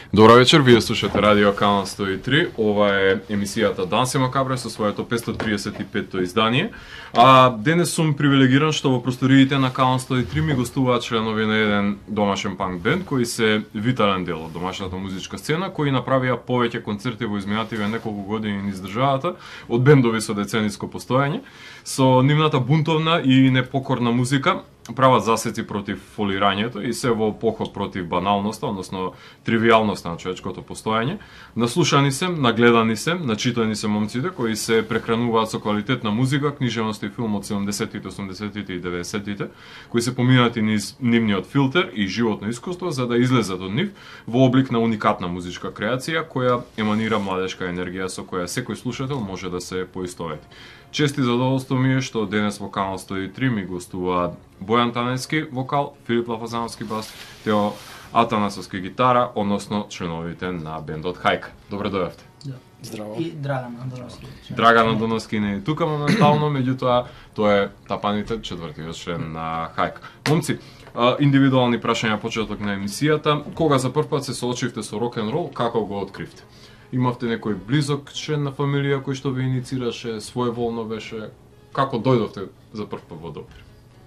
Добро вечер, вие слушате Радио Канал 103. Ова е емисијата Данси Макабре со своето 535-то издание. Денес сум привилегиран што во просториите на Канал 103 ми гостуваат членови на еден домашен панк бенд кои се витален дел од домашната музичка сцена, кои направија повеќе концерти во изминативе неколку години низ државата од бендови со децениско постоење. Со нивната бунтовна и непокорна музика прават засеци против фолирањето и се во поход против баналноста, односно тривијалноста на човечкото постоење. Наслушани се, нагледани се, начитани се момците кои се прехрануваат со квалитетна музика, книжевност и филм од 70-тите, 80-тите и 90-тите, кои се поминати низ нивниот филтер и животно искуство за да излезат од нив во облик на уникатна музичка креација која еманира младешка енергија со која секој слушател може да се поистовети. Чест и задоволство ми е што денес во Канал 103 ми гостуваат Бојан Таневски вокал, Филип Лафазановски бас, Тео Атанасовски гитара, односно членовите на бендот Хајка. Добре дојавте. Да. Здраво. И Драган Андоновски. Драган Андоновски не е тука моментално, меѓутоа тој е тапаните четвртиот член на Хајка. Момци, индивидуални прашања почеток на емисијата. Кога за прв пат се соочивте со рок-н-рол, како го откривте? Имавте некој близок член на фамилија кој што ви иницираше, своеволно беше? Како дојдовте за прв пат во допир?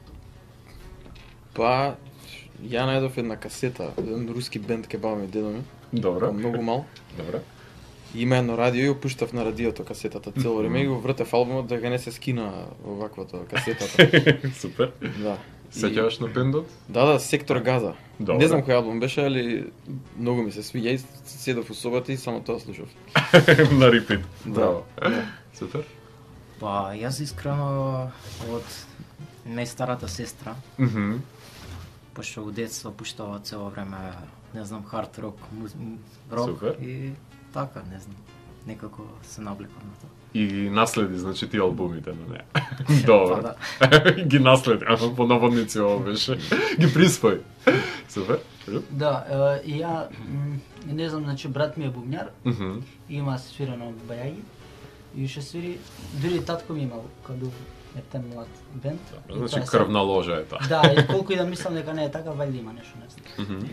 Па, ја најдов една касета, еден руски бенд ке баба ми дедо ми. Добро. Многу мал. Добро. Има едно радио и го пуштав на радиото касетата цело време и го вртев албумот да ga не се скина во ваквото касетата. Супер. Да. Сеќаваш на бендот? Да, Сектор Газа. Добре. Не знам кој албум беше, али многу ми се свиѓа и седов у собата и само тоа слушав. На репит. Да. Браво. Да. Супер. Па, јас искрено од најстарата сестра, пошто во детство пуштава цело време, не знам, хард рок, рок. Супер. И така, не знам, некако се навлекав на тоа. И наследи, значи, ти албумите на неа. Добро. Па да. Ги наследи, по наводници ово беше. Ги приспои. Супер. Да, и ја, не знам, значи, брат ми е бубњар, има свирено бајаги, и ше свири, дури татко ми имал, каду ете млад бенд. Значи, крвна ложа е таа. Да, и колку и да мислам дека не е така, вајде има нешто, не знам.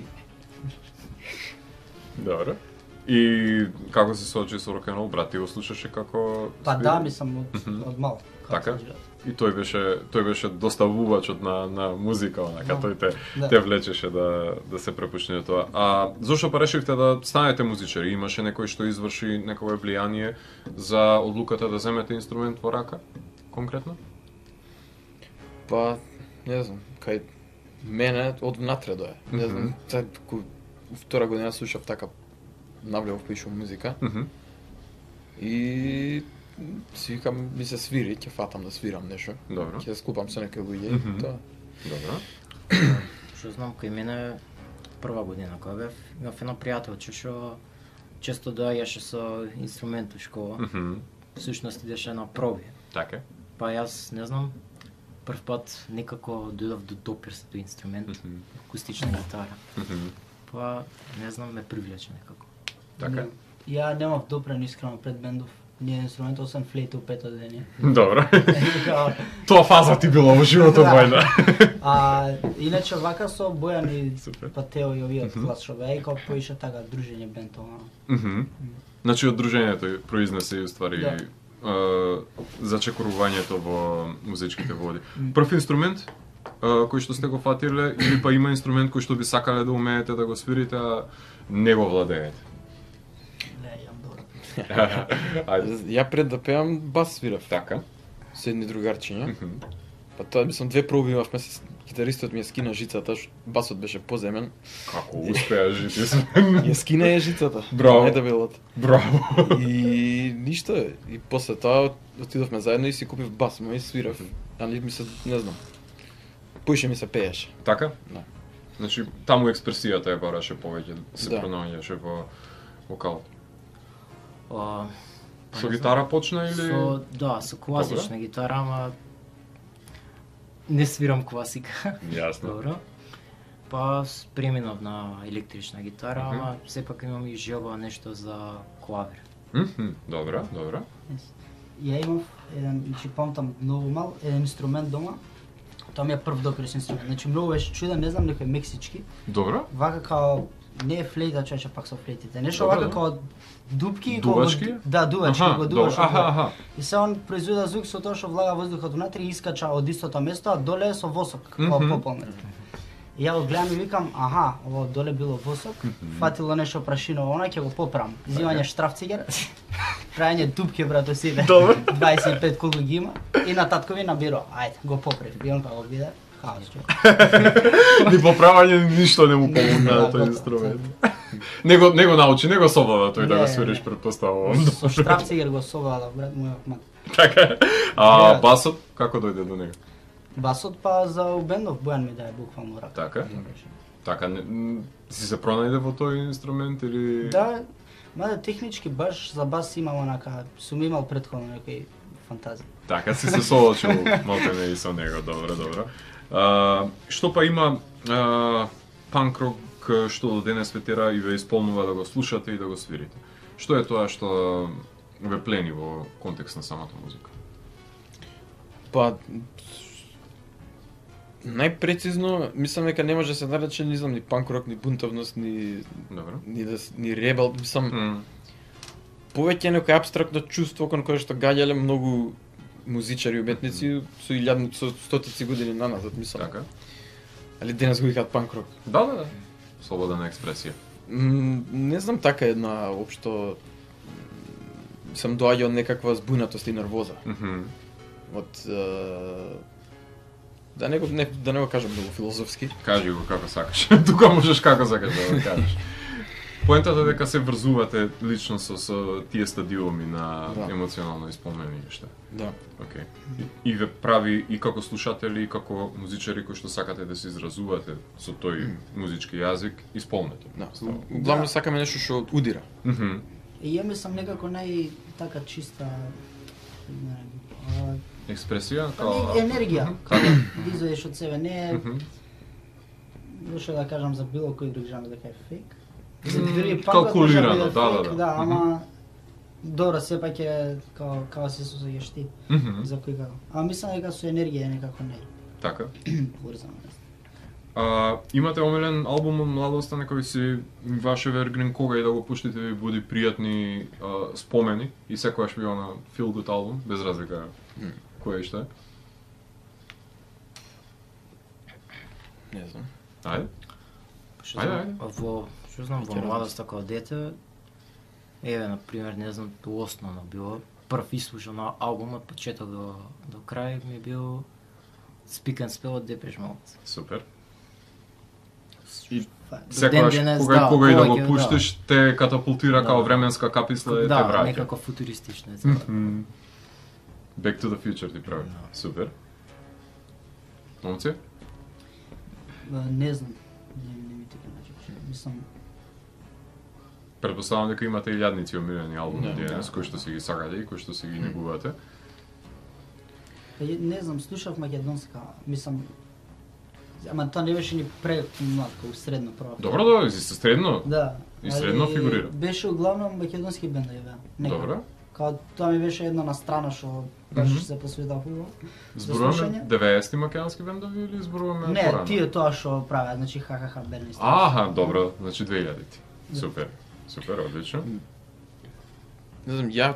Добро. И како се соочи со рок-н-рол, брат ти го слушаше како Па свири? да, мислам од мал. Така? И тој беше доставувачот на музика, онака, Да. тој те влечеше да се препушне тоа. А зошто па решивте да станете музичари? Имаше некој што изврши некое влијание за одлуката да земете инструмент во рака, конкретно? Па, не знам, кај мене од внатре дое. Не знам, втора година слушав така навлевав поише музика. И си викам, ми се свири, ќе фатам да свирам нешто. Добро. Ќе скупам со некои луѓе и тоа. Добро. Што знам, кај мене прва година кога бев, имав едно пријателче што често доаѓаше со инструмент у школа. Всушност идеше на проби. Така. Па јас не знам, прв пат некако дојдов до допир со тој инструмент, акустична гитара. Па не знам, ме привлече некако. Така. Ја немав допрен искрено пред бендов. Ни инструмент, освен флейта у пето дење. Добро. Тоа фаза ти била во животот војна. Иначе вака со Бојан и Супер. Патео и овие клас што беа и како поише така дружење бенд ова. Значи од дружењето произнесе и уствари зачекорувањето во музичките води. Прв инструмент кој што сте го фатиле или па има инструмент кој што би сакале да умеете да го свирите, а не го владеете? Не, јам добро. Ајде. Ја пред да пеам бас свирав Така. со едни другарчиња. Па тоа мислам две проби имавме, гитаристот ми ја скина жицата, басот беше поземен. Како успеа жити? Ја скина ја жицата. Браво. Најдебелата. Браво. И ништо е. И после тоа отидовме заедно и си купив бас, и свирав. Али ми се, не знам. Поише ми се пееше. Така? Да. Значи таму експресијата ја бараше повеќе, се Да. пронаоѓаше во вокалот. Па Со не гитара знам. почна или? Да, со класична гитара, ама не свирам класика. Јасно. Добро. Па преминав на електрична гитара, ама сепак имам и желба нешто за клавир. Добро, добро. Ја имав еден, значи памтам многу мал, еден инструмент дома. Тоа ми е прв допир со инструмент. Значи многу беше чуден, не знам, некој мексички. Добро. Вака као Не е флейта, човече, пак со флейтите. Нешто Добро, овака да. како дупки, Дувачки? Да, дувачки, Аха, го добро, дуваш. аха. И се он произведа звук со тоа што влага воздухот внатре и искача од истото место, а доле е со восок, пополнет. И ја го гледам и викам, аха, ово доле било восок, фатило нешто прашино, она ќе го поправам. Зимање штрафцигер, прајање дупки брато сите. Добро. 25 колку ги има и на таткови на биро. Ајде, го поправи. И он како биде, хаос човек. Ни поправање ништо не му помогна Да, на тој готово, инструмент. Него научи, него собава тој да Не, го свириш, не. претпоставувам. Со штрафцигер го собала брат мојот мат. Така. А басот како дојде до него? Басот па за убендов Бојан ми даде буквално рака. Така? Така си се пронајде во тој инструмент или Да, мада технички баш за бас имам онака, сум имал претходно некои фантазии. Така си се соочил малтене и со него, добро. Што па има панк рок што до денес ве тера и ве исполнува да го слушате и да го свирите? Што е тоа што ве плени во контекст на самата музика? Па најпрецизно мислам дека не може да се нарече не знам ни панк рок, ни бунтовност, ни Добро. ни ребел, мислам повеќе некој апстрактно чувство кон кое што гаѓале многу музичари и уметници со со стотици години наназад, мислам. Така. Али денес го викаат панк рок. Да. Слободна експресија. Не знам, така една општо сам доаѓа од некаква збунатост и нервоза. Од да не го кажам многу филозофски. Кажи го како сакаш. Тука можеш како сакаш да го кажеш. Поентата е дека се врзувате лично со тие стадиуми на емоционално исполнени нешта. Да. Океј. И ве прави и како слушатели, и како музичари кои што сакате да се изразувате со тој музички јазик, исполнете. Да. Главно сакаме нешто што удира. И ја мислам некако така чиста Експресија, енергија, како да изоеш од себе, не е дошо да кажам за било кој друг жанр дека е фейк. Калкулирано, да, ама добро, сепак е као се сосеќаш ти за кој како. А мислам дека со енергија е некако не. Така. Поврзано. Имате омилен албум од младоста на кој си ваш evergreen, кога и да го пуштите ви буди пријатни спомени и секогаш ви на feel good албум, без разлика кој е што е? Не знам. Ајде. Во, што знам, во младоста како дете, еве, например, не знам, тоа основно било, прв ислушал на албум од почеток до крај ми бил Speak and Spell од Depeche Mode. Супер. И секогаш кога и да го пуштиш, те катапултира као временска каписла и те враќа. Да, некако футуристично е цело. Back to the Future ти прави. Супер. Момци? Не знам. Не ми тека начин. Мислам... Предпоставам дека имате илјадници омилени албуми денес, кои што си ги сакате и кои што си ги негувате. Не знам, слушав македонска, мислам... Ама тоа не беше ни млад, како средно прво. Добро, да, и се средно. Да. И средно фигурира. Беше углавном македонски бендови, беа. Добро. Као тоа ми беше една на страна што баш се посветав убаво. Зборуваме 90-ти македонски бендови или зборуваме не, порано? Не, тие тоа што прават, значи ХХХ бенд. Аха, добро, значи 2000-ти. Супер. Супер, одлично. Не знам, ја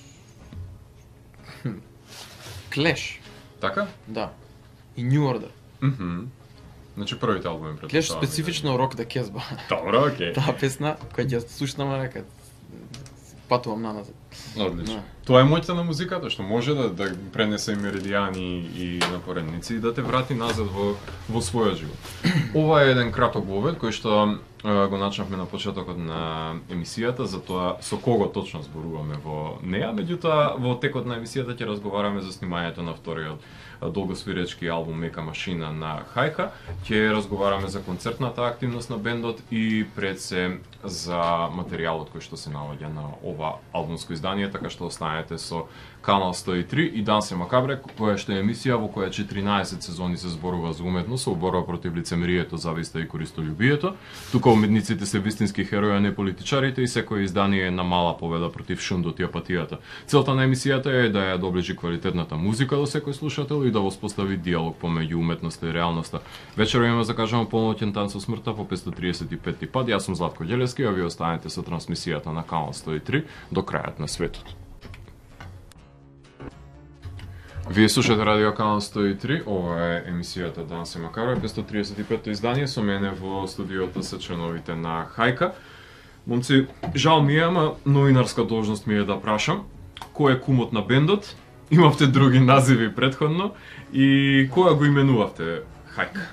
Clash. Така? Да. И New Order. Значи првите албуми предпоставам. Clash специфично Rock the Casbah. Добро, окей. Таа песна која ќе слушнам кога патувам наназад. Одлично. Тоа е моќта на музиката, што може да пренесе меридијани и напоредници и да те врати назад во својот живот. Ова е еден краток вовед кој што го начнавме на почетокот на емисијата, за тоа со кого точно зборуваме во неа, меѓутоа во текот на емисијата ќе разговараме за снимањето на вториот долгосвиречки албум Мека машина на Хајка, ќе разговараме за концертната активност на бендот и пред се за материјалот кој што се наоѓа на ова албумско издание, така што останете останете со Канал 103 и Дансе Макабре, која што е емисија во која 14 сезони се зборува за уметност, со борба против лицемерието, зависта и користолюбието. Тука уметниците се вистински херои, а не политичарите, и секој издание е на мала победа против шундот и апатијата. Целта на емисијата е да ја доближи квалитетната музика до секој слушател и да воспостави диалог помеѓу уметноста и реалноста. Вечерва имаме закажано полноќен танц со смртта по 535 пат. Јас сум Златко Ѓелевски, а ви останете со трансмисијата на Канал 103 до крајот на светот. Вие слушате Радио Канал 103, ова е емисијата Дансе Макабре, 535-то издание, со мене во студиото се членовите на Хајка. Момци, жал ми е, ама новинарска должност ми е да прашам, кој е кумот на бендот, имавте други називи претходно, и која го именувавте Хајка?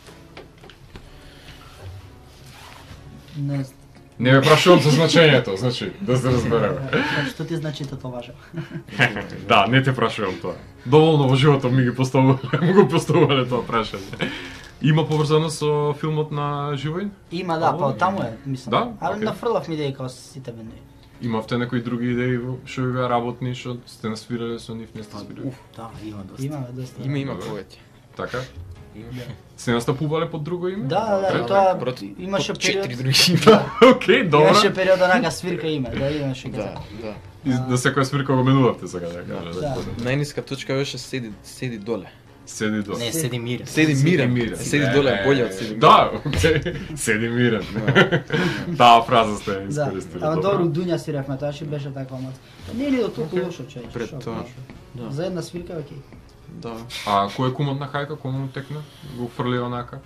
Не знам. Не ме прашувам за значењето, значи, да се разбереме. Што ти значи тоа важно? Да, не те прашувам тоа. Доволно во животот ми го поставувале тоа прашање. Има поврзано со филмот на Живоин? Има, да, па таму е, мислам. Да? Але Окей. нафрлав ми идеи како сите бендови. Имавте некои други идеи што ви беа работни, што сте насвирале со нив, не сте свирали? Да, има доста. Имаме доста. Има Добре. повеќе. Така? Има. Се настапувале под друго име? Да, Добре. тоа Брат, имаше под период. 4 други има. Окей, добро. Имаше период онака свирка име, да имаше Да, каза. да. И да секоја свирка го менувавте сега, да кажа. Да. Најниска точка беше седи доле. Седи доле. Не, седи мирен. Седи мирен. Седи доле е боле од седи мирен. Да, седи мирен. Таа фраза сте Да, искористили. ама добро. добро Дуња свиревме, тоа ќе беше така омац. Не е ни до толку лошо, човече. Пред шо, тоа. лошо. Да. За една свирка окей. Да. А кој е кумот на Хајка, кој му текна? Го фрли онака?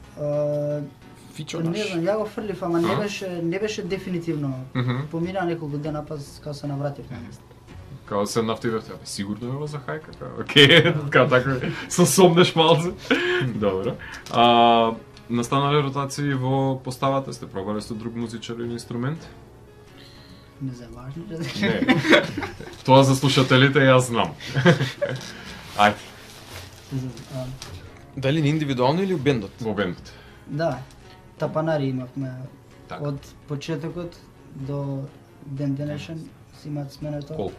Фичо Не наш. знам, ја го фрлив, ама не беше дефинитивно. Мгм. Помина неколку дена па као се навратив на место. Као се навтивевте, сигурно е ова за Хајка? Окей, као така се сомнеш малце. Добро. Настанале ротации во поставата, сте пробале со друг музичар или инструмент? Не знам, важно. Не. Тоа за слушателите јас знам. Ајде, Дали индивидуално или бендот? во бендот. Да, тапанари имавме Така. од почетокот до ден денешен си имаат сменето Колку?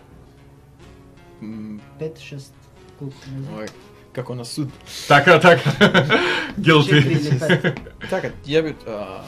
5-6 колку не знам. Ой, како на суд. Така, така. 4 Guilty. или 5. Така, ја би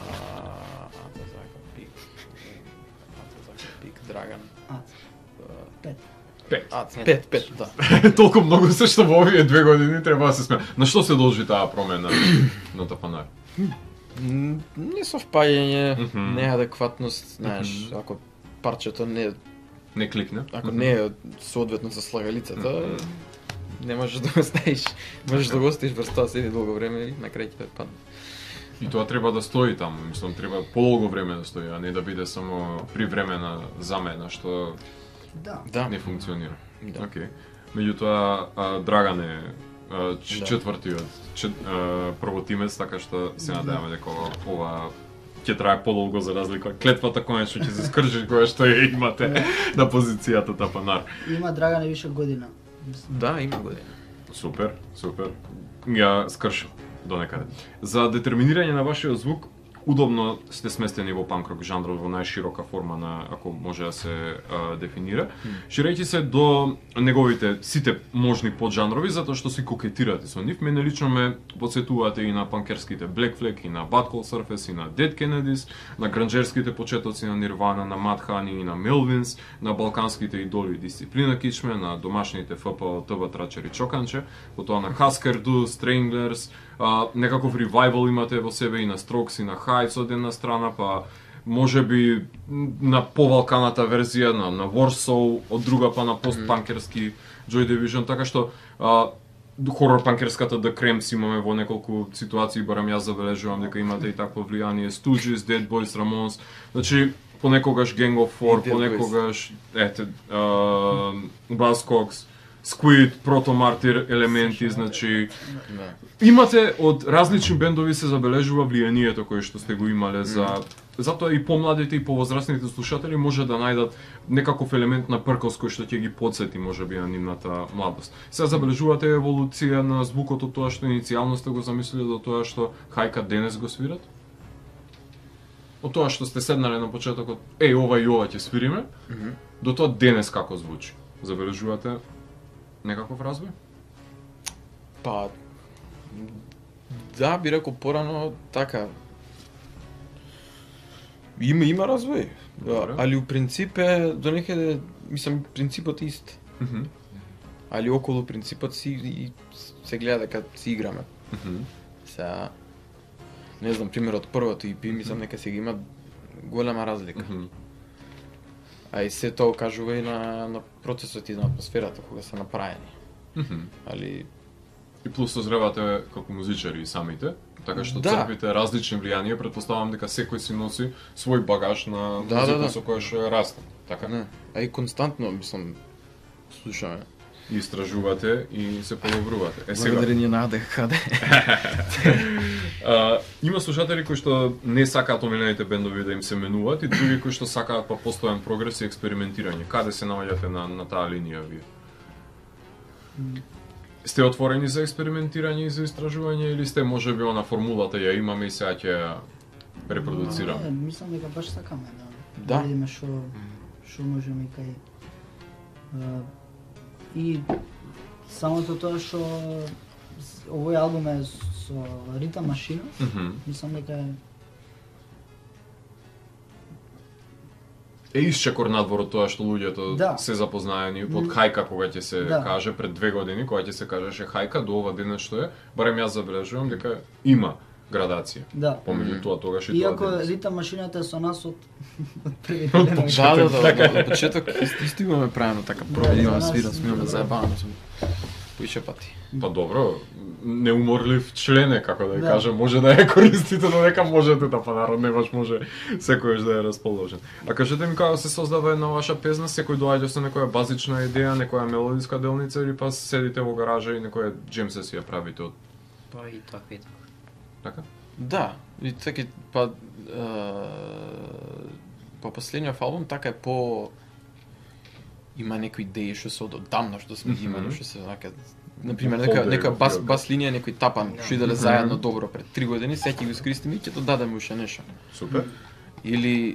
Пик Драган. А, 5. Пет, да. Толку многу се што во овие 2 години треба да се сме. На што се должи таа промена на тапанар? Не совпаѓање, Мгм. неадекватност, знаеш, ако парчето не Не кликне? ако не е соодветно со слагалицата, не можеш да го ставиш. Можеш да го оставиш врз тоа седи долго време и на крај ќе те падне. И тоа треба да стои таму, мислам треба подолго време да стои, а не да биде само привремена замена што Да. Да. не функционира. Да. Океј. Меѓутоа Драган е Да. четвртиот првотимец, така што се надеваме дека ова ќе трае подолго за разлика. Клетвата конечно ќе се скржи која што ја имате на позицијата тапанар. Има Драгане више година. Мислам. Да, има година. Супер, супер. Ја скршил до некаде. За детерминирање на вашиот звук, удобно сте сместени во панк-рок жанрот во најширока форма на, ако може да се дефинира, ширејќи се до неговите сите можни поджанрови, затоа што си кокетирате со нив. Мене лично ме подсетувате и на панкерските Black Flag, и на Butthole Surface, и на Dead Kennedys, на гранџерските почетоци на Nirvana, на Mudhoney и на Melvins, на балканските идоли Дисциплина Кичме, на домашните ФПО ТБ Трачер и Чоканче, потоа на Husker Du, Stranglers, некаков ревайвал имате во себе и на Strokes и на Heights од една страна, па може би на повалканата верзија на Warsaw, од друга па на постпанкерски Joy Division, така што хорор панкерската The Cramps имаме во неколку ситуации, барем јас забележувам дека имате и такво влијание, Stooges, Dead Boys, Ramones, значи понекогаш Gang of Four, Dead понекогаш Buzzcocks, Squid, Proto-Martyr елементи, значи Да. имате од различни бендови се забележува влијанието кое што сте го имале за затоа и помладите и повозрастните слушатели може да најдат некаков елемент на пркос кој што ќе ги потсети можеби на нивната младост. Сега забележувате еволуција на звукот од тоа што иницијално сте го замислиле до тоа што Хајка денес го свират? Од тоа што сте седнале на почетокот, ова и ова ќе свириме, до тоа денес како звучи. Забележувате некаков развој? Па да, би рекол порано така. Има развој. Добре. Али у принцип е до некаде, мислам, принципот е ист. Мгм. Али околу принципот си се гледа дека си играме. Мгм. Сега не знам, примерот првото EP, мислам дека сега има голема разлика. Мгм. А и се тоа окажува и на процесот и на атмосферата кога се направени. Мгм. Али И плюс созревате како музичари и самите, така што Да. црпите различни влијанија, претпоставам дека секој си носи свој багаж на Да, музика да. со која што е растен, така? не, а и константно мислам слушаме. И истражувате и се подобрувате. Сега, Благодарение на АДХД. има слушатели кои што не сакаат омилените бендови да им се менуваат и други кои што сакаат па постојан прогрес и експериментирање. Каде се наоѓате на таа линија вие? Сте отворени за експериментирање и за истражување или сте можеби она формулата ја имаме и сега ќе ја репродуцираме? Мислам дека баш сакаме да Да. видиме што можеме и кај. И самото тоа што овој албум е со Ритам Машина, Мгм. мислам дека Е исчекор надвор од тоа што луѓето Да. се запознаени од хајка кога ќе се Да. каже пред 2 години, кога ќе се кажеше хајка до ова денес што е, барем јас забележувам дека има градација да. помеѓу тоа тогаш и тоа Иако денес. Ритам Машината е со нас од првите дена. Од почеток исто имаме правено така проби, Да, имаме за нас свирам, сме имаме добро. заебано сум поише пати. Па добро, неуморлив член е, како да ја Да. кажем, може да ја користите, но дека можете да па народ не баш може секојаш да ја расположен. А кажете ми како се создава една ваша песна, секој доаѓа со некоја базична идеја, некоја мелодиска делница или па седите во гаража и некоја джем сесија правите од Па и така и така. така? Да, и така па по последниот албум така е по има некои идеи што се одамна што сме ги имали, што се така на пример нека бас линија некој тапан што иделе заедно добро пред 3 години, сега ќе го искористиме и ќе додадеме уште нешто. Супер. Или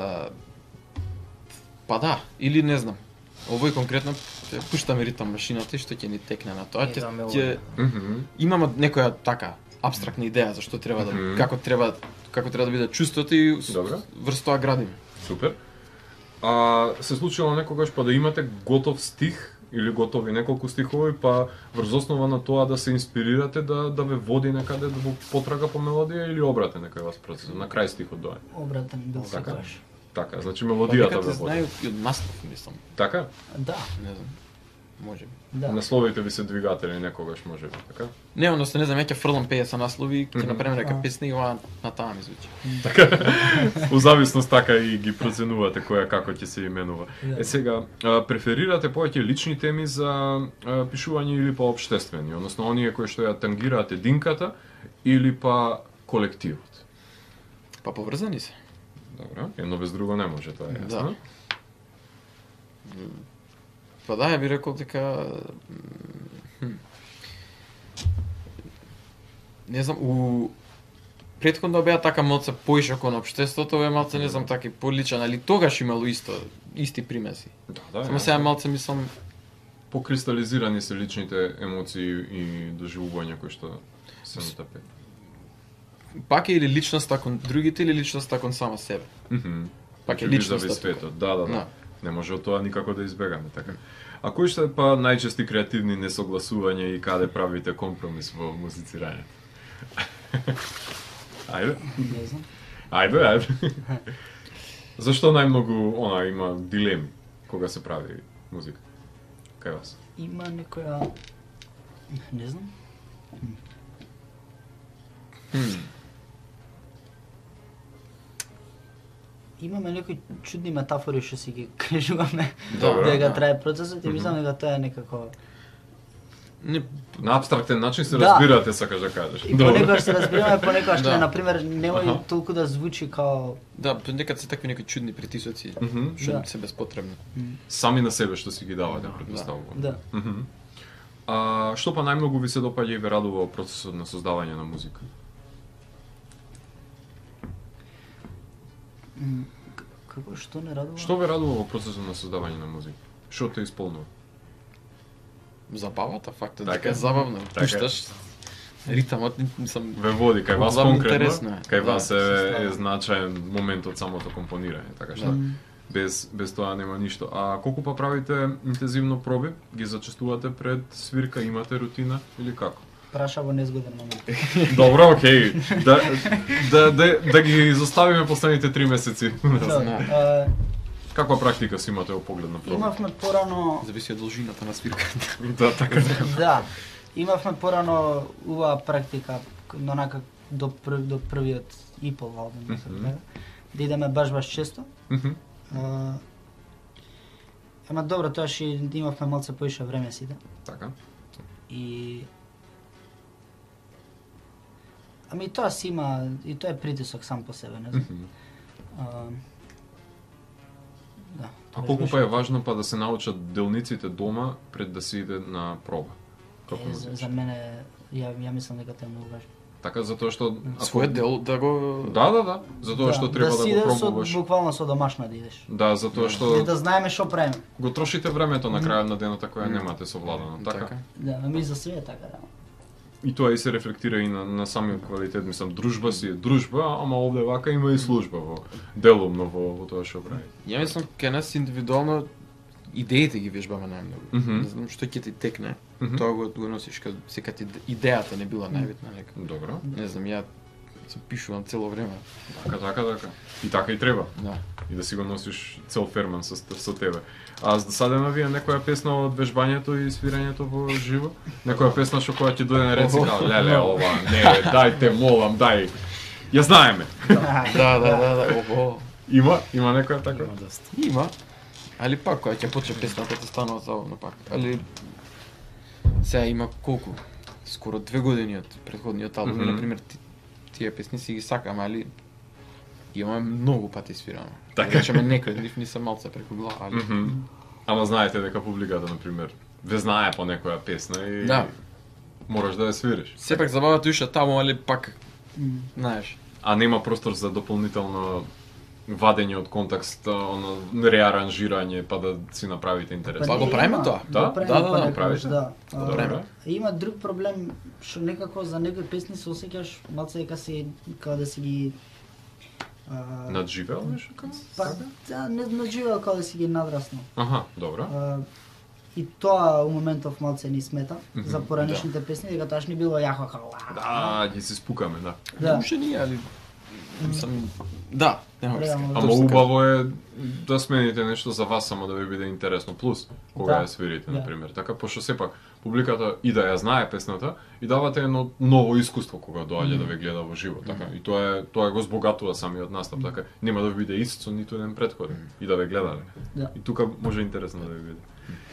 па да, или не знам. Овој конкретно ќе пуштаме Ритам Машината и што ќе ни текне на тоа. И за Ќе мелодија. Мгм. имаме некоја така апстрактна идеја за што треба да Мгм. како треба да биде чувството и Добро. врз тоа градиме. Супер. А се случило некогаш па да имате готов стих или готови неколку стихови, па врз основа на тоа да се инспирирате да ве води некаде во потрага по мелодија или обратен некој вас процес, на крај стихот доаѓа. Обратен бил Така. секогаш. Така, значи Па мелодијата нека ве те знае води. и од наслов, мислам. Така? Да, Не знам. Може би. да. Насловите ви се двигатели некогаш може би, така? Не, односно не знам, ја ќе фрлам 50 наслови и ќе Мгм. направиме нека А. песна и ова на таа ми звучи. У зависност така и ги проценувате која како ќе се именува. Да. Е сега, преферирате повеќе лични теми за пишување или па општествени, односно оние кои што ја тангираат единката или па колективот? Па поврзани се. Добро, едно без друго не може, тоа е Да. јасно. Па да, ја би рекол дека не знам, у претходно беа така малце поише кон општеството, е малце не знам така и поличен, али тогаш имало исти примеси. Да, Само сега малце мислам покристализирани се личните емоции и доживувања кои што се на тапет. пак е или личноста кон другите или личноста кон сама себе. Мгм. Пак е Значи, личноста визави тука. светот. Да. Да. Не може од тоа никако да избегаме, така. А кои што е па најчести креативни несогласувања и каде правите компромис во музицирањето? Ајде. Не знам. Ајде. Зашто најмногу она има дилеми кога се прави музика? Кај вас? Има некоја не знам. Имаме некои чудни метафори што си ги кажуваме Добро. дека трае процесот и мислам дека тоа е некако Не, На абстрактен начин се Да. разбирате, сакаш да кажеш. и понекогаш се разбираме, понекогаш не, Да. например, немој Аха. толку да звучи као да, понекад се такви некои чудни притисоци, Мгм. што Да. се безпотребни. Сами на себе што си ги давате, претпоставувам. да. Мгм. А што па најмногу ви се допаѓа и ве радува во процесот на создавање на музика? Како што не радува? Што ве радува во процесот на создавање на музика? Што те исполнува? Забавата, фактот Така дека е. е забавно. Така е. Пушташ ритамот, мислам, Ве води кај вас Главно конкретно, интересно е. кај Да, вас се е значаен момент од самото компонирање, така што без тоа нема ништо. А колку па правите интензивно проби? Ги зачестувате пред свирка, имате рутина или како? Праша во незгоден момент. Добро, окей. Да ги изоставиме последните 3 месеци. Да, Каква практика си имате во поглед на проби? имавме порано зависи од должината на свирката. Да, така. да, имавме порано убава практика онака до првиот и пол албум, да идеме баш често. Мгм. Ама добро, тоа што имавме малце поише време сите. Така. И ами тоа си има, и тоа е притисок сам по себе, не знам. Мгм. Да. А колку па е важно па да се научат делниците дома пред да се иде на проба? Како Е, за мене, ја мислам дека тоа е многу важно. Така затоа што Својот дел да го Да, затоа што треба да си го идеш пробуваш. буквално со домашна да идеш. Да, затоа И што да знаеме што правиме. го трошите времето на крајот на денот која немате совладано, така? Да, ми за све е така, да. И тоа и се рефлектира и на самиот квалитет, мислам, дружба си е дружба, ама овде вака има и служба во делумно во тоа што прави. Ја мислам кај нас индивидуално идеите ги вежбаме најмногу. Мгм. Не знам што ќе ти текне, Мгм. тоа го носиш кај сека ти идејата не била најбитна нека. Добро. Не знам, ја се пишувам цело време. Така. И така и треба. Да. И да си го носиш цел ферман со тебе. А за досадена ви е некоја песна од вежбањето и свирањето во живо? Некоја песна што која ќе дојде на ред си као, леле, ова, не, дајте, молам, дај. Ја знаеме. Да. Ого. Има некоја така? Има доста. Има. Али пак кога ќе почне песната ти станува забавно пак. Али сега има колку? Скоро 2 години од претходниот албум, Мгм. на пример тие песни си ги сакам, али имаме многу пати свирано. Така. Речеме некој од нив ни се малце преку глава, али Мгм. Ама знаете дека публиката, например, ве знае по некоја песна и Да. мораш да ја свириш. сепак забавата уште таму, али пак знаеш. А нема простор за дополнително вадење од контекст, оно реаранжирање па да си направите интересно. Па го правиме тоа. Да? Го правиме Да, понекогаш, правите? да. Добре. Има друг проблем што некако за некои песни се осеќаш малце дека си као да си ги Надживел нешто како? па да, не надживел као да си ги надраснал. Аха, добро. И тоа у моментов малце ни смета Мгм, за поранешните песни, дека тоа не било јако као. Да, ги се спукаме, да. Да. Уште ние, али сам да, нема врска. Реално, Ама Точно така. убаво е да смените нешто за вас само да ви биде интересно плюс кога Да. ја свирите, Да. например. Така пошто сепак публиката и да ја знае песната и давате едно ново искуство кога доаѓа да ве гледа во живо, така. И тоа го збогатува самиот настап, така. Нема да ви биде ист со ниту еден претходен и да ве гледале. Да. И тука може интересно да ви биде.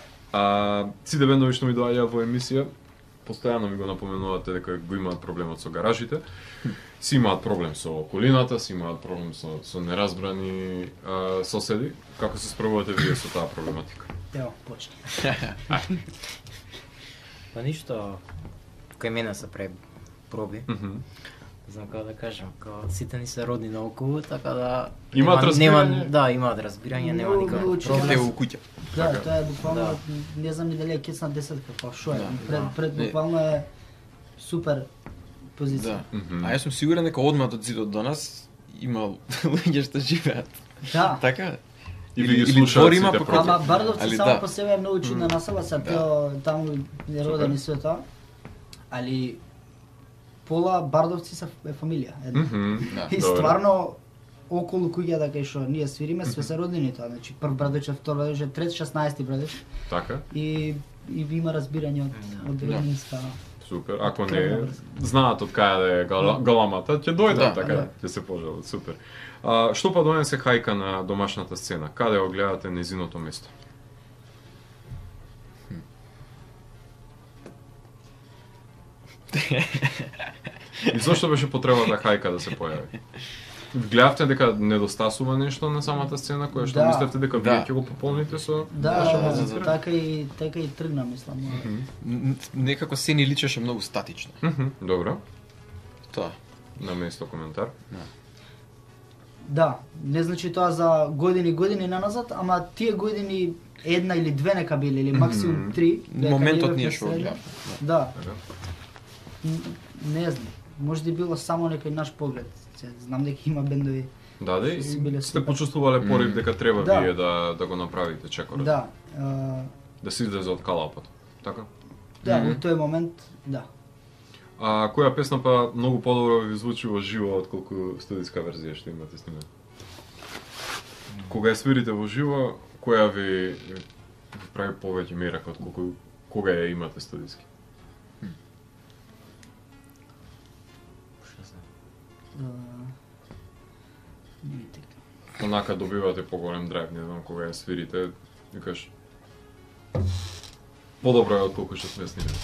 Сите бендови што ми доаѓаа во емисија, постојано ми го напоменувате дека го имаат проблемот со гаражите. Си имаат проблем со околината, си имаат проблем со неразбрани соседи. Како се справувате вие со таа проблематика? Ево, почни. Па ништо, кај мене се прави проби. Мгм. Не знам како да кажам, као сите ни се родни наоколу, така да Имаат разбирање? Да, имаат разбирање, нема Многу никаков учи. проблем. Те у куќа. Да, Така. тоа е буквално, Да. не знам ни дали е кецна 10 па шо е. Да. Пред Не. буквално е супер позиција. Да. Мгм. А јас сум сигурен дека одмат од зидот до нас има луѓе што живеат. Да. Така е. И ви ги Или слушаат двор има сите покрај- проби. Ама Бардовци Али само да. по себе е многу чудна насела, се таму е роден и све тоа. Али пола Бардовци се е фамилија една. Мгм. Да. И Добре. стварно околу куќата кај што ние свириме све се роднини тоа, значи прв брадојче, втор брадојче, трет 16 брадојче Така, и има разбирање од роднинска. супер. Ако не, Крена врска. знаат од каде да е галамата, ќе дојдат, Да, така, да. ќе се пожалат, супер. Што па донесе хајка на домашната сцена? Каде го гледате незиното место? И зошто беше потребата хајка да се појави? Гледавте дека недостасува нешто на самата сцена, кое што Да. мислевте дека Да. вие ќе го пополните со Да, ваша да, музика? така и тргна, мислам. Некако се ни личеше многу статично. Мгм, добро. Тоа. На место коментар. Да, не значи тоа за години наназад, ама тие години една или две нека биле, или максимум 3. Моментот ни е што гледав. Да. Не знам, може било само некој наш поглед. Знам дека има бендови. Да, да, што си биле сте супер. почувствувале порив дека треба Да. вие да го направите чекорот. Да. Да се излезе од калапот. Така? Да, во тој момент, да. А која песна па многу подобро ви звучи во живо отколку студиска верзија што имате снимена? Кога ја свирите во живо, која ви прави повеќе мерак отколку кога ја имате студиски? Онака добивате поголем драйв, не знам, кога ја свирите, викаш подобро е отколку што сме снимали.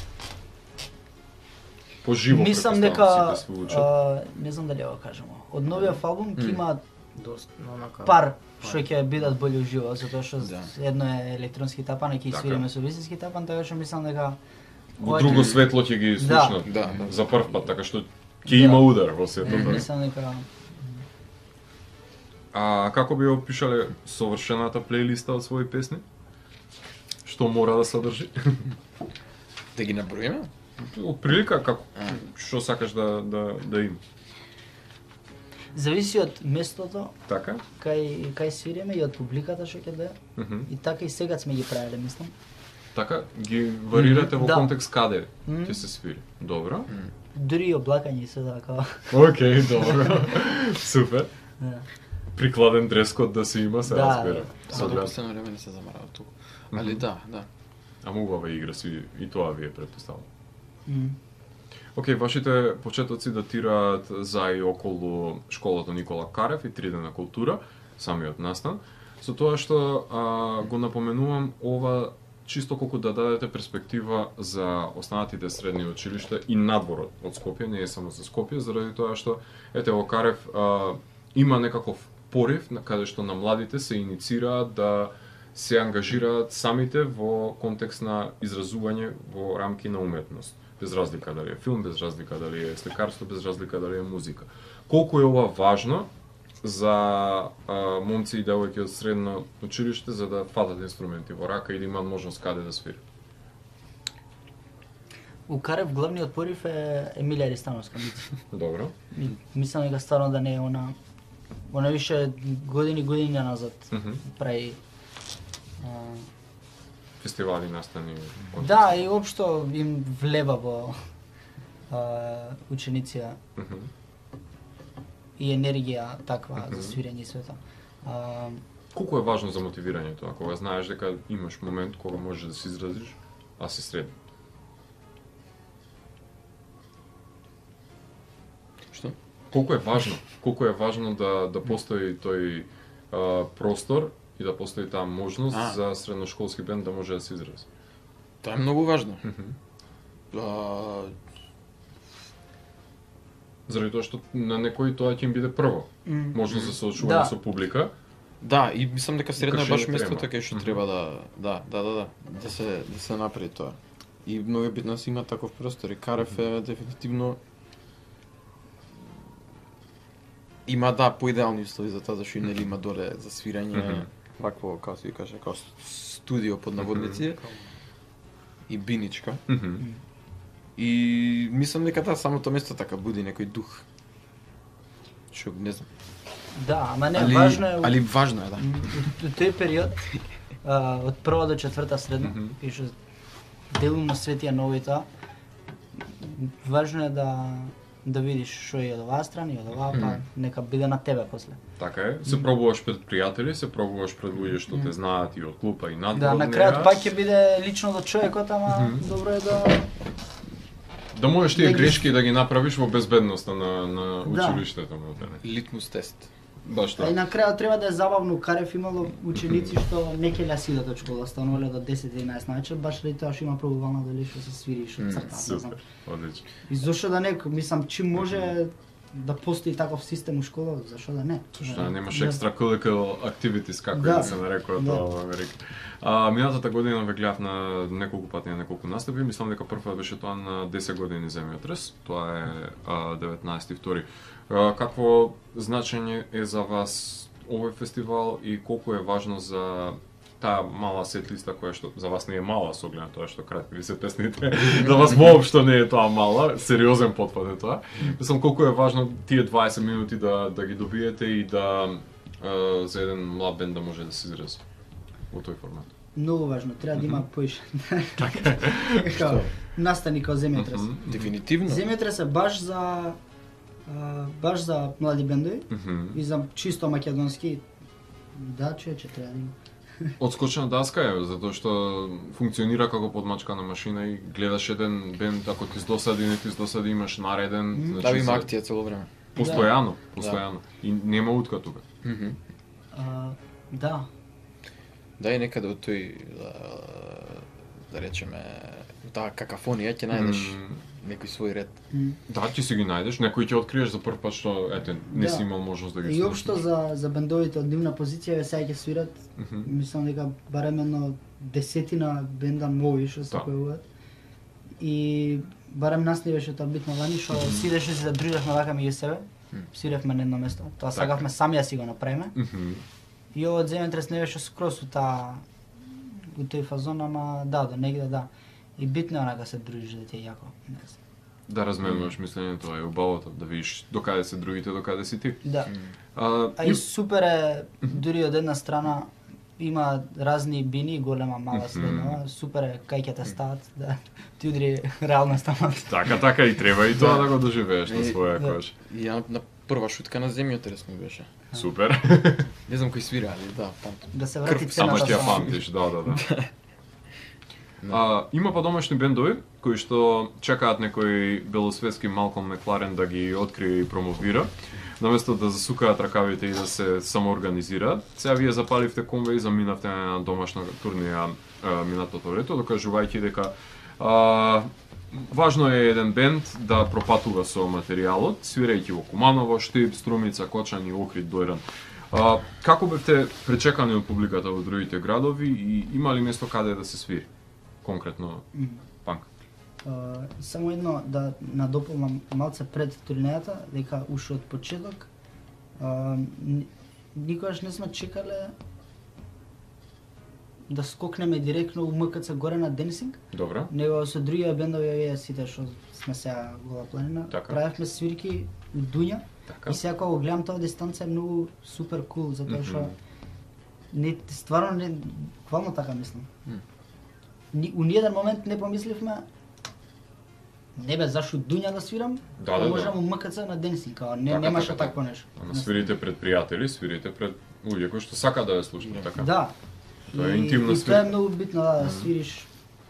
Поживо Мислам претпоставам дека сите звучат. не знам дали го кажемо. Од новиот албум ќе има Доста, онака. пар што ќе бидат бољи уживо, затоа што Да. едно е електронски тапан, и ќе Така. свириме со висински тапан, така што мислам дека Во друго светло ќе ги слушнат. Да, да. За прв пат, така што ќе има удар во сето. мислам дека А како би опишале совршената плейлиста од своји песни? Што мора да содржи? Да ги наброиме? Од прилика како што сакаш да има. зависи од местото Така? кај свириме и од публиката што ќе да е. Мгм. И така и сега сме ги правеле, мислам. Така ги варирате во Да. контекст каде Мгм. ќе се свири. Добро. Дури и облакање и се така. Океј, добро. Супер. Да. Прикладен дрескод да се има, се Да, разбира. Со Со глед. последно време не се замарава туку. Али да, да. Ама убава игра си и тоа ви е претпоставувам. Мгм. Океј, вашите почетоци датираат за и околу школата Никола Карев и 3 дена култура, самиот настан. Со тоа што го напоменувам ова чисто колку да дадете перспектива за останатите средни училишта и надворот од Скопје, не е само за Скопје, заради тоа што ете во Карев има некаков порив на каде што на младите се иницираат да се ангажираат самите во контекст на изразување во рамки на уметност. Без разлика дали е филм, без разлика дали е сликарство, без разлика дали е музика. Колку е ова важно за момци и девојки од средно училиште за да фатат инструменти во рака или имаат можност каде да свират? У Карев главниот порив е Емилија Ристановска. Добро. Мислам дека стварно да не е она више години назад Мгм. прави Фестивали, настани. да, и општо им влева во учениција Мгм. и енергија таква за свирење и света. Колку е важно за мотивирањето, ако кога знаеш дека имаш момент кога можеш да се изразиш, а си среден? Што? Колку е важно да постои тој простор и да постои таа можност за средношколски бенд да може да се изрази? Тоа е многу важно. Заради тоа што на некој тоа ќе им биде прво. Можност за соочување Да. со публика. Да, и мислам дека средно е Кашење баш местото трема. кај што треба да се направи тоа. И многу е битно да се има таков простор и Карев е дефинитивно има поидеални услови за тоа зашто и нели има доле за свирање вакво како се каже како студио под наводници и биничка. И мислам дека таа самото место така буди некој дух. Што не знам. Да, ама не, важно е Али важно е, да. у тој период од прва до четврта средна, и што делумно светија новите, важно е да видиш што е од оваа страна и од оваа, па нека биде на тебе после. Така е. Се пробуваш пред пријатели, се пробуваш пред луѓе што те знаат и од клупа и надвор. Да, на крајот пак ќе биде лично до човекот, ама добро е да можеш тие да ги- грешки да ги направиш во безбедноста на училиштето, мелтене. Литмус тест. Баш А тоа. и на крајот треба да е забавно. Карев имало ученици што не ќе си идат од школа, станувале до 10-11 најче, баш заради тоа што има пробувална дали што се свири, што црта, не знам. Супер, одлично. И зошто да не, мислам, чим може да постои таков систем у школа, зашо да не? Зашто немаш extracurricular activities, како Да. да се нарекува тоа во Америка. Минатата година ве гледав на неколку пати на неколку настапи, мислам дека првпат беше тоа на 10 години земјотрес, тоа е 19.2. Какво значење е за вас овој фестивал и колку е важно за таа мала сетлиста која што за вас не е мала со оглед на тоа што кратки ви се песните, за вас воопшто не е тоа мала, сериозен потпад е тоа. Мислам колку е важно тие 20 минути да ги добиете и да за еден млад бенд да може да се изрази во тој формат. Многу важно, треба да има поише. Така. Настани као земјотрес. Дефинитивно. Земјотрес е баш за млади бендови и за чисто македонски. Да, човече, треба да има. Одскочна даска е, затоа што функционира како подмачкана машина и гледаш еден бенд, ако ти здосади, не ти здосади, имаш нареден. Да, има акција цело време. Постојано. Да. И нема утка тука. Да. Да, и некаде од тој, да речеме, таа какафонија ќе најдеш некој свој ред. Да, ти си ги најдеш, некој ќе откриеш за прв пат што ете не си имал можност да ги слушаш. И општо за бендовите од нивна позиција сега ќе свират. Мислам дека барем едно 10 бенда нови што се појавуваат. И барем нас не беше тоа битно лани што сидеше се да дружевме вака меѓу себе. Свиревме на едно место. Тоа сакавме сами да си го направиме. И од земјотрес не беше скроз у тој фазон, ама да, до негде да. И битно е онака се дружиш да ти е јако. Да разменуваш мислење, тоа е убавото, да видиш докаде се другите, докаде си ти. Да. И супер е, дури од една страна има разни бини, голема, мала, среднова, супер е кај ќе те стаат, да ти удри реалноста. Така и треба и тоа да го доживееш на своја кош. И ја на прва шутка на земјотрес ми беше. Супер. Не знам кој свира, али да, памтам. Да се врати Само цената. ќе ја памтиш, да. Има па домашни бендови кои што чекаат некој белосветски Малком Макларен да ги открие и промовира, наместо да засукаат ракавите и да се самоорганизираат. Сега вие запаливте конвој и заминавте на домашна турнеја минатото лето, докажувајќи дека важно е еден бенд да пропатува со материјалот, свирејќи во Куманово, Штип, Струмица, Кочани, Охрид, Дојран. Како бевте пречекани од публиката во другите градови и има ли место каде да се свири? Конкретно панк. Само едно да надополнам малце пред турнејата, дека уште од почеток никогаш не сме чекале да скокнеме директно у МКЦ горе на денсинг. Добро. Него со другите бендови овие сите што сме сега Гола планина, правевме свирки у Дуња. И сега кога го гледам тоа дистанца е многу супер кул, затоа што не стварно не буквално така мислам. У ниеден момент не помисливме не бе зашо Дуња да свирам, можам у МКЦ на денсинг, немаше такво нешто. Ама свирите пред пријатели, свирите пред луѓе кои што сака да ја слушнат, така. Да. Тоа е интимна свирка. И тоа е многу битно да свириш.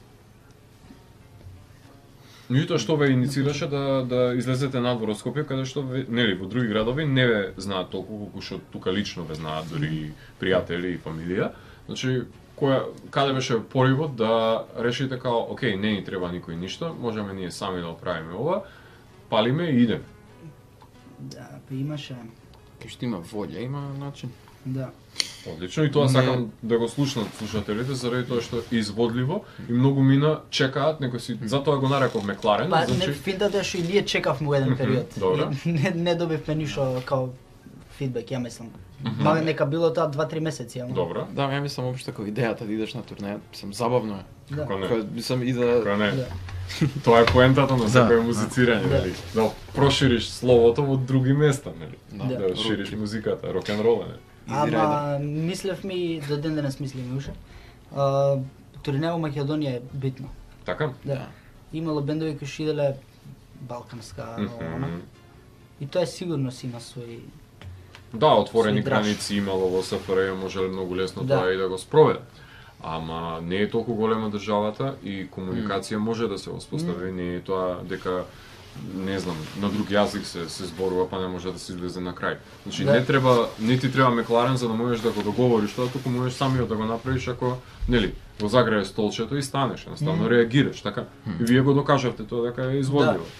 И тоа што ве иницираше да излезете надвор од Скопје, каде што нели во други градови не ве знаат толку колку што тука лично ве знаат дури пријатели и фамилија. Значи каде беше поривот да решите као, окей, не ни треба никој ништо, можеме ние сами да оправиме ова, палиме и идеме. Да, па имаше. Кај што има волја, има начин. Да. Одлично, и тоа сакам да го слушнат слушателите, заради тоа што е изводливо и многу мина чекаат, некој си, затоа го нареков Макларен. Па не финтата што и ние чекавме во еден период. Не добивме ништо као фидбек, ја мислам. Па нека било тоа 2-3 месеци, ама. Добро. Да, ја мислам општо како идејата да идеш на турнеја, сум забавно е. Да. Мислам и да Тоа е поентата на секој музицирање, нели? Да прошириш словото во други места, нели? Да шириш музиката, рок-н-рол, нели? Ама мислевме и до ден денес мислиме уште. Турнеја во Македонија е битно. Така? Да. Имало бендови кои што иделе балканска, и тоа сигурно си има свој. Да, отворени граници имало во СФРЈ, можеле многу лесно тоа и да го спроведе. Ама не е толку голема државата и комуникација може да се воспостави, не е тоа дека не знам, на друг јазик се зборува, па не може да се излезе на крај. Значи не ти треба Макларен за да можеш да го договориш тоа, туку можеш самиот да го направиш ако, нели, го загрееш столчето и станеш, едноставно реагираш, така? И вие го докажавте тоа дека е изводливо.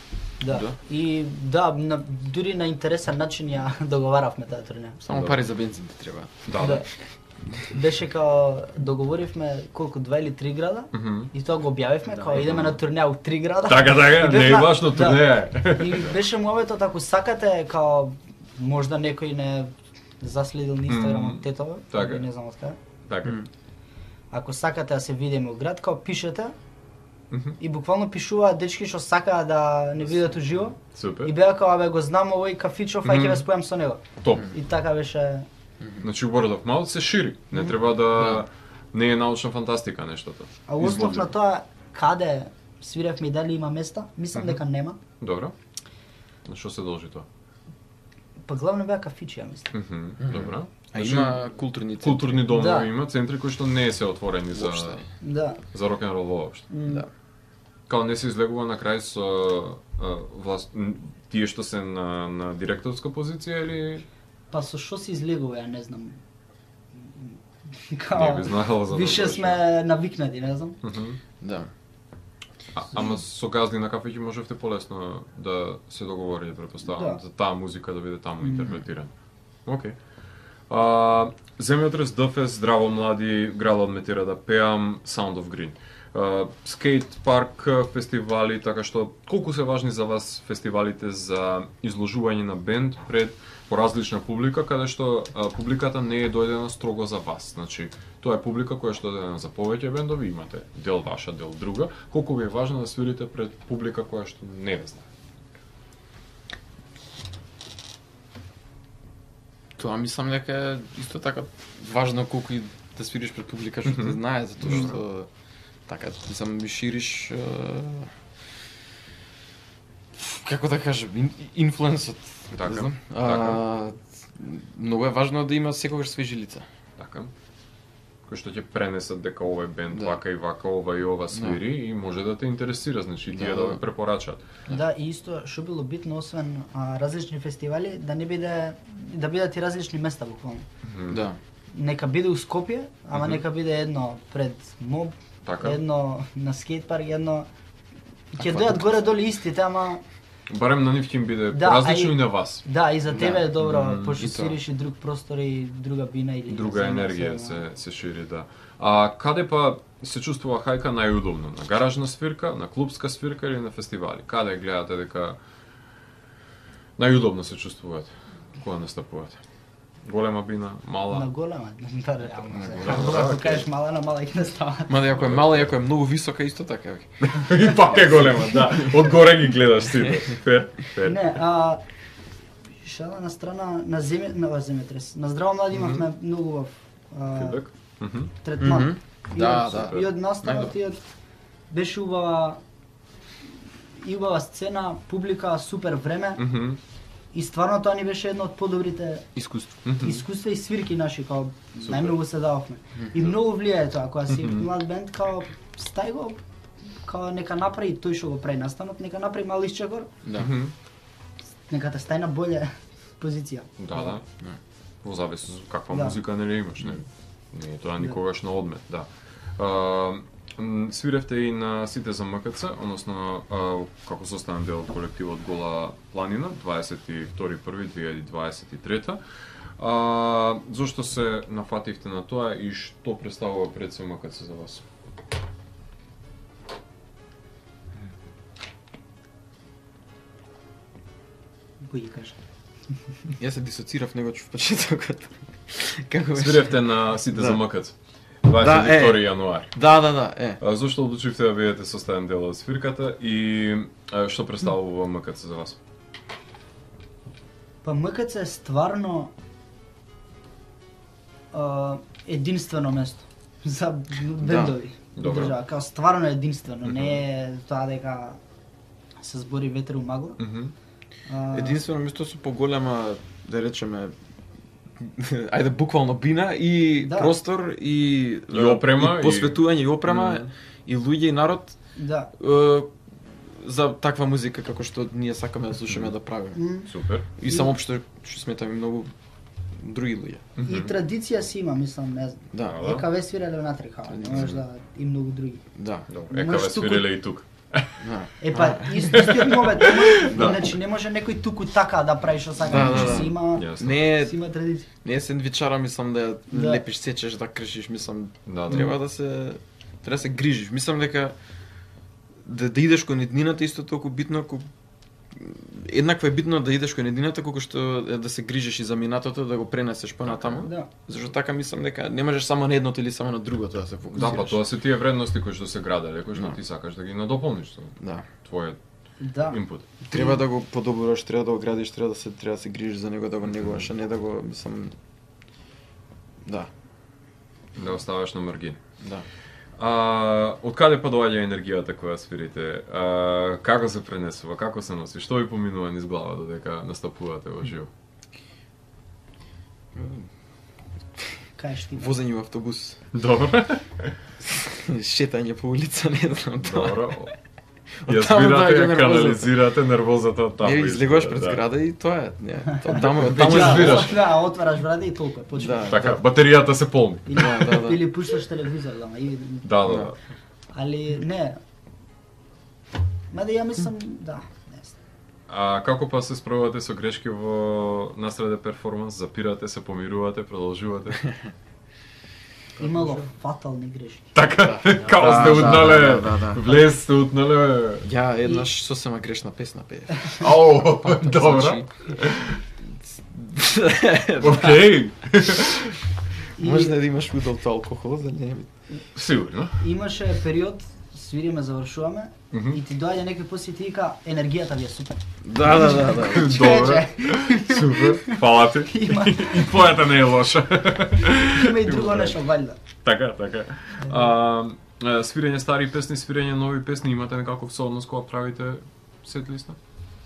Да. Да. И дури на интересен начин ја договаравме таа турнеја. Само пари за бензин ти треба. Да. Беше као договоривме колку 2 или 3 града и тоа го објавивме као идеме на турнеја у 3 града. Така, не е важно Да. турнеја. И беше моветот ако сакате као можда некој не заследил на Инстаграм тетове, Така. не знам од каде. Така. Ако сакате да се видиме у град, као пишете и буквално пишуваат дечки што сакаат да не видат уживо. Супер. И беа као абе го знам овој кафичов, ај ќе ве спојам со него. Топ. И така беше. Значи word of mouth се шири. Не треба да не е научна фантастика нештото. А основ Излози. на тоа каде свиревме и дали има места, мислам дека нема. Добро. На што се должи тоа? Па главно беа кафичи, ја мислам. Добро. А има културни центри. Културни домови Да. има, центри кои што не се отворени за Уопште. Да. рок-н-рол воопшто. Да. Као не се излегува на крај со тие што се на директорска позиција или Па со што се излегува, ја не знам. не би знаела за Више да сме навикнати, не знам. Да. Ама со газди на кафеќи можевте полесно да се договорите, претпоставам, Да. за таа музика да биде таму интерпретирана. Окей. Земјотрес, ДФС, Здраво млади, Грал одметира да пеам, Sound of Green. Скейт парк фестивали, така што колку се важни за вас фестивалите за изложување на бенд пред поразлична публика, каде што публиката не е дојдена строго за вас. Значи, тоа е публика која што е дојдена за повеќе бендови, имате дел ваша, дел друга. Колку ви е важно да свирите пред публика која што не ве знае? Тоа мислам дека е исто така важно колку и да свириш пред публика што те знае, затоа што така мислам ми шириш како да кажам инфлуенсот. Така, не знам. така. Многу е важно да има секогаш свежи лица. Така. Кои што ќе пренесат дека овој бенд Да. вака и вака, ова и ова свири и може да те интересира, значи тие Да, да да. ве препорачаат. Да, и исто што било битно освен различни фестивали, да не биде да бидат и различни места буквално. Да. Нека биде у Скопје, ама нека биде едно пред МОБ, Така. едно на скейт парк, едно ќе Аквадук. дојдат горе-долу истите, ама Барем на нив ќе им биде Да, различно а и- и на вас. да, и за тебе Да. е добро, пошто и тоа. свириш и друг простор и друга бина или Друга земја, енергија се- се шири, да. А каде па се чувствува хајка најудобно? На гаражна свирка, на клубска свирка или на фестивали? Каде гледате дека најудобно се чувствувате кога настапувате? Голема бина, мала? На голема, да, реално. голема, Кога окей. кажеш мала на мала ќе не става. Мада ако е мала и ако е многу висока исто така е. И пак е голема, да. Одгоре ги гледаш сите. Фер, фер. Не, шала на страна на земјотрес. На Здраво млади имавме многу убав Фидбек? третман. И Да, од- да. И од наставот и од беше убава сцена, публика, супер време и стварно тоа ни беше едно од подобрите Искуство. искуства и свирки наши, као најмногу се дававме. И многу влијае тоа, кога си млад бенд, као стај го, као нека направи тој што го прави настанот, нека направи мал исчекор, Да. нека те стај на болја позиција. Да, да. Во зависност каква Да. музика нели имаш, не е тоа никогаш на одмет, да. Свиревте и на сите за МКЦ, односно како составен дел од колективот Гола планина, 22.1.2023. Зошто се нафативте на тоа и што представува пред се МКЦ за вас? Кој ги кажа? Јас се дисоцирав него чув почетокот. Како беше? Свиревте на сите за Да. МКЦ. Да, 22 јануари. Да, е. Зошто одлучивте да бидете составен дел од свирката и што представува МКЦ за вас? Па МКЦ е стварно единствено место за бендови. Добро. Држава, као стварно единствено, не е тоа дека се збори ветер у магла. Единствено место со поголема, да речеме, ајде буквално бина и Да. простор и опрема, и посветување и опрема и луѓе и народ Да. за таква музика како што ние сакаме да слушаме да правиме. Супер. И само општо што сметам и многу други луѓе. И традиција си има, мислам, не знам. Да, Да. ЕКВ свиреле внатре, као, не можеш да и многу други. да. Добро. Не ЕКВ можеш туку- свиреле и тук. Па истиот момент, значи не може некој туку така да прави што сака, значи си има си има традиција. Не е сендвичара, мислам да лепиш, сечеш, да кршиш, мислам треба да се грижиш. Мислам дека да идеш кон еднината исто толку битно еднакво е битно да идеш кон едината колку што да се грижиш и за минатото, да го пренесеш понатаму. Да. Зашто така мислам дека не можеш само на едното или само на другото да се фокусираш. Да, па тоа се тие вредности кои што се граделе, кои што ти сакаш да ги надополниш со твојот инпут. Треба да го подобруваш, треба да го градиш, треба да се грижиш за него, да го негуваш, а не да го мислам да оставаш на маргин. Да. Од каде па доаѓа енергијата која свирите? Како се пренесува? Како се носи? Што ви поминува низ глава додека настапувате во живо? Кажеш ти. Возење во автобус. Добро. Шетање по улица, не знам. Добро. Ја збирате, канализирате нервозата од таму. Не излегуваш пред зграда и тоа е. Таму збираш. Да, отвараш врата и толку е почва. Така, батеријата се полни. Или пушташ телевизор, Да. Али не. Маде ја мислам, да, не знам. Како па се справувате со грешки во насреде перформанс? Запирате се, помирувате, продолжувате? Имало фатални грешки. Така, као сте утнале, влез сте утнале. Ја еднаш сосема грешна песна пеев. Ау, добро. Океј. Може да имаш удовто алкохол, за не би. Сигурно. Имаше период, свириме, завршуваме, и ти доаѓа некој после и ти вика, енергијата ви е супер. Да. Добро. Супер. Фала ти. И твојата не е лоша. Има и друго нешто валјда. Така. Свирење стари песни, свирење нови песни, имате некаков сооднос кога правите сетлиста?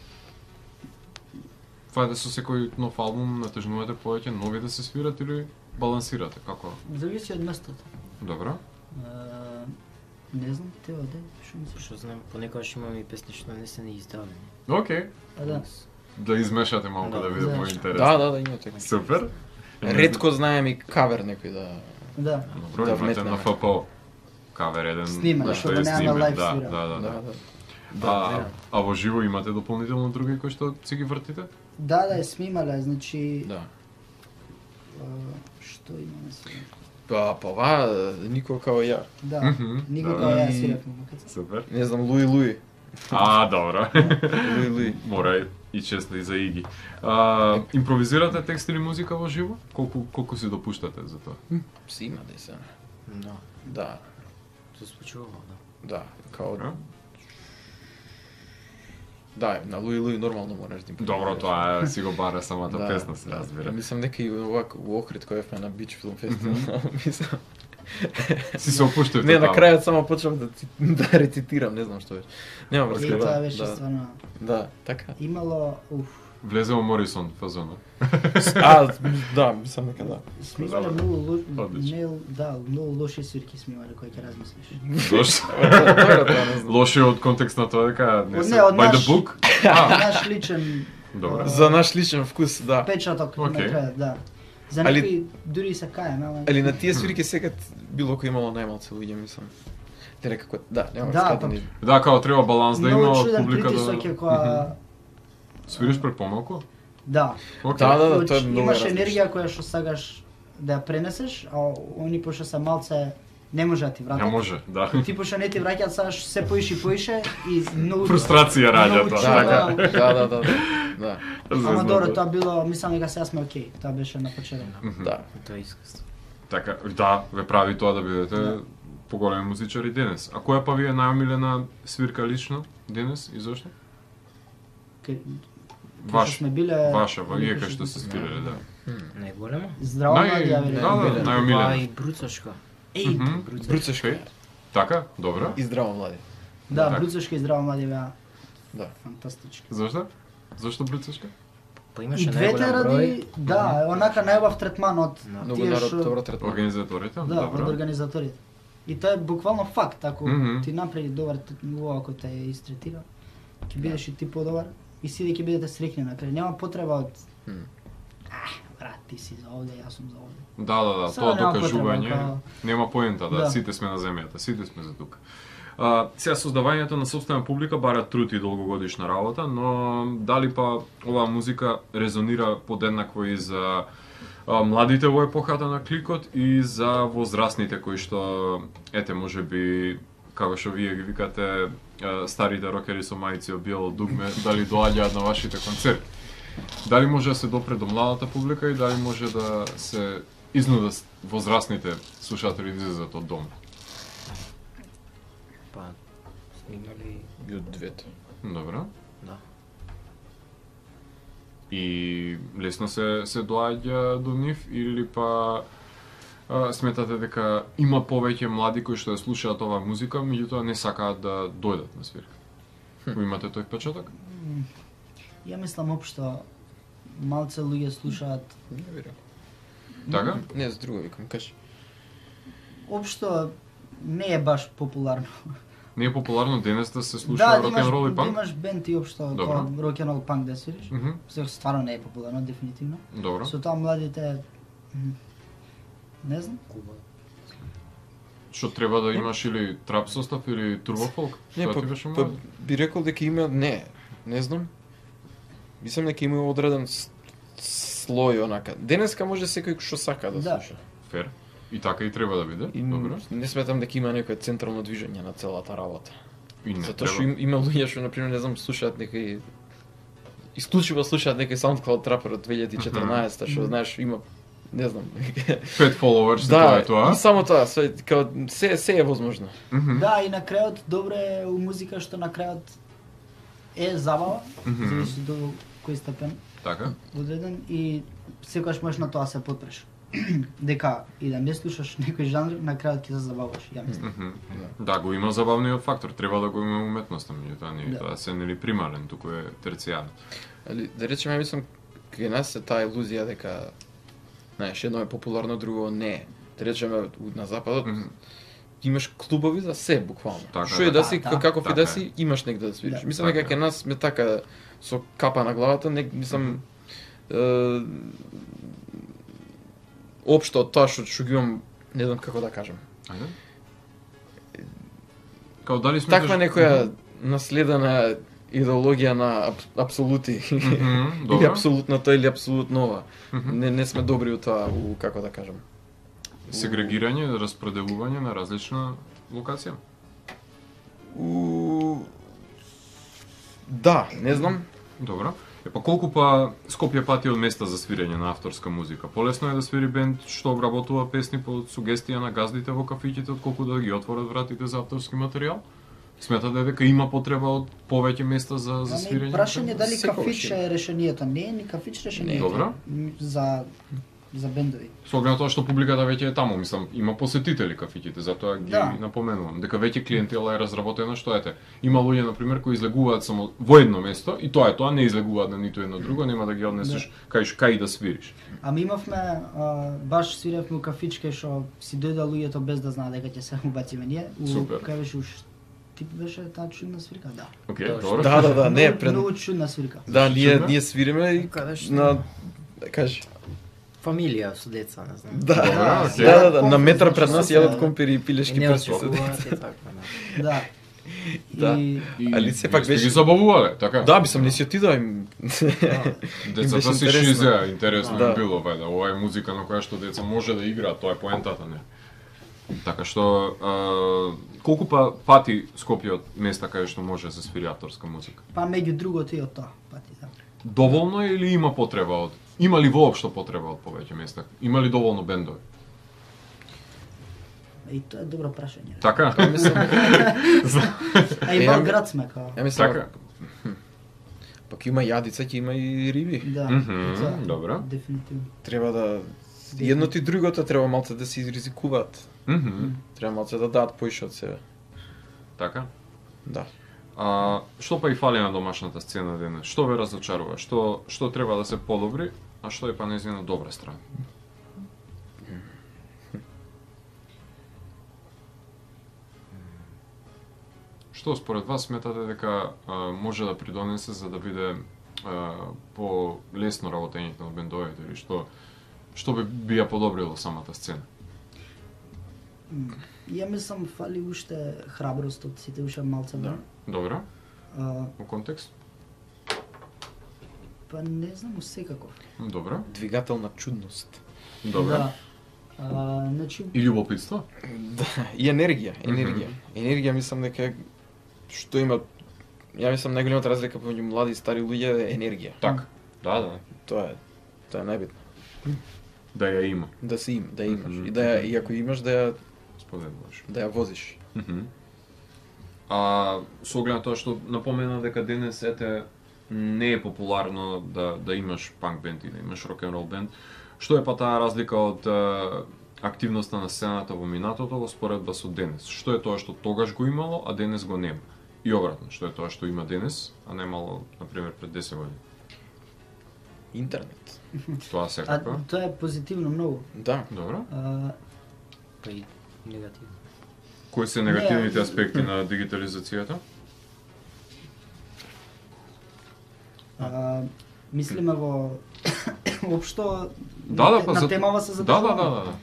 Фајде со секој нов албум, натежнувате повеќе нови да се свират или балансирате? Како? Зависи од местото. Добро. Не знам, те оде, што мислиш? Што знам, понекогаш имаме и песни што не се не издавани. Океј. Да. Да измешате малку да видиме интерес. Да, има така. Супер. Ретко знаем и кавер некој да. Да. Добро, имате на ФПО кавер еден. Снима, што го нема на лайв свира. Да. А во живо имате дополнително други кои што си ги вртите? Да, снимале, значи. Да. Што имаме сега? Па ова никој као ја. Да, никој као ја свиревме. Супер. Не знам, Луи. Добро. Луи. Мора и често и за Иги. Импровизирате текст или музика во живо? Колку си допуштате за тоа? Си има се. Да. Се случува, Да, као да, на Луи нормално можеш да импровизираш. Добро, тоа си го бара самата песна, се разбира. Мислам дека и овак во Охрид кој е на Бич филм фестивал, мислам. Си се опуштив Не, на крајот само почнав да рецитирам, не знам што беше. Нема врска. Тоа беше стварно. Да, така. Имало, Влезе во Морисон фазона. Да, мислам дека да. Снимале многу лоши свирки снимале кои ќе размислиш. Зошто? Лоши од контекст на тоа дека не се by the book? Наш личен. Добро. За наш личен вкус, да. Печаток на крајот, да. За некои дури се каем, ама. Али на тие свирки секад било кој имало најмалку луѓе, мислам. Те некако, да, нема Да, да, као треба баланс да има од публика да. Многу чуден која свириш пред помалку? Да. Да, тоа е многу. Имаш енергија која што сакаш да ја пренесеш, а они пошто се малце не може да ти враќаат. Не може, да. Ти пошто не ти враќаат, сакаш се поише и многу фрустрација раѓа тоа, така. Да. Ама добро, тоа било, мислам дека сега сме окей. Тоа беше на почеток. Да, тоа е искуство. Така, да, ве прави тоа да бидете поголеми музичари денес. А која па ви е најомилена свирка лично денес и зошто? Ваша, вие кај што се свиреле, да. Најголема? Здраво младија ви. Да, најомилена. И Бруцашка. Бруцашка. Така, добро. И здраво млади. Да, Бруцашка и здраво млади беа. Да. Фантастички. Зошто? Зошто Бруцашка? Па имаше и двете ради, да, онака најубав третман од тие што добро третман. Организаторите, да, од организаторите. И тоа е буквално факт, ако ти направи добар ниво, ако те истретира, ќе бидеш и ти подобар и сите ќе бидете среќни на крај. Нема потреба од брат, ти си за овде, јас сум за овде. Да, тоа докажување нема поента, да, сите сме на земјата, сите сме за тука. Сега создавањето на сопствена публика бара труд и долгогодишна работа, но дали па оваа музика резонира подеднакво и за младите во епохата на кликот и за возрастните кои што ете можеби како што вие ги викате старите рокери со мајци од биело дугме, дали доаѓаат на вашите концерти? Дали може да се допре до младата публика и дали може да се изнудат возрастните слушатели да излезат од дома? Па, имали И од двете. Добро. Да. И лесно се доаѓа до нив или па сметате дека има повеќе млади кои што ја слушаат оваа музика, меѓутоа не сакаат да дојдат на свирка? Кој имате тој впечаток? Ја мислам општо малце луѓе слушаат Не верувам. Така? Не, за друго викам, кажи. општо не е баш популарно. Не е популарно денес да се слуша Да, рок-н-рол и да панк? имаш бенд и општо Добро. тоа рок-н-рол панк да свириш. Мгм. Се стварно не е популарно, дефинитивно. Добро. Со тоа младите не знам. Куба. Што треба да имаш или трап состав или турбофолк? Не, Тоа па, ти беше па младо? би рекол дека има, не знам. Мислам дека има одреден слој онака. Денеска може секој што сака да Да. слуша. Фер. И така и треба да биде. И Добро. не сметам дека има некое централно движење на целата работа. И не Затоа што треба. има луѓе што на пример не знам слушаат некој исклучиво слушаат некој SoundCloud трапер од 2014 што знаеш има не знам. 5 followers, тоа Да, е тоа. и само тоа, се е возможно. Мгм. Да, и на крајот добро е у музика што на крајот е забава, Мгм. зависи до кој степен Така. одреден и секогаш можеш на тоа се потпреш. Дека и да не слушаш некој жанр, на крајот ќе се забаваш, ја мислам. Мгм. Да, го има забавниот фактор, треба да го има уметноста, меѓутоа не е Да. тоа се нели примарен, туку е терцијарен. Али да речеме, ја мислам кај нас е таа илузија дека знаеш, едно е популарно, друго не е. Да речеме на западот Мгм. имаш клубови за се буквално. Така, Што е да така. си, Да, каков и така да си, имаш негде да свириш. Да. Мислам дека Така кај е. нас сме така со капа на главата, не мислам општо од тоа што ги имам, не знам како да кажам. Ајде. Као дали сме Таква некоја наследена идеологија на апсолути. Мгм, Или добро. апсолутно тоа или апсолутно ова. Мгм. Не сме добри у тоа, како да кажам. Сегрегирање, распределување на различна локација. Да, не знам. Добро. Па колку па Скопје пати од места за свирење на авторска музика? Полесно е да свири бенд што обработува песни по сугестија на газдите во кафиќите, отколку да ги отворат вратите за авторски материјал? Сметате дека има потреба од повеќе места за свирење? Прашање дали Секогаш кафич има. е решението. Не е ни кафич решението. Добро. За бендови. Со оглед на тоа што публиката веќе е таму, мислам, има посетители кафиќите, затоа ги Да. напоменувам дека веќе клиентела е разработена, што ете. Има луѓе на пример кои излегуваат само во едно место и тоа е тоа, не излегуваат на ниту едно друго, нема да ги однесеш кај да свириш. Ами имавме, баш свиревме у кафич кај што си дојде луѓето без да знаат дека ќе се убациме ние. Супер. Кај беше уш тип беше таа чудна свирка, да. Океј, Точно. добро. Да, не, Многу- Многу чудна свирка. Да, Чудно. ние свириме и Каде што? на кажи. Фамилија со деца, не знам. Да, Добро, окей. на метар пред нас Значи, јадат компири и пилешки Не прски. очекуваат и така, да. Да. Да. И Али сепак сте беше- ги забавувале, така? Да, мислам, не си отидоа им. Децата беше се интересно. шизеа, интересно Да. им било, вајда, ова е музика на која што деца може да играат, тоа е поентата, не. Така што, колку пати Скопје од места каде што може да се свири авторска музика? па меѓу другото и од тоа пати, да. Доволно е или има потреба од... Има ли воопшто потреба од повеќе места? Има ли доволно бендови? И тоа е добро прашање. Така? А и мал Е, град сме као. Ја мислам, Така? пак има јадица, ќе има и риби. Да. Мгм, тоа, добро. Дефинитивно. Треба да едното и другото треба малце да се изризикуваат. Мгм, Треба малце да дадат поише од себе. така. Да. Што па и фали на домашната сцена денес? Што ве разочарува? Што треба да се подобри, а што е па нејзина добра страна? Што според вас сметате дека може да придонесе за да биде по лесно работењето на бендовите или што би ја подобрило самата сцена? Ја мислам фали уште храброст од сите уште малце. Да. Добро. А, Во контекст? па не знам секаков. Добро. Двигател на чудност. Добро. Да. Значи И љубопитство? Да, и енергија. Енергија мислам дека е што има, ја мислам најголемата разлика помеѓу млади и стари луѓе е енергија. Так. Да. Тоа е најбитно. Да ја има. Да си да имаш и да ја, и ако имаш да Споделуваш. ја возиш. А со оглед на тоа што напомена дека денес не е популарно да имаш панк бенд и да имаш рок н рол бенд, што е па таа разлика од активноста на сцената во минатото во споредба со денес? Што е тоа што тогаш го имало, а денес го нема? И обратно, што е тоа што има денес, а немало, например, пред 10 години? Интернет. Тоа секако. тоа е позитивно многу. Да. Добро. Па и негативно. Кои се негативните Не, аспекти на дигитализацијата? Мислиме во општо Да, на темава се задржуваме. Да.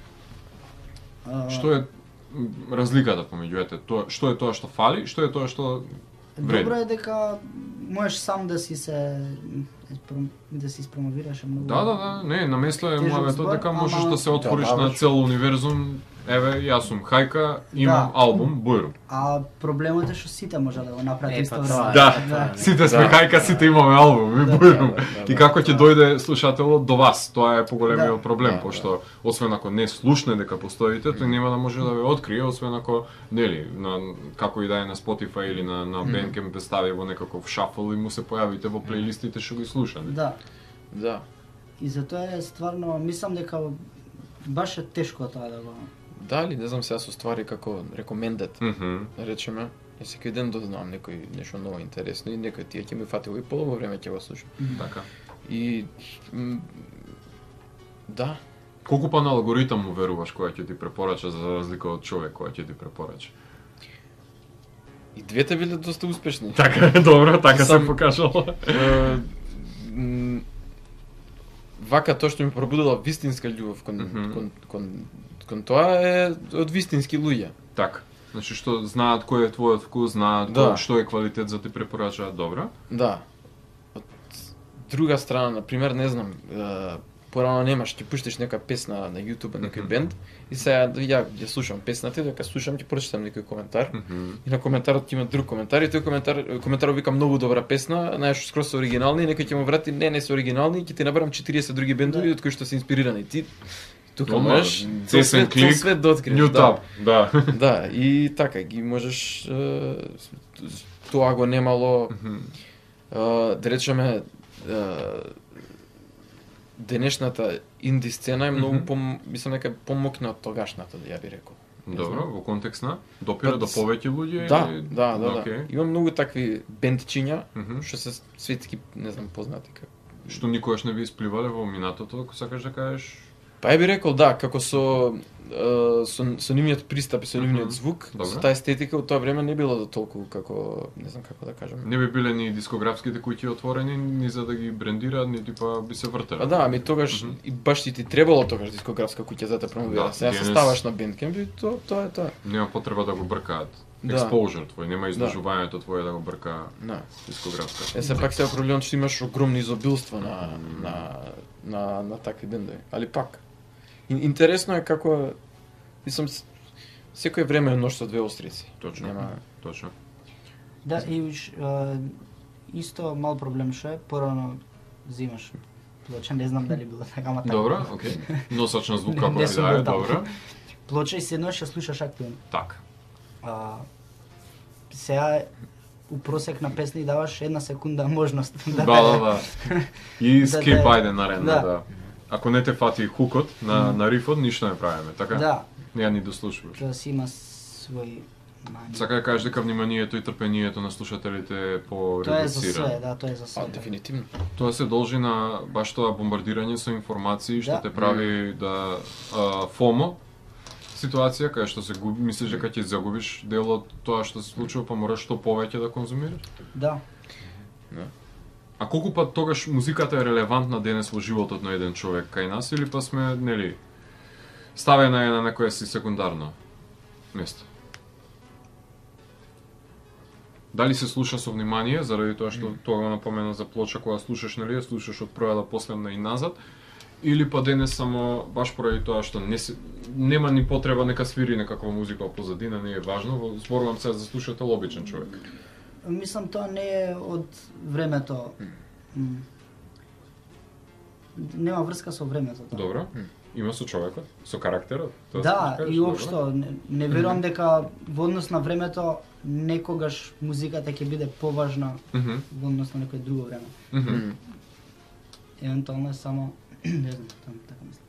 Што е разликата помеѓу што е тоа што фали, што е тоа што вреди? Добро е дека можеш сам да си испромовираш многу. Да, не, намесла е Тежок мојавето збор, дека можеш ама- да се отвориш Да, на цел универзум. Еве, јас сум Хајка, имам Да. албум Бујрум. А проблемот е што сите може да го направат Е, исто па време. тоа е. Да, сите сме Да. Хајка, сите имаме албум и Бујрум. да, И како ќе дојде слушателот до вас, тоа е поголемиот Да. проблем, Да, пошто освен ако не слушне дека постоите, тој нема да може да ве открие, освен ако нели на како и да е на Spotify или на Bandcamp ве стави во некаков шафл и му се појавите во плейлистите што ги слушате. Да. Да. И затоа е стварно, мислам дека баш е тешко тоа да го... Дали, не знам сега со ствари како recommended, Мгм. речеме, ја секој ден дознавам нешто ново интересно и некој тие ќе ми фати и полово време ќе го слушам. Така. И да, Колку па на алгоритам му веруваш која ќе ти препорача за разлика од човек која ќе ти препорача? и двете биле доста успешни. Така е, добро, така се Сам- покажало. Е, Вака тоа што ми пробудила вистинска љубов кон тоа е од вистински луѓе. Така. Значи што знаат кој е твојот вкус, знаат Да. што е квалитет за ти препорачаат, добро. Да. Од друга страна, на пример, не знам, порано немаш, ќе пуштиш нека песна на YouTube, некој бенд, и сега ја слушам песната и дека слушам ќе прочитам некој коментар. И на коментарот ќе има друг коментар и тој коментарот вика многу добра песна, знаеш скроз се оригинални, и некој ќе му врати не се оригинални, ќе ти набарам 40 други бендови од кои што се инспирирани. Ти тука Дома, можеш десен клик, свет да откриеш. New Да. tab, да. Да, и така ги можеш тоа го немало да речеме денешната инди сцена е многу мислам дека е помокна од тогашната, ја би рекол. Добро, во контекст на допира до повеќе луѓе? Да, или- да. Океј. Има многу такви бендчиња Мгм. што се светски, не знам, познати како. Што никогаш не ви испливале во минатото, ако сакаш да кажеш? Па ја би рекол да, како со нивниот пристап и со нивниот звук, Добро. со таа естетика од тоа време не било толку како, не знам како да кажам. Не би биле ни дискографските куќи отворени, ни за да ги брендираат, ни типа би се вртеле. Па да, ами тогаш и баш ти требало тогаш дискографска куќа за да промовира. Да, Сега се денес- ставаш на Bandcamp и тоа е тоа. Нема потреба да го бркаат. Да. Exposure твој, нема изложувањето твое да го брка Да. дискографска. Е се пак сега проблемот што имаш огромно изобилство на такви бендови. Али пак интересно е како мислам секое време е нож со две острици. Точно. Точно. Да, и исто мал проблем што е, порано взимаш плоча, не знам дали било така, ама така. Добро, окей. Носач на звук Не, како не и сум да е, бил таму. добро. Плоча и седнаш ја слушаш актуелно. Така. Сега у просек на песни даваш една секунда можност Да. И Да, скип да. ајде наредно, Да. да. Ако не те фати хукот на рифот, ништо не правиме, така? Да, Не ја ни дослушуваш. тоа си има свој мани. Сака да кажеш дека вниманието и трпението на слушателите е Тоа е за поредуцирано. све, да, тоа е за све. Дефинитивно. Тоа се должи на баш тоа бомбардирање со информации што Да. те прави да FOMO ситуација кај што се мислиш дека ќе загубиш дел од тоа што се случува, па мораш што повеќе да конзумираш. Да. А колку пат тогаш музиката е релевантна денес во животот на еден човек кај нас или па сме, нели, ставена е на некое си секундарно место. Дали се слуша со внимание, заради тоа што тоа го напомена за плоча, кога слушаш, нели, ја слушаш од прва до последна и назад, или па денес само баш поради тоа што нема ни потреба нека свири некаква музика во позадина, не е важно, зборувам се за слушател обичен човек. Мислам, тоа не е од времето. Нема врска со времето. Тоа. Добро. Има со човекот, со карактерот. Да, и општо не верувам дека во однос на времето некогаш музиката ќе биде поважна во однос на некое друго време. Евентуално е само не знам, така мислам.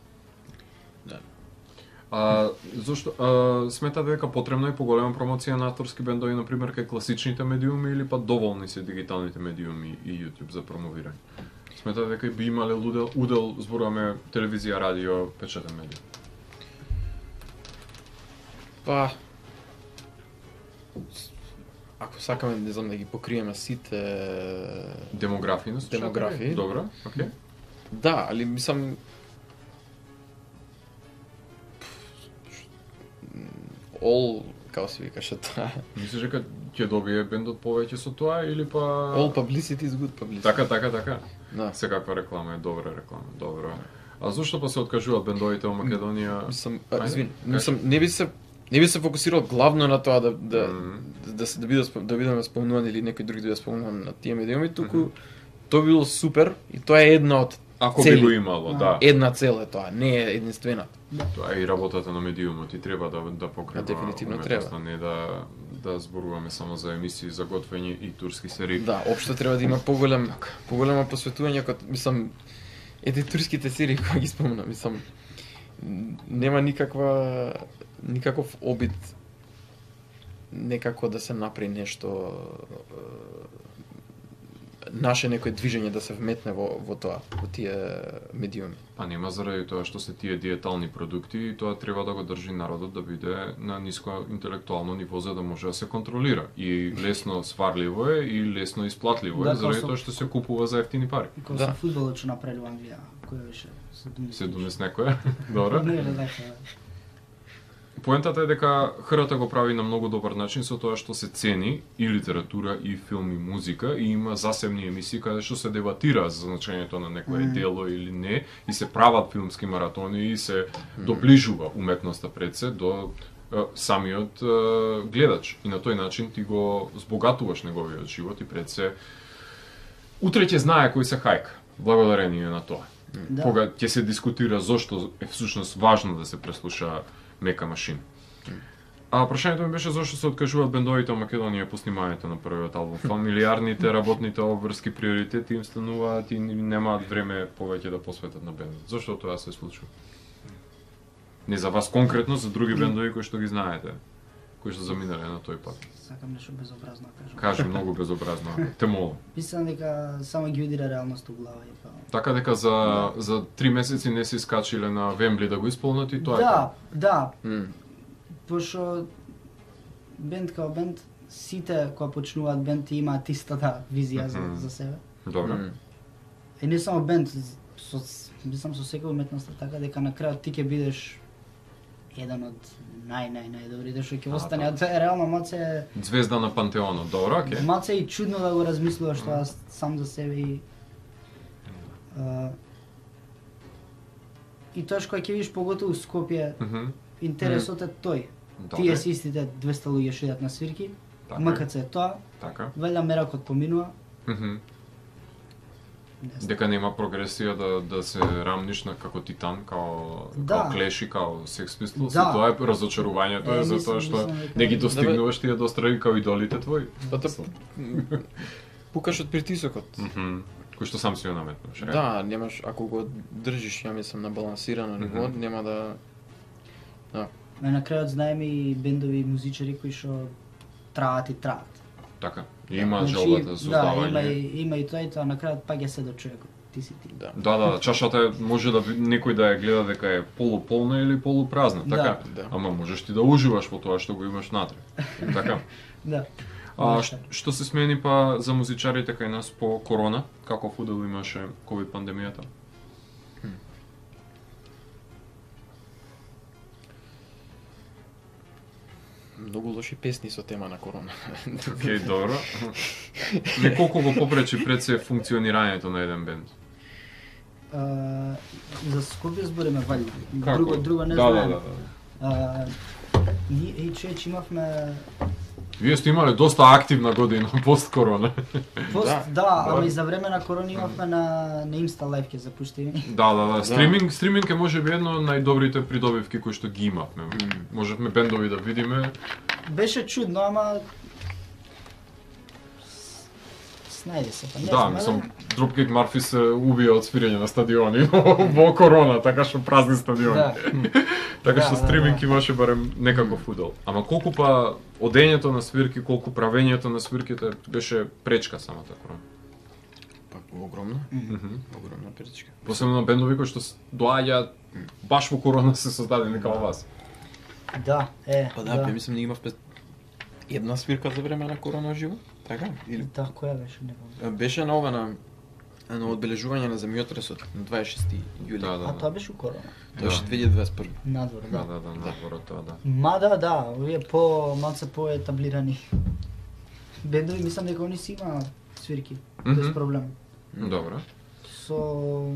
Да. Зошто сметате дека потребна е поголема промоција на авторски бендови, на пример кај класичните медиуми, или па доволни се дигиталните медиуми и YouTube за промовирање? Сметате дека би имале удел, зборуваме телевизија, радио, печатен медиум? Па ако сакаме, не знам, да ги покриеме сите демографии на слушатели? Демографии. Добро, окей. Да, али мислам како се викаше тоа? Мислиш дека ќе добие бендот повеќе со тоа или па All publicity is good publicity. Така. Да. Секаква реклама е добра реклама, добро. А зошто па се откажуваат бендовите во Македонија? Мислам, не би се фокусирал главно на тоа да бидеме спомнувани или некои други да спомнувани на тие медиуми, туку тоа било супер и тоа е една од ако би го имало, да. Една цел е тоа, не е единствена. Тоа е и работата на медиумот и треба да покрива. Дефинитивно треба. Не да зборуваме само за емисии за готвење и турски серии. Да, општо треба да има поголемо посветување кога мислам турските серии кои ги спомнам, мислам нема никаков обид некако да се направи нешто наше некое движење да се вметне во тоа, во тие медиуми. А нема заради тоа што се тие диетални продукти и тоа треба да го држи народот да биде на ниско интелектуално ниво за да може да се контролира. И лесно сварливо е и лесно исплатливо е заради тоа што се купува за ефтини пари. Како со фудбалот што направи во Англија, кој беше 70 некоја. Добро. Не, така. Поентата е дека ХРТ го прави на многу добар начин со тоа што се цени и литература, и филм, и музика, и има засебни емисии каде што се дебатира за значењето на некое дело или не, и се прават филмски маратони и се доближува уметноста пред се до самиот гледач. И на тој начин ти го збогатуваш неговиот живот и пред се утре ќе знае кој се хајка, благодарение на тоа. Да. Кога ќе се дискутира зошто е всушност важно да се преслуша мека машина. А прашањето ми беше зошто се откажуваат бендовите во Македонија по снимањето на првиот албум. Фамилиарните, работните обврски, приоритети им стануваат и немаат време повеќе да посветат на бендот. Зошто тоа се случува? Не за вас конкретно, за други бендови кои што ги знаете, кои што заминале на тој пат. Сакам нешто безобразно да кажам. Кажи многу безобразно, те молам. Мислам дека само ги удира реалност у глава и па. Така дека за 3 месеци не се искачиле на Вембли да го исполнат и тоа е така. Да. Пошто бенд као бенд, сите кои почнуваат бенд имаат истата визија за себе. Добро. И не само бенд, мислам со секоја уметност така дека на крајот ти ќе бидеш еден од најдобрите што ќе остане. А тоа е реално Маце звезда на пантеонот, добро, окей. Маце и чудно да го размислуваш тоа сам за себе и тоа што ќе видиш поготово у Скопје, интересот е тој. Тие се истите 200 луѓе што идат на свирки, МКЦ е тоа, велја меракот поминува. Дека нема прогресија да се рамниш на како Титан, као Клеши, као Sex Pistols, и тоа е разочарувањето е за тоа што не ги достигнуваш тие дострави као идолите твои. Пукаш од притисокот. Кој што сам си ја наметнуваш. Да, немаш, ако го држиш, ја мислам, на балансирано ниво, нема да... На крајот знаеме и бендови и музичари кои што траат. Така. Има желбата за создавање. Да, има и тоа на крајот паѓа се до човекот. Ти си ти. Да, чашата може да некој да ја гледа дека е полуполна или полупразна, така? Ама можеш ти да уживаш во тоа што го имаш натре. Така? Да. Што се смени па за музичарите кај нас по корона? Каков удел имаше ковид пандемијата? Многу лоши песни со тема на корона. Океј, добро. Не колку го попречи пред се функционирањето на еден бенд? За Скопје збориме вали. Како? Друго не Да, знаем. да. Ние имавме Вие сте имале доста активна година пост корона. да, ама и за време на корона имавме на Insta Live ќе запуштиме. Да. Стриминг е можеби едно од најдобрите придобивки кои што ги имавме. Можевме бендови да видиме. Беше чудно, ама снајде се, па не Да, знам, мислам, Dropkick Murphys се убија од свирење на стадиони во корона, така што празни стадиони. Да. Така што Да, стриминг да. имаше барем некаков удел. Ама колку па одењето на свирки, колку правењето на свирките беше пречка самата корона. Пак огромна. Огромна пречка. Посебно на бендови кои што доаѓаат баш во корона се создадени како вас. Да, Па да, мислам ние имавме една свирка за време на корона живо, така? Или Да, која беше, не помнам. беше на ова на одбележување на земјотресот на 26 јули. Да. А тоа беше у корона. Тоа беше 2021. Надвор, да. Да, надворот тоа, да. Мада, да, овие малце по-етаблирани бендови, мислам дека они си имаат свирки, без проблем. Добро. Со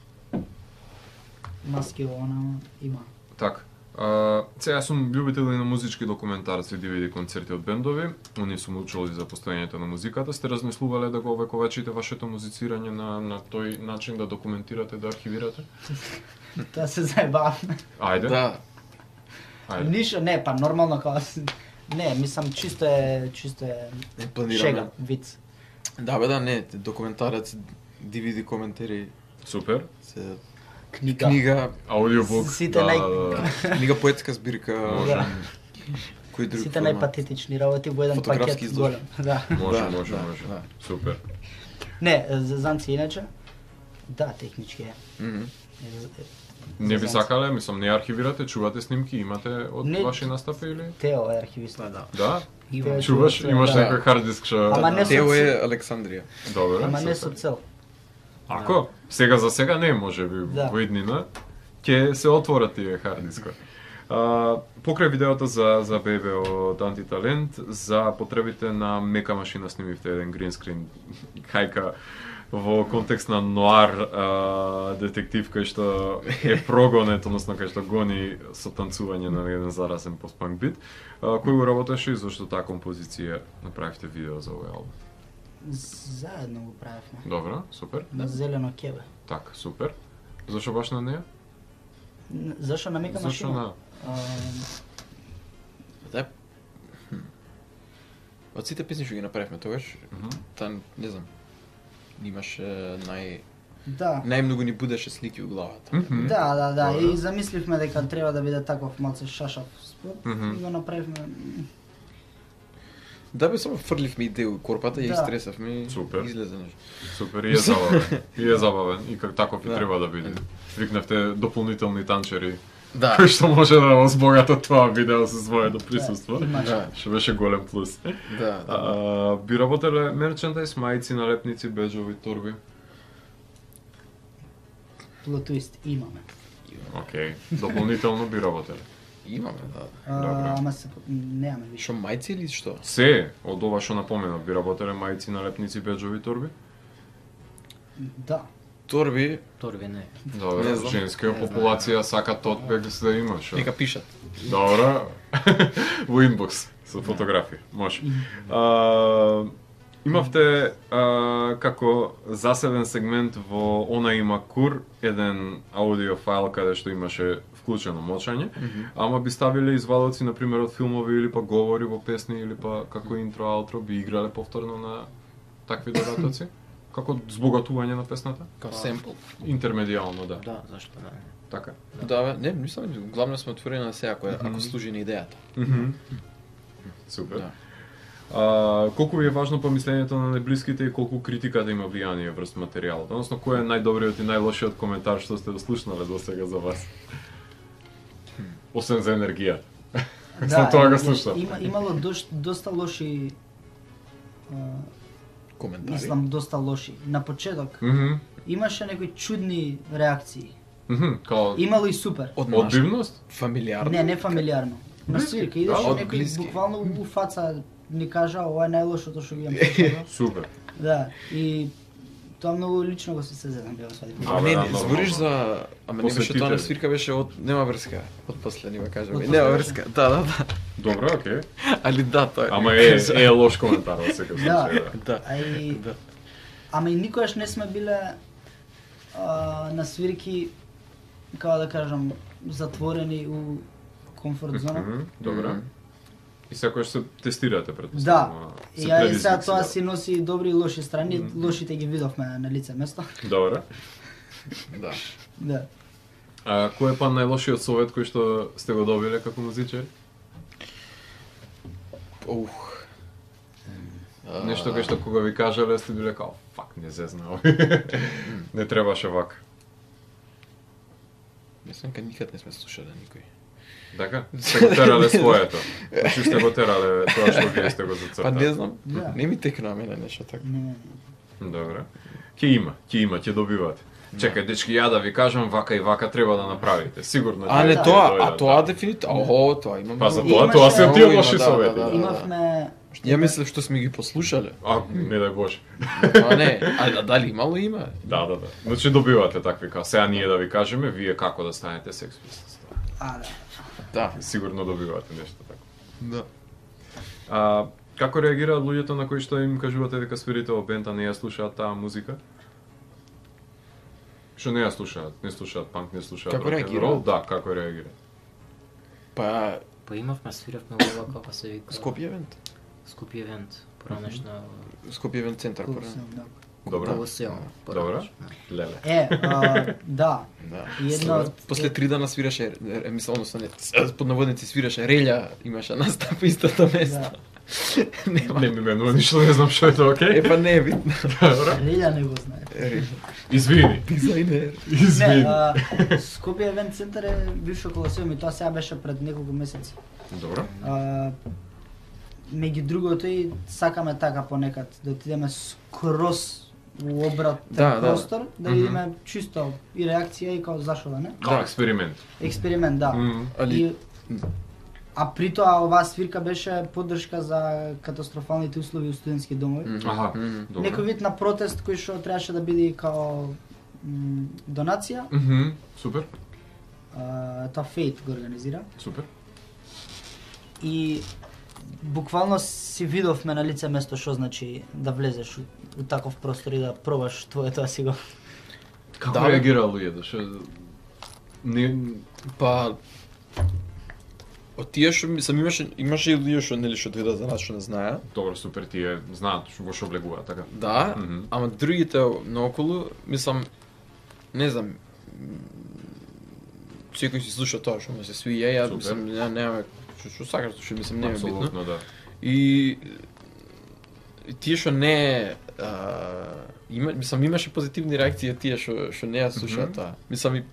маски она има. Така. Сега сум љубител и на музички документарци, DVD концерти од бендови. Они сум учил и за постојањето на музиката. Сте размислувале да го овековечите вашето музицирање на тој начин да документирате, да архивирате? Тоа се заебавме. Ајде. Да. Ајде. Ништо, не, па нормално као... Не, мислам, чисто е Планираме. шега, виц. Да, бе, да, не, документарец, DVD коментари, Супер. се Книга. Аудиобук. Сите книга поетска збирка, Може. кој друг Сите формат. најпатетични работи во еден Фотографски пакет изложби. голем. Да. Може. Да. Супер. Не, за Занци иначе, да, технички е. Мгм. Не би Занци. сакале, мислам, не архивирате, чувате снимки, имате од Не. ваши настапи или? Тео е архивист. Да. Да? Тео Чуваш? чува, Имаш да. некој хард диск што... Ама не со Тео цел. е Александрија. Добре. Ама не супер. со цел. Ако, сега за сега не може би Да. во иднина, ќе се отворат тие хард дискови. Покрај видеото за Бебе од Антиталент, за потребите на мека машина снимивте еден гринскрин хајка во контекст на ноар детектив кај што е прогонет, односно кај што гони со танцување на еден заразен постпанк бит. Кој го работеше и зашто таа композиција направивте видео за овој албум? Заедно го правевме. Добро, супер. На зелено кебе. Так, супер. Зашо баш на неја? Зашо на мека Зашо машина? на... Да. Од сите песни што ги направивме тогаш, тан, не знам, имаше Да. најмногу ни будеше слики у главата. Да, Добро. и замисливме дека треба да биде таков малце шашав спот и го направивме. Да бе, само фрливме идеја у корпата и ја Да. истресавме и Супер. излезе нешто. Супер, и е забавен. И е забавен. И как таков и Да. треба да биде. Викнавте дополнителни танчери, Да. кои што може да возбогатат тоа видео со своето присуство. имаше. Да. Што беше голем плюс. Да. Би работеле мерчендайз, мајци, налепници, беџови, торби? Плот твист имаме. Океј. Дополнително би работеле. Имаме, да. Добро. Ама се немаме више. Што мајци или што? Се, од ова што напоменав, би работеле мајци, налепници, беџови, торби? Да. Торби, Торби не. Добро, Не знам. женска популација сака тотбег да има, шо? нека пишат. Добро. Во инбокс со фотографии, може. Имавте како засебен сегмент во Она има кур, еден аудио файл каде што имаше вклучено мочање, ама би ставиле извадоци на пример од филмови или па говори во песни или па како интро, аутро би играле повторно на такви додатоци? Како збогатување на песната? Као семпл. Интермедијално, да. Да, зашто да не. Така. Да, бе, не, мислам, главно сме отворени на се, ако служи на идејата. Супер. Да. Колку ви е важно помислењето на најблиските и колку критиката има влијание врз материјалот? Односно, кој е најдобриот и најлошиот коментар што сте слушнале до сега за вас? Освен за енергија. Сам тоа го слушам. Имало доста лоши Коментари. мислам доста лоши. На почеток имаше некои чудни реакции. Као Имало и супер. Од наша одбивност? фамилиарно. Не фамилиарно. На свирка идеше од некој блиски. буквално у фаца ни кажа ова е најлошото што ги имам слушано. Супер. Да, и тоа многу лично го се сезедам беа свадиба. А не, нормално. збориш за... Ама не беше Посетители. тоа на свирка, беше од... Нема врска. Од после, нема кажеме. Од Нема после врска. Да. Добро, окей. Али да, тоа е. Ама е лош коментар во секој Да. случај. Да. Да. А и Да. ама и никогаш не сме биле на свирки, како да кажам, затворени у комфорт зона. Мгм, Добро. И секојаш се тестирате пред Да. И ја и сега тоа си носи добри и лоши страни. Лошите ги видовме на лице место. Добро. Да. Да. А кој е па најлошиот совет кој што сте го добиле како музичар? Ух. Нешто кај што кога ви кажале сте биле као фак не се знao. Не требаше вака. Мислам ка никад не сме слушале никој. Така? Сте го терале своето. Значи сте го терале тоа што вие сте го зацртали. Па не знам, Да. не ми текна мене нешто така. Не. Добро. Ќе добивате. Чекај, дечки, ја да ви кажам, вака и вака треба да направите. Сигурно А не ќе тоа, дојдат, а тоа да. дефинитивно. Охо, тоа имам. Па за многу. тоа се Имаше- тие Много лоши има, да, совети. да, да. Имавме Ја мислев што сме ги послушале. А, не дај Боже. Тоа не, а дали имало има? Да. Значи добивате такви као. Сега ние да ви кажеме, вие како да станете секс пист. да. Да. Сигурно добивате нешто така. Да. А како реагираат луѓето на кои што им кажувате дека свирите во бенд, а не ја слушаат таа музика? Што не ја слушаат, не слушаат панк, не слушаат Како рок н реагираат? рол, да, како реагираат? Па Па имавме, свиравме ова, како се вика... Скопје евент. Скопје евент. Поранеш на Скопје евент центар Колку порано. сум, да. Добро. Колосеум. Добро. Леле. Да. Да. И едно После 3 дана свираше, мислам, односно не, под наводници свираше Релја, имаше настап истото место. Нема. Не ми менува ништо, не знам што е тоа, окей? Е, па не е битно. Добро. Рилја не го знае. Извини. Дизајнер. Извини. Не, Скопје евент центар е бившо Колосеум и тоа сега беше пред неколку месеци. Добро. Меѓу другото и сакаме така понекад да отидеме скроз у обратен Да, да. простор, да видиме чисто и реакција и као зашо да не. Као експеримент. Експеримент, да. Мгм. Али- И, а при тоа оваа свирка беше поддршка за катастрофалните услови у студентски домови. Аха, добро. Некој вид на протест кој што требаше да биде као донација. Мгм, супер, Тоа Фейт го организира. супер. И буквално си видовме на лице место што значи да влезеш у таков простор и да пробаш твоето си го. Како Да, бе. реагира луѓето? Што не Па од тие што мислам имаше и луѓе што нели што дојдат за нас што не знаеа. добро, супер, тие знаат во што влегуваат, така. Да, Мгм. ама другите наоколу, мислам, не знам, секој си слуша тоа што му се свиѓа, ја Супер. мислам немаме што сакаш, што мислам не е битно. Апсолутно, да. И тие што не мислам имаше позитивни реакции од тие што не ја слушаат тоа. Мислам и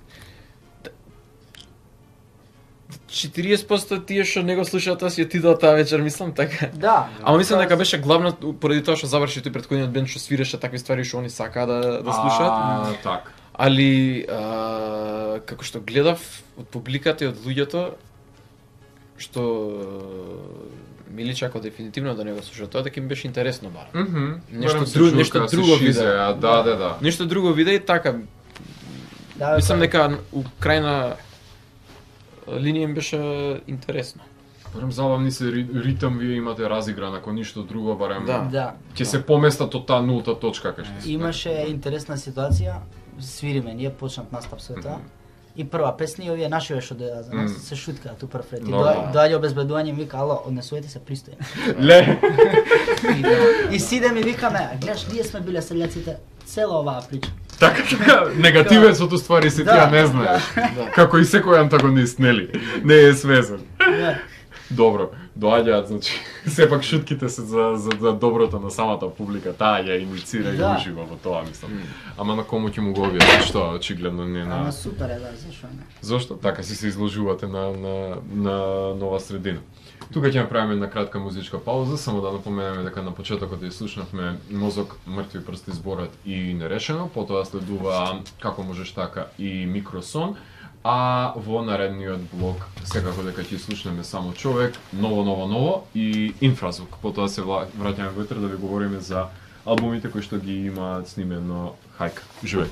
40% тие што не го слушаат тоа си отидоа таа вечер, мислам така. Да. Ама мислам дека беше главно поради тоа што заврши тој претходниот бенд што свиреше такви ствари што они сакаа да слушаат. Так. Али како што гледав од публиката и од луѓето што ми личи ако дефинитивно да не го слушаат тоа, дека им беше интересно барем. Мгм. Нешто Барем се друго- чука, нешто се друго шизеа, видеа. да. Нешто друго виде и така. Да, Мислам тоа- дека у крајна линија им беше интересно. Барем забавни се ритам вие имате разигран, ако ништо друго, барем Да. Да. ќе се поместат од таа нулта точка кај што сте. Имаше интересна ситуација, свириме, ние почнат настап со тоа. И прва песна и овие нашиве што дојдоа за нас се шуткаат у прв ред. И Нормално. доаѓа обезбедување и вика, ало, однесувате се пристојно. Ле, И сидеме и викаме, «А, гледаш, ние сме биле селјаците цела оваа прича. така, негативецот уствари се Да, тија не знаеш. Како и секој антагонист, нели? Не е свесен. Да. Добро, доаѓаат, значи, сепак шутките се за доброто на самата публика, таа ја иницира и Да. ужива во тоа, мислам. Ама на кому ќе му го објасни, што очигледно не на... Ама супер е, да, зашо не. Зошто? Така си се изложувате на нова средина. Тука ќе направиме една кратка музичка пауза, само да напоменеме дека на почетокот ја слушнавме Мозок, мртви прсти зборат и нерешено, потоа следува Како можеш така и Микросон, А во наредниот блок секако дека ќе слушнеме само човек, ново и инфразвук. Потоа се враќаме вътре да ви говориме за албумите кои што ги имаат снимено Хајка. Живејте.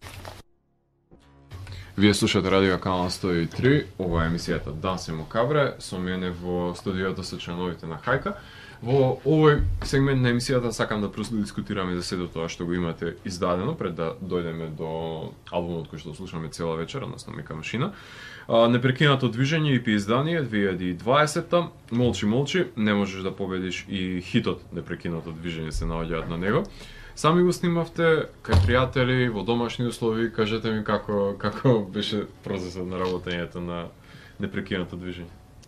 Вие слушате Радио Канал 103, ова е емисијата Дансимо Кабре, со мене во студиото се членовите на Хајка. Во овој сегмент на емисијата сакам да просто дискутираме за седо тоа што го имате издадено пред да дојдеме до албумот кој што слушаме цела вечер, односно Мека машина. Непрекинато движење EP издание 2020-та, Молчи, не можеш да победиш и хитот Непрекинато движење се наоѓаат на него. Сами го снимавте кај пријатели во домашни услови, кажете ми како беше процесот на работењето на Непрекинато движење.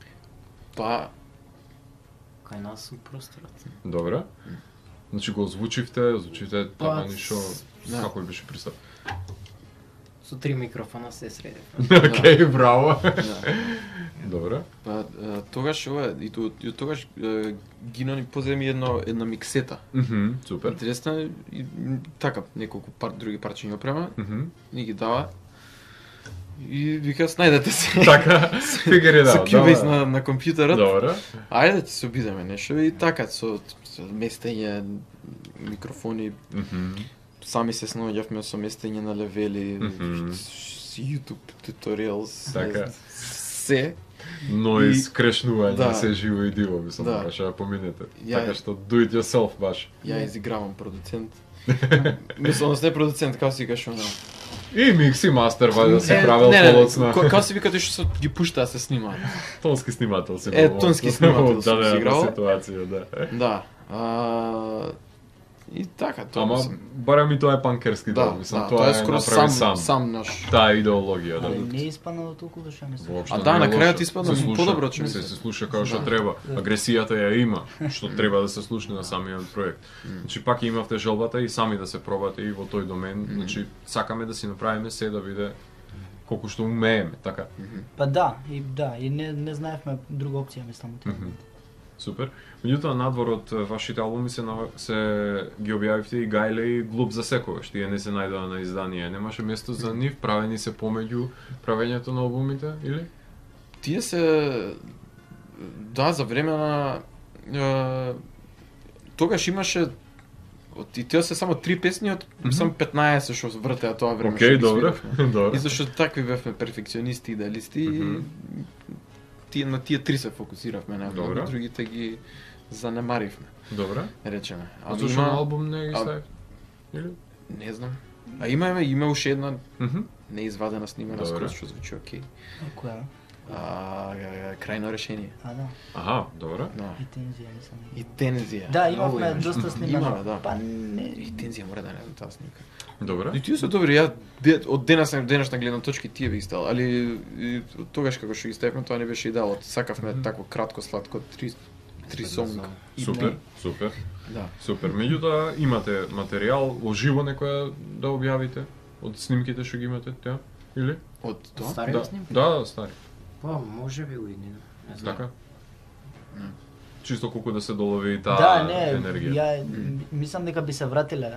Па кај нас сум просторот. Добре. Значи го звучивте тамани шо како беше пристап? Со 3 микрофона се средив. Океј, браво. Добре. Па тогаш ова и тогаш Гино поземи една миксета. Супер. Интересно и така неколку други парчиња опрема. Ни ги дава. И вика снајдете се. Така, фигури да. Со Cubase на компјутерот. Добре. Ајде да ти се обидеме нешто и така со местење микрофони. Сами се снаоѓавме со местење на левели, YouTube tutorials, така. се. Noise, крешнување, се живо и диво, мислам, баш поминете. Така што do it yourself баш. Ја изигравам продуцент. Мислам, не продуцент, како си кажеш, И микс и мастер, да се правел полоцна. Како си викате што ги пушта да се снимаат? Тонски снимател се било. Тонски снимател се изиграл. Ситуација, да. Да. И така, тоа. Ама барем и тоа е панкерски дел, мислам, тоа е скроз сам наш. Таа идеологија, да. Не испадна толку што мислам. Да, на крајот испадна подобро, че се слуша како што треба. Агресијата ја има, што треба да се слушне на самиот проект. Значи пак имавте желбата и сами да се пробате и во тој домен, значи сакаме да си направиме се да биде колку што умееме, така. Па и не знаевме друга опција, мислам. Супер. Меѓутоа надвор од вашите албуми се ги објавивте и Гајле и Глуп за секогаш. Тие не се најдоа на издание. Немаше место за нив, правени се помеѓу правењето на албумите или? Тие се за време на тогаш имаше и тие се само 3 песни од само 15 што вртеа тоа време. Океј, добре. И зашто такви бевме перфекционисти, идеалисти, на тие 3 се фокусиравме на другите ги занемаривме. Добре. Речеме. А зашто на албум не ги ставив? Или? Не знам. А има уште една неизвадена снимена скроз што звучи окей. Која? Крајно решение. Да. Аха, добре. И Тензија. Да, имавме доста снимено. Да. Па не, и Тензија мора да не таа снимка. Добре. И тие се добри, ја од денешна гледна точка тие би стал, али тогаш како што ги ставивме тоа не беше идеал. Сакавме тако кратко сладко 3 сонг. Супер. Да. Супер. Меѓутоа имате материјал уживо некоја да објавите од снимките што ги имате теа или? Од тоа? Стари снимки? Да, стари. Па, може би не знам. Така? Чисто колку да се долови таа енергија. Ја мислам дека би се вратиле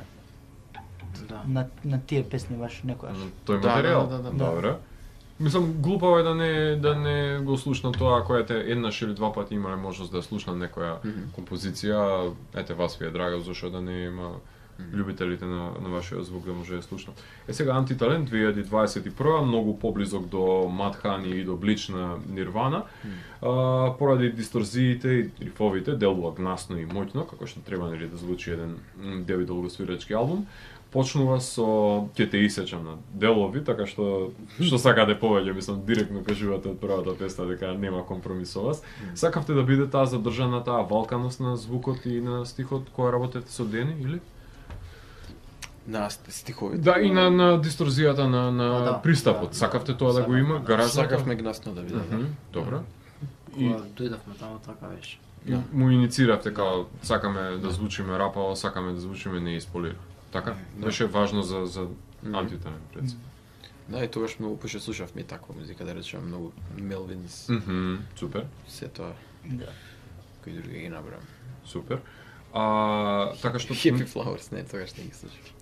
на тие песни баш некојаш. Тој материјал? Добре. Мислам, глупаво е да не го слушнам тоа, ако еднаш или два пати имале можност да слушнам некоја композиција, ете вас ви е драга, зашто да не има љубителите на вашиот звук да може да слушнат. Сега Антиталент 2021, многу поблизок до Мадхани и до Блич на Нирвана, поради дисторзиите и рифовите, делува гнасно и моќно, како што треба нели да звучи еден Девид долгосвирачки албум. Почнува со ќе те исечам на делови, така што сакате повеќе, мислам директно кажувате од првата песна дека нема компромис со вас. Сакавте да биде таа задржана таа валканост на звукот и на стихот која работите со Дени или? На стиховите. Да, и на дисторзијата на пристапот. Сакавте тоа да го има? Сакавме гнасно да биде. Добро. И дојдовме таму така беше. Му иницииравте као сакаме да звучиме рапаво, сакаме да звучиме неисполирано. Така? Беше важно за Антиталент пред. Да, и тогаш многу пуше слушавме таква музика, да речеме многу Мелвинс. Супер. Се тоа. Да. Кои други ги набрам. Супер. Така што Happy Flowers, не, тогаш не ги слушав.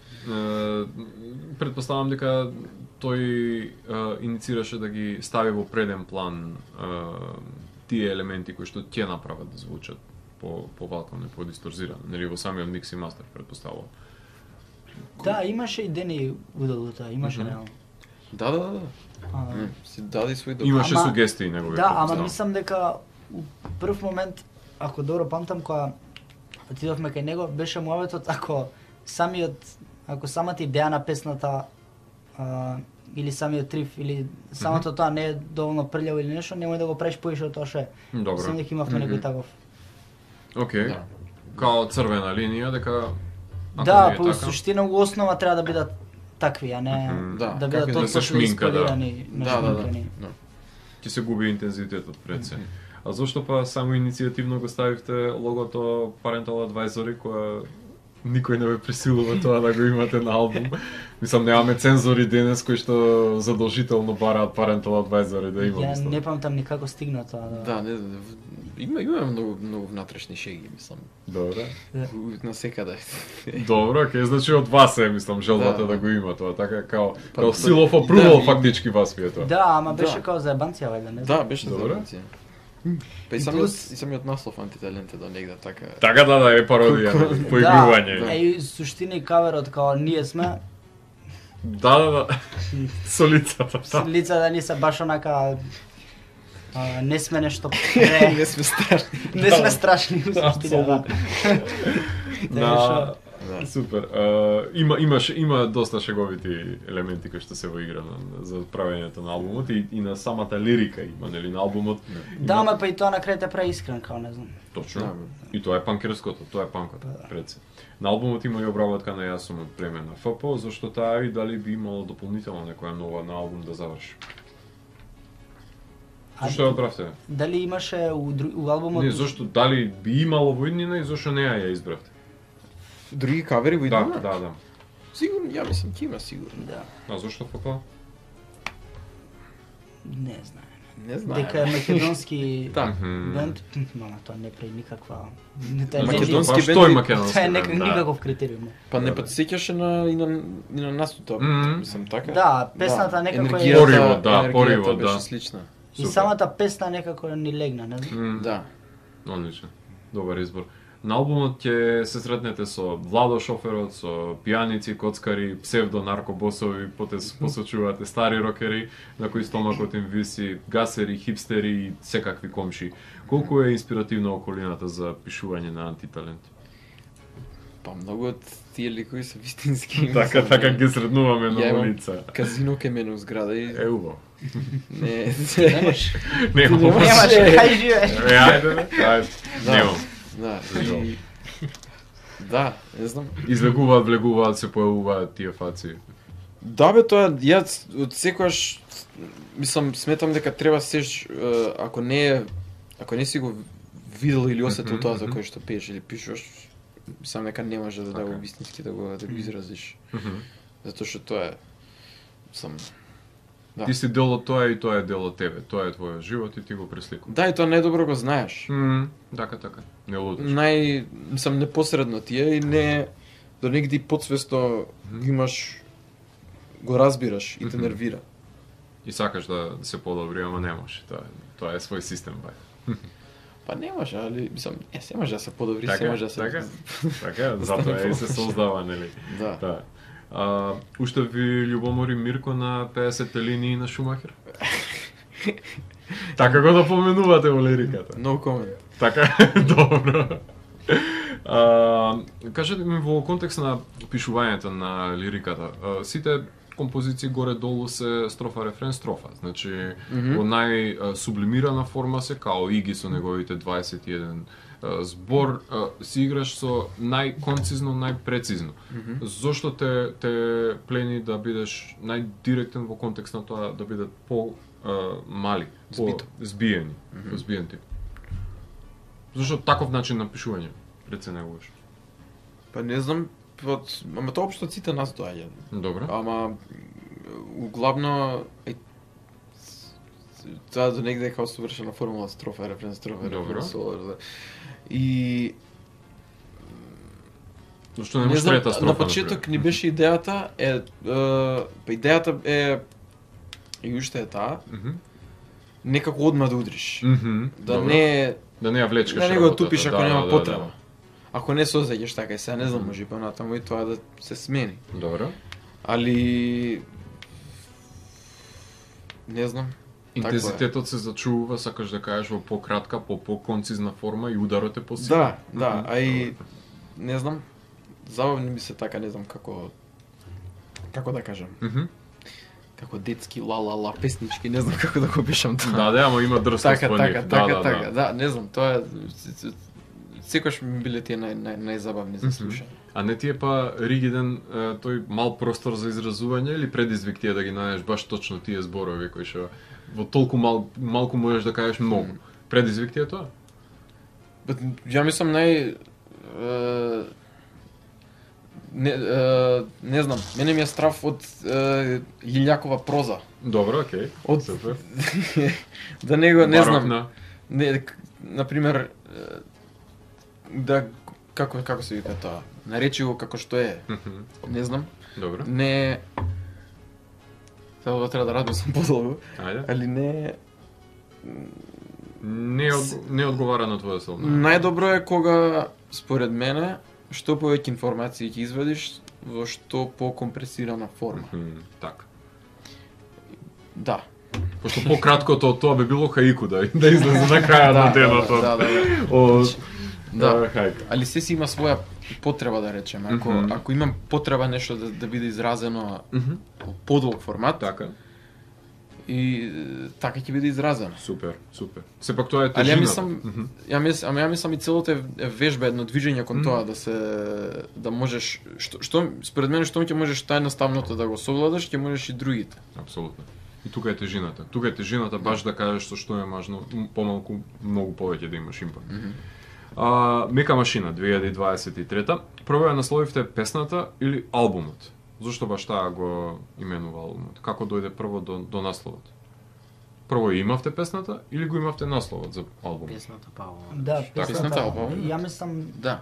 Предпоставам дека тој иницираше да ги стави во преден план тие елементи кои што ќе направат да звучат по-валкано и по-дисторзирано, нели во самиот микс и мастер предпоставувам. Да, имаше и Дени Уделута, имаше реално. Да. Си даде свој допринос. Имаше сугестии негови. Да, ама мислам дека у прв момент, ако добро памтам, кога отидовме кај него, беше муаветот ако самата идеја на песната или самиот триф или самото тоа не е доволно прљаво или нешто, немој да го правиш поише од тоа што е. Добро. Мислам дека имавме некој таков. Океј. Да. Као црвена линија дека Да, по суштина у основа треба да бидат такви, а не да бидат да се точно шминка, инспирирани, нашминкани. Ќе се губи интензитетот пред се. А зошто па само иницијативно го ставивте логото Parental Advisory, која никој не ве пресилува тоа да го имате на албум? Мислам, немаме цензори денес кои што задолжително бараат Parental Advisory да има. Ја не памтам никако стигна тоа. Да, не, има многу внатрешни шеги, мислам. Добре. На секаде. Добро, ке значи од вас е, мислам, желбата да го има тоа, така као Па, seal of approval фактички вас ви е тоа. Да, ама беше као за ебанција, вајде, не знам. Да, беше за Добре. ебанција. Па и самиот наслов антиталент е до негде така. Така да, е пародија, поигрување. Да, и суштина и каверот као ние сме, Да. Со лицата. лица да ни се баш онака не сме нешто Не сме страшни. не сме страшни у суштина. Да. Супер. Има доста шеговити елементи кои што се во игра за правењето на албумот и на самата лирика има, нели, на албумот. Да, ама па и тоа на крај те прави искрен, као не знам. Точно. И тоа е панкерското, тоа е панкот пред се. На албумот има и обработка на Јас сум од племе на ФП, зашто таа и дали би имало дополнително некоја нова на албум да заврши. Зошто ја одбравте? Дали имаше у албумот? Не, зошто дали би имало во иднина и зошто не ја избравте? Други кавери во иднина? Да. Сигурно, ја мислам ќе има сигурно. Да. А зошто ФП? Не знам. Не знам. Дека е македонски Да. бенд, мама, тоа не прави никаква... Македонски Па, што е бенд, македонски Тоа е бенд, да. никаков критериум. Па не потсеќаше и на нас тоа, мислам така. Да, песната некако е... Поривот, да. беше слична. И самата песна некако ни легна, не знам. Да. Одлично. Добар избор. На албумот ќе се сретнете со Владо шоферот, со пијаници, коцкари, псевдо-наркобосови, потес посочувате стари рокери, на кои стомакот им виси, гасери, хипстери и секакви комши. Колку е инспиративна околината за пишување на антиталент? Па многу од тие ликови се вистински. Така ги среднуваме на Ја имам улица. Казино кај мене у зграда и Е, убаво. не. Немаш. Немам. Немаш, кај живееш? Ајде. Немам. Да, и... Да, не знам. Излегуваат, влегуваат, се појавуваат тие фаци. Да бе, тоа јас од секогаш мислам сметам дека треба сеш ако не си го видел или осетил тоа за кој што пееш или пишуваш, мислам дека не може да го вистински да го изразиш. Затоа што тоа е сам. Да. Ти си дел од тоа и тоа е дел од тебе. Тоа е твојот живот и ти го пресликуваш. Да, и тоа најдобро го знаеш. Така. Не лудиш. Мислам непосредно ти е и не до негде подсвесно имаш го разбираш и те нервира. И сакаш да се подобри, ама не може. Тоа е свој систем, бај. Па не може, али мислам, се може да се подобри, се може да се... Така, затоа и се создава, нели? Да. Уште ви љубомори Мирко на 50-те линии на Шумахер? Така го да поменувате во лириката. No comment. Така, добро. Кажете ми во контекст на пишувањето на лириката, сите композиции горе-долу се строфа, рефрен, строфа. Значи, во најсублимирана форма се, као Иги со неговите 21 збор, си играш со најконцизно, најпрецизно. Зошто те плени да бидеш најдиректен во контекст на тоа да бидат по-мали, по-збиени, по-збиен тип? Зошто таков начин на пишување пред се негуваш? Па не знам, ама тоа општо сите нас доаѓа. Добро. Ама углавно тоа до негде е као совршена формула строфа, рефрен, соло. И Зашто немаш знам, трета строфа? на почеток ни беше идејата па идејата е и уште е таа, некако одма да удриш. Да добро. не Да не ја влечкаш да не го работата, тупиш ако да, нема да, потреба. Ако не созаѓаш така и сега не знам, може и понатаму и тоа да се смени. Добро. Али не знам. Интензитетот се зачувува, сакаш да кажеш во пократка, по-концизна форма и ударот е посилен. Да, а и не знам, забавно ми се така, не знам како да кажам. Како детски ла песнички, не знам како да го опишам тоа. Да, ама има дрстост така, во нив. така, да, не знам, тоа секогаш ми биле тие најзабавни за слушање. А не ти е па ригиден тој мал простор за изразување или предизвик ти е да ги најдеш баш точно тие зборови кои што во толку малку можеш да кажеш многу. Предизвик ти е тоа? Ја мислам не знам, мене ми е страв од Илјакова проза. Добро, окей. Супер. Да не знам. Барокна. На пример да како се вика тоа? Наречи го како што е. Не знам. Добро. Не Тоа треба да размислам подолго. Ајде. Али Не одговара на твоја сил. Најдобро е кога според мене што повеќе информации ќе извадиш во што покомпресирана форма. Така. Да. Пошто пократкото од тоа би било хаику да излезе на крајот на денот. Да. Хајка. Али се си има своја потреба да речеме. Ако имам потреба нешто да биде изразено во подолг формат, Така. и така ќе биде изразено. Супер. Сепак тоа е Али тежината. ја мислам и целото е вежба, едно движење кон тоа да можеш што според мене што ќе можеш наједноставното да го совладаш, ќе можеш и другите. Апсолутно. И тука е тежината. Тука е тежината баш да кажеш што е важно, помалку многу повеќе да имаш импакт. Мека машина 2023. Прво ја насловивте песната или албумот? Зошто баш таа го именува албумот? Како дојде прво до насловот? Прво имавте песната или го имавте насловот за албумот? Песната па албумот. Да, Песната албумот. Ја мислам Да.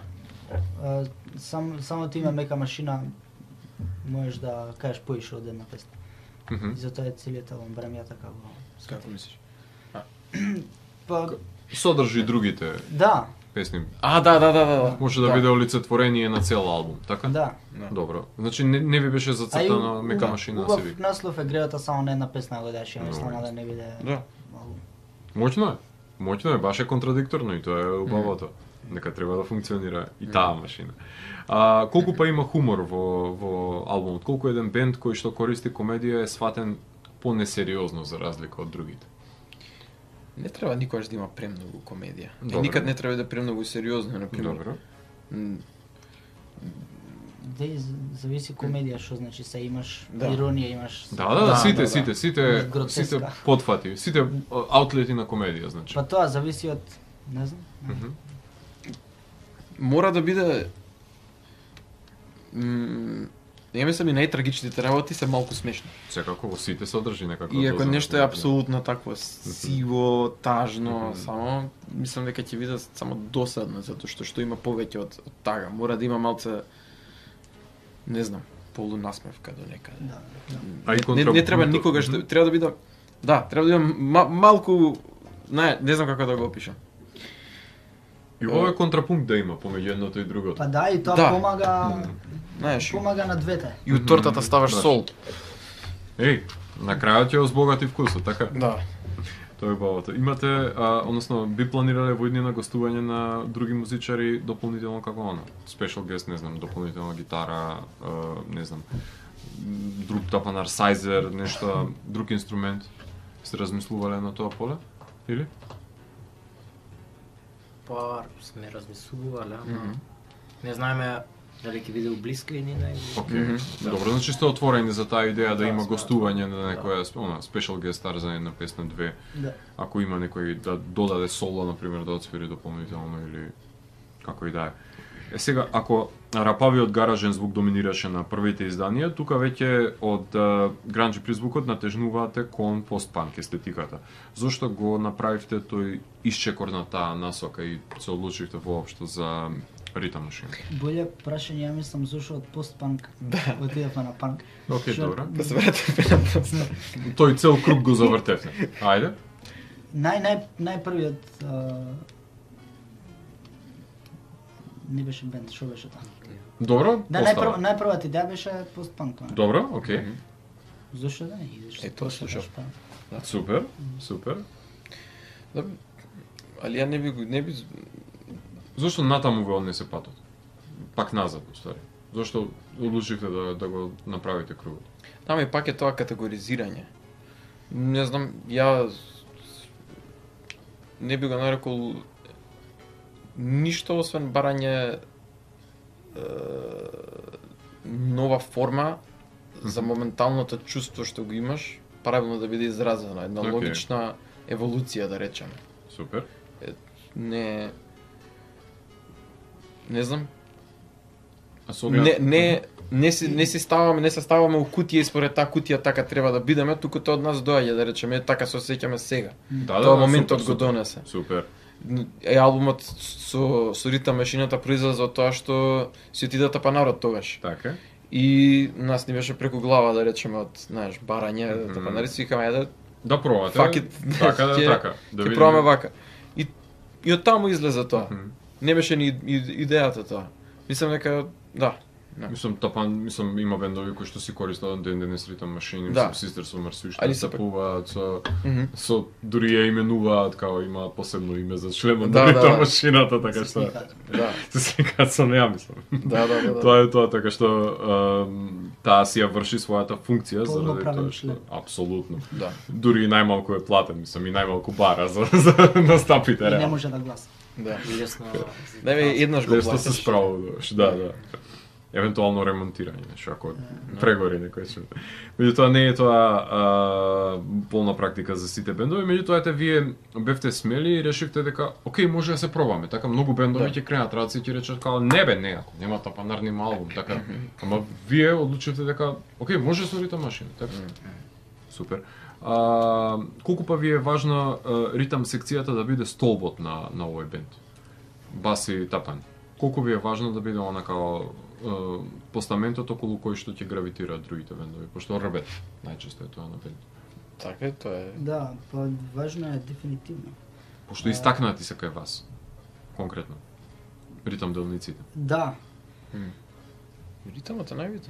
само име Мека машина можеш да кажеш поише од една песна. И затоа е целиот албум, барем ја така го. Како мислиш? Па Содржи и другите да, песни. Да. Може да биде олицетворение на цел албум, така? да. Добро. Значи не ви беше зацртана Мека машина да се Убав вика. наслов е грејата само на една песна го дадеш, ја мислам да не биде. Да. Моќно е, баш е контрадикторно и тоа е убавото. Нека треба да функционира и таа машина. Колку па има хумор во албумот? Колку еден бенд кој што користи комедија е сватен по-несериозно за разлика од другите? Не треба никогаш да има премногу комедија. Добро. И никад не треба да е премногу сериозно, на пример. Добро. Зависи комедија што значи се имаш Да. иронија, имаш. Да, сите Гротеска. потфати, сите аутлети на комедија, значи. Па тоа зависи од, не знам. Мора да биде ја мислам и најтрагичните работи се малку смешни. Секако во сите содржи некако. И ако доза на нешто е комедија. апсолутно такво сиво, тажно, само мислам дека ќе биде само досадно затоа што има повеќе од тага. Мора да има малце не знам, полунасмевка до некаде. Да. А и Не треба никогаш треба да биде треба да има малку не знам како да го опишам. И овој контрапункт да има помеѓу едното и другото. Па да, и тоа Да. помага, Знаеш, на двете. и од тортата ставаш сол. Еј, на крајот ќе озбогати вкусот, така? Да. Тоа е бавото. Имате, односно, би планирале во иднина гостување на други музичари дополнително како она? Special guest, не знам, дополнителна гитара, не знам, друг тапанар, сайзер, нешто, друг инструмент. Сте размислувале на тоа поле? Или? Па сме размислувале, ама не знаеме дали ќе биде блиска или не. Океј. Добро, значи сте отворени за таа идеја да Да, има сме гостување на отворени, некоја special guest star за една песна, две. Да. Ако има некој да додаде соло, например, да отсвири дополнително или како и да е. Сега, ако рапавиот гаражен звук доминираше на првите изданија, тука веќе од гранџи призвукот натежнуваате кон постпанк естетиката. Зошто го направивте тој исчекор на таа насока и се одлучивте воопшто за ритам машина. Боле прашање, ја мислам, зашо од постпанк отидевме на панк. Океј, добро. Да се вратиме на пост. Тој цел круг го завртевме. Ајде. Најпрвиот не беше бенд, шо беше тоа? Добро, Да, постава. најпрвата идеја беше постпанк. Добро, океј. Зошто да не идеш? Тоа слушав. Супер, супер. Да, али ја не би Зошто натаму го однесе патот? Пак назад, уствари. Зошто одлучивте да го направите кругот? Тама и пак е тоа категоризирање. Не знам, ја не би го нарекол ништо освен барање нова форма за моменталното чувство што го имаш, правилно да биде изразено, една Океј. логична еволуција, да речеме. Супер. Не знам, А со оглед... не се ставаме у кутија и според таа кутија така треба да бидеме, туку тоа од нас доаѓа, да речеме, така се осеќаме сега. Тоа моментот супер, го донесе. Супер. Албумот со ритам машината произлезе од тоа што си отидата па народ тогаш. Така. И нас ни беше преку глава, да речеме, од, знаеш, барање, па народ си викаме, ајде, Да пробате. fuck it, Така да ќе- така. Да ќе видиме. пробаме вака. И од таму излезе тоа. Мгм. Не беше ни идејата тоа. Мислам дека, да. Мислам има бендови кои што си користат ден денес ритам машини, Да. мислам Sisters of Mercy што Али стапуваат Мгм. со дури ја именуваат као имаат посебно име за членот Да, на ритам да. машината, така што Да, се сликаат со неа, мислам. да. Тоа е тоа, така што таа си ја врши својата функција заради Полноправен тоа што член. апсолутно. Да. Дури и најмалку е платен, мислам, и најмалку бара за настапите И не реално. може да гласа. Да. И лесно. Не бе, еднаш го Лесно се платиш. справуваш, да. Евентуално ремонтирање, нешто ако прегори некој што. Меѓутоа не е тоа полна практика за сите бендови, меѓутоа ете вие бевте смели и решивте дека окей, може да се пробаме. Така многу бендови ќе кренат раци и ќе речат као не бе, не, ако нема тапанар нема албум, така. Ама вие одлучивте дека окей, може со ритам машина, така. Супер. Колку па ви е важна ритам секцијата да биде столбот на овој бенд? Бас и тапан. Колку ви е важно да биде она као постаментот околу кој што ќе гравитираат другите бендови, пошто рбет најчесто е тоа на бенд. Така е, тоа е. Да, па важно е дефинитивно. Пошто истакнати се кај вас, конкретно. Ритам делниците. Да, Ритамот е најбитен.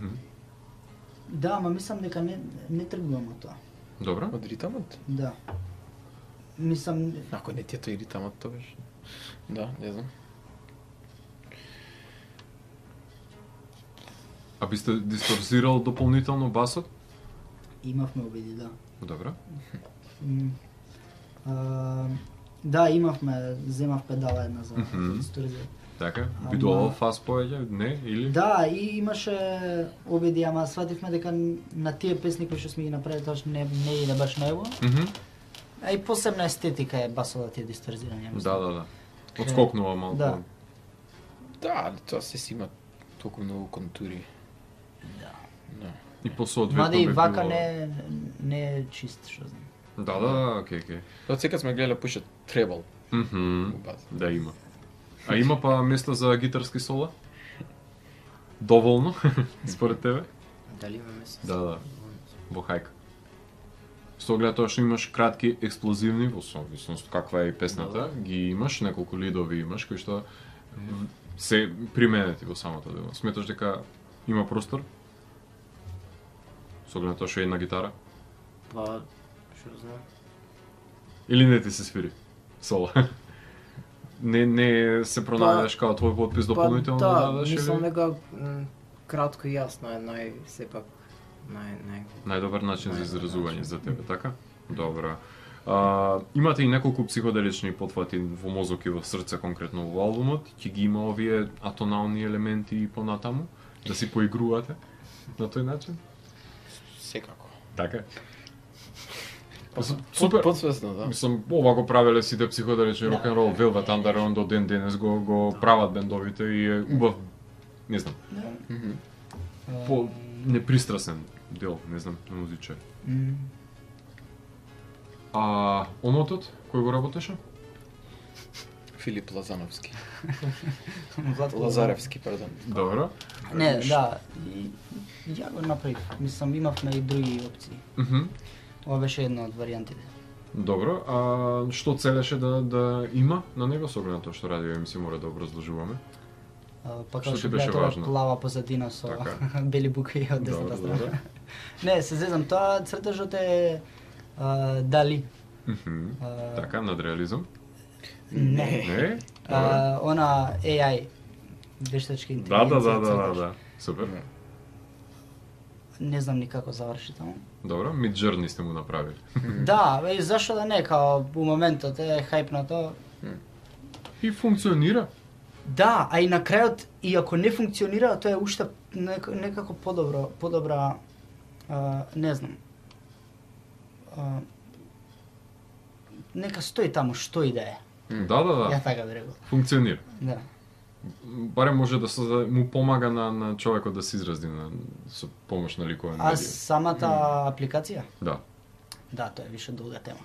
да, ама мислам дека не тргувам од тоа. Добро? Од ритамот? Да. Мислам, Ако не ти е тој ритамот, тогаш. Да, не знам. А би сте дисторзирал дополнително басот? имавме обиди, да. Добро. Да, имавме, земав педала една за Мгм. дисторзија. Така, Ама- бидувал фас поеѓа, не или? Да, и имаше обиди, ама свативме дека на тие песни кои што сме ги направили тоа не иде баш најубаво. Мгм. А и посебна естетика е басовата тие дисторзирање. Да. Отскокнува малку. Да. Да, али тоа се си има толку многу контури. Да. Да. И посоодветно Мада и би вака било- не е чист, што знам. Да, окей. Тоа секад сме гледале пушат требал Мгм. у база. Да, има. А има па место за гитарски сола? Доволно, според тебе? Дали има месец? Да. Во хајка. Со оглед тоа што имаш кратки експлозивни, во совисност каква е и песната, ги имаш, неколку лидови имаш, кои што се применети во самото дело. Сметаш дека има простор? Со оглед тоа што е една гитара? Па, што знам. Или не ти се свири? Соло. не се пронајдеш као твој подпис дополнително да, дадеш мислам или? дека кратко и јасно е сепак Најдобар начин за Најдобар изразување начин. за тебе, така? Добро. Имате и неколку психоделични потфати во мозок и во срце конкретно во албумот. Ќе ги има овие атонални елементи и понатаму? Да си поигрувате на тој начин? Секако. Така. Супер. Подсвесно, да. Мислам, ова го правеле сите психоделични рок-н-рол, Velvet Underground до ден денес го прават бендовите и е убав, не знам, Мгм. по непристрасен дел, не знам, на музичар. А омотот, кој го работеше? Филип Лазановски. Владко Лазаревски, пардон. Добро. Не, да. И ја го направив. Мислам, имавме и други опции. Ова беше една од варијантите. Добро, а што целеше да има на него со оглед на тоа што радио емисија мора да образложуваме? Па Што како ти што беше гледате важно? плава позадина со Така. бели буки од Добро, десната добро. страна. Не, се зезам, тоа цртежот е Дали. Така, надреализам? Не. Не? Она AI, вештачка Да, интелигенција. да. Супер. Не знам никако заврши таму. Добро, Midjourney сте му направили. Да, бе, зашо да не, као у моментот е хајпнато. И функционира. Да, а и на крајот, и ако не функционира, тоа е уште некако подобра, не знам. Нека стои таму што и да е. Да. Ја така би рекол. Функционира. Да. Барем може да му помага на човекот да се изрази со помош на ликовен А медиум. самата апликација? Да. Да, тоа е више долга тема.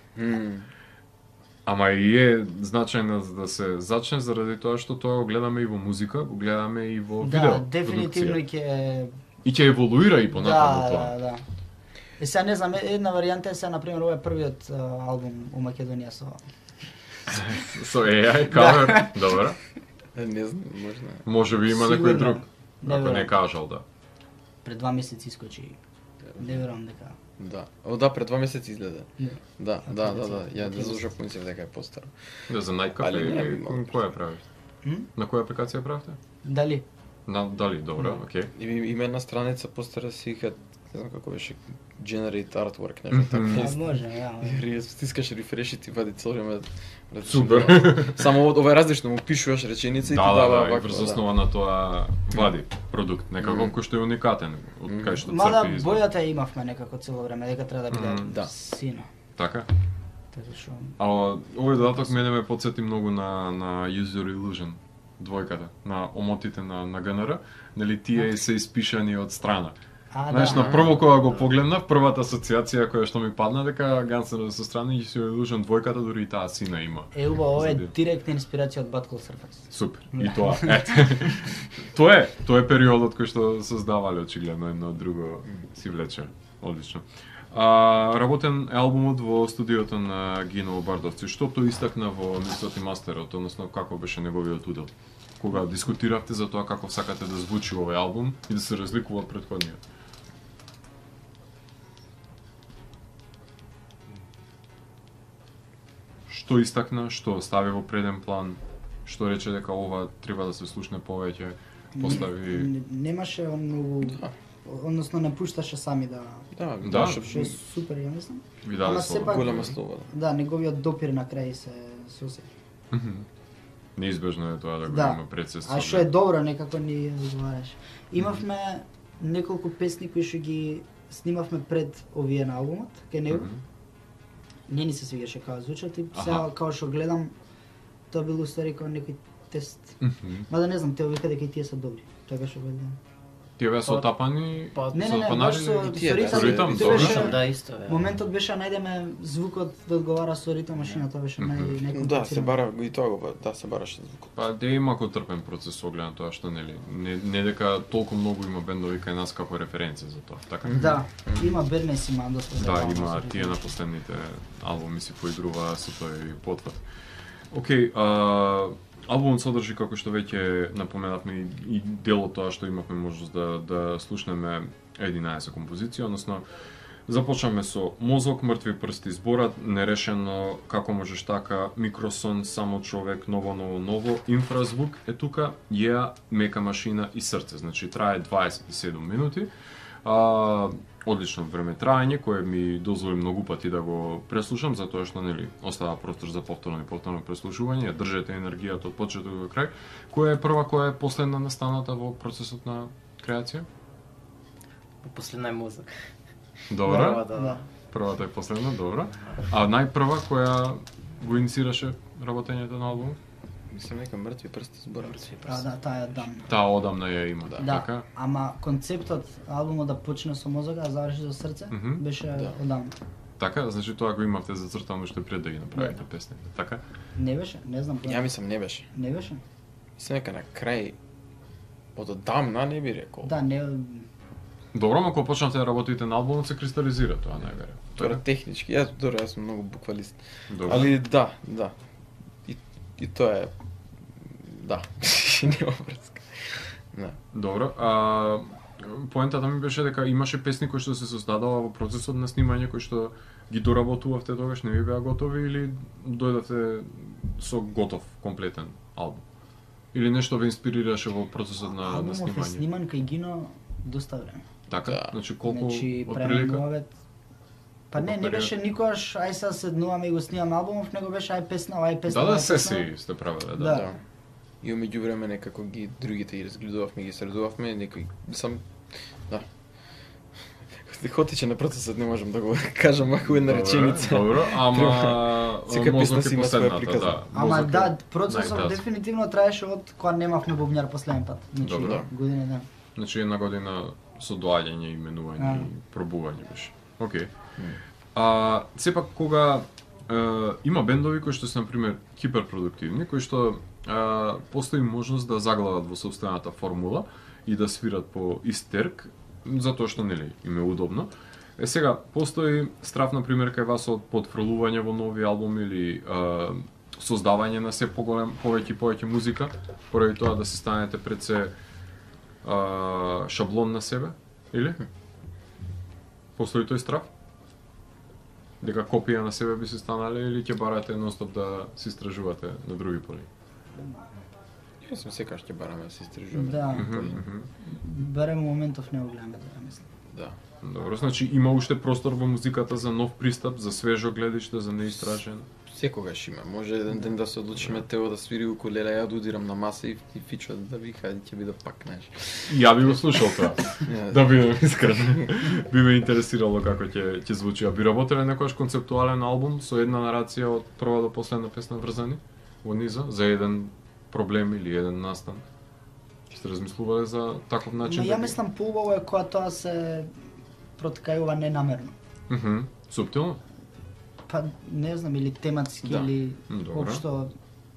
Ама и е значајно да се зачне заради тоа што тоа го гледаме и во музика, го гледаме и во видео. Да, дефинитивно продукција. ќе... И ќе еволуира и понатаму тоа. Да. И сега не знам, една варијанта е сега, например, ова е првиот албум у Македонија со... Со AI, кавер, добро. Не знам, можна. Може би има некој Сигурно. друг, Не ако не верувам. кажал, да. Пред 2 месеци искочи. Не верувам дека... Да. Да, пред 2 месеци изгледа. Не. Да. Ја не зашо помислив дека е постар. Не знам, најкафе Али не би или могол. која правите? На која апликација правите? Дали? Дали, добро, окей. Има една страница постара си викаат, не знам како беше, generate artwork, нешто така. А може, ја. Стискаш рефреш и ти вади цело време. Супер. Само ова е различно, му пишуваш реченица и ти дава Да, и вакво. врз основа на тоа вади продукт, некако кој што е уникатен, од кај што Мада црпи извор. бојата ја имавме некако цело време, дека треба да биде Да. сино. Така? Така што... А овој додаток мене ме потсети многу на User Illusion, двојката, на омотите на ГНР, нели тие се испишани од страна. Знаеш, на прво кога го погледнав, првата асоциација која што ми падна дека Guns N' Roses со страна и User Illusion двојката дури и таа сина има. Е, ова е Зади. директна инспирација од Butthole Surfers. Супер. И тоа, ете. Тоа е периодот кој што создавале очигледно едно друго си влече. Одлично. Работен е албумот во студиото на Гино Бардовци. Што тој истакна во миксот и мастерот, односно како беше неговиот удел? Кога дискутиравте за тоа како сакате да звучи овој албум и да се разликува од претходниот? Што истакна, што стави во преден план, што рече дека ова треба да се слушне повеќе, постави... Немаше многу... Односно не пушташе сами да... Да. Што е супер, ја мислам. Ви даде Ама слобода. сепак- Голема слобода. Да, неговиот допир на крај се осеќа. Неизбежно е тоа да го Да. има пред се. А што е добро, некако ни одговараш. Имавме неколку песни кои што ги снимавме пред овие на албумот, кај него. Не ни се свигаше како звучат и сега како што гледам, тоа било уствари како некој тест. Мада не знам, те вика дека и тие се добри. Така што гледам. Тие беа со отапани, Не, со баш панари, со тие, со да, ритам. со ритам, Тој добро. беше- Да, исто е. Моментот беше најдеме звукот да одговара со ритам машина, тоа беше најкомплицирано. Да, се бара и тоа го се бараше звукот. Па де има трпен процес со оглед на тоа што нели не дека толку многу има бендови кај нас како референција за тоа, така? Да, има Бернес, има доста. Да, забавно има со ритам. тие на последните албуми си поигрува со тој потврд. Океј, албумот содржи, како што веќе напоменавме, и дел од тоа што имавме можност да слушнеме 11 композиции, односно започнаме со Мозок, Мртви прсти, зборат, Нерешено, Како можеш така, Микросон, Само човек, Ново, Инфразвук е тука, Мека машина и Срце, значи трае 27 минути. Одлично време траење, кое ми дозволи многу пати да го преслушам, затоа што нели остава простор за повторно и повторно преслушување, држете енергијата од почеток до крај. Која е прва, која е последна настаната во процесот на креација? Последна е Мозок. Добра. Да. Првата е последна, добра. А најпрва која го инициираше работењето на албумот? Мислам дека Мртви прсти зборат. Да, таа е дамна. Таа одамна ја има, Да, така? ама концептот албумот да почне со мозок, а заврши со срце, беше Да. одамна. Така, значи тоа го имавте зацртано уште пред да ги направите песните, така? Не беше, не знам. Ја мислам не беше. Не беше? Мислам дека на крај од одамна не би рекол. Да, не. Добро, ама кога почнавте да работите на албумот се кристализира тоа најверојатно. Тоа технички, јас сум многу буквалист. Добро. Али да. И тоа е да. Нема врска. Да. Добро, поентата ми беше дека имаше песни кои што се создадоа во процесот на снимање, кои што ги доработувавте тогаш, не ви беа готови или дојдовте со готов, комплетен албум? Или нешто ве инспирираше во процесот на Албумов е снимање? сниман кај Гино доста време. Така, Да. значи колку Значи, отприлика? премногавет. Па не период? беше никогаш ај сега седнуваме и го снимаме албумов, него беше ај песна, ај песна. Да, ај се песна. си сте правеле, да. Да. Да. И меѓу време некако ги другите ги разгледувавме, ги средувавме, некои сам да. Хотиче на процесот не можам да го кажам ако една реченица. Добро, ама Секоја песна мозок си е има своја последната, приказна. да. Ама Мозок е да, процесот најтасен. дефинитивно траеше од кога немавме бубњар последен пат. Значи, Добро. Да. година ден. Значи една година со доаѓање, именување и пробување беше. Океј. Сепак кога има бендови кои што се на пример хиперпродуктивни, кои што постои можност да заглават во сопствената формула и да свират по истерк, затоа што нели им е удобно. Сега постои страф на пример кај вас од потфрлување во нови албуми или создавање на се поголем, повеќе и повеќе музика, поради тоа да се станете пред се шаблон на себе, или? Постои тој страф? Дека копија на себе би се станале или ќе барате нонстоп да се истражувате на други поли? Јас сум секогаш ќе бараме да се истражуваме. Да. Барем моментов не го гледаме да мислам. Да. Добро, значи има уште простор во музиката за нов пристап, за свежо гледиште, за неистражен. Секогаш има. Може еден ден да се одлучиме Тео да свири укулеле, ја да удирам на маса и Фичо да вика, ќе биде пак, знаеш. Ја би го слушал тоа. Да бидам искрен. Би ме интересирало како ќе звучи. А би работеле некојаш концептуален албум со една нарација од прва до последна песна врзани во низа за еден проблем или еден настан? Сте размислувале за таков начин? Но ја мислам поубаво е кога тоа се проткајува ненамерно. Суптилно? Па не знам, или тематски, Да. или Добро. општо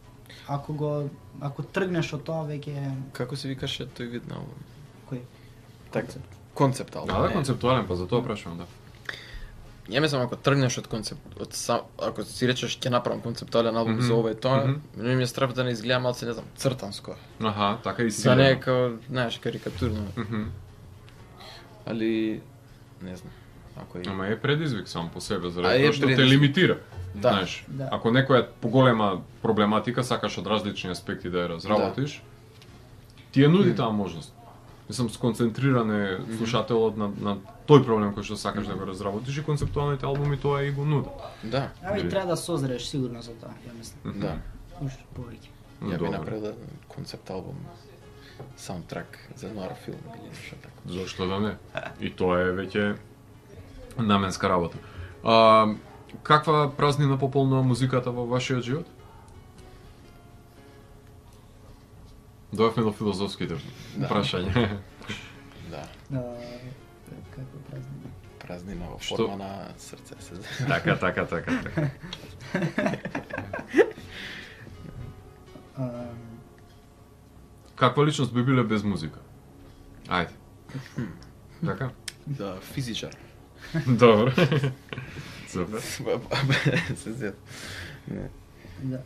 ако тргнеш од тоа веќе Како се викаше тој вид на албум? кој Така, концепт албум. Да, не. концептуален, па за тоа прашувам, да. Ја мислам ако тргнеш од концепт, ако си речеш ќе направам концептуален албум за ова и тоа, ми е страв да не изгледа малце, не знам, цртанско. Аха, така и Да силено. не е као, знаеш, карикатурно. Мгм. Али не знам. Ако Ама е предизвик сам по себе, А заради е тоа што те предизвик. лимитира. Да. Знаеш, Да. ако некоја поголема проблематика сакаш од различни аспекти да ја разработиш, ти ја нуди таа можност. Мислам, сконцентриран е слушателот на тој проблем кој што сакаш да го разработиш и концептуалните албуми тоа и го нудат. Да, Ами Дали? треба да созрееш сигурно за тоа, ја мислам. да. Уште повеќе. Ја би Добро. направил концепт албум, саундтрак за нуар филм или нешто тако. Зошто да не? И тоа е веќе наменска работа. Каква празнина пополнува музиката во вашиот живот? Дојавме до филозофските прашања. Да, Како празнина. празнина во Што? форма на срце се зove. така. Каква личност би биле без музика? Ајде. Така? Да, физичар. Добро. Супер. Се зет. Не. Да.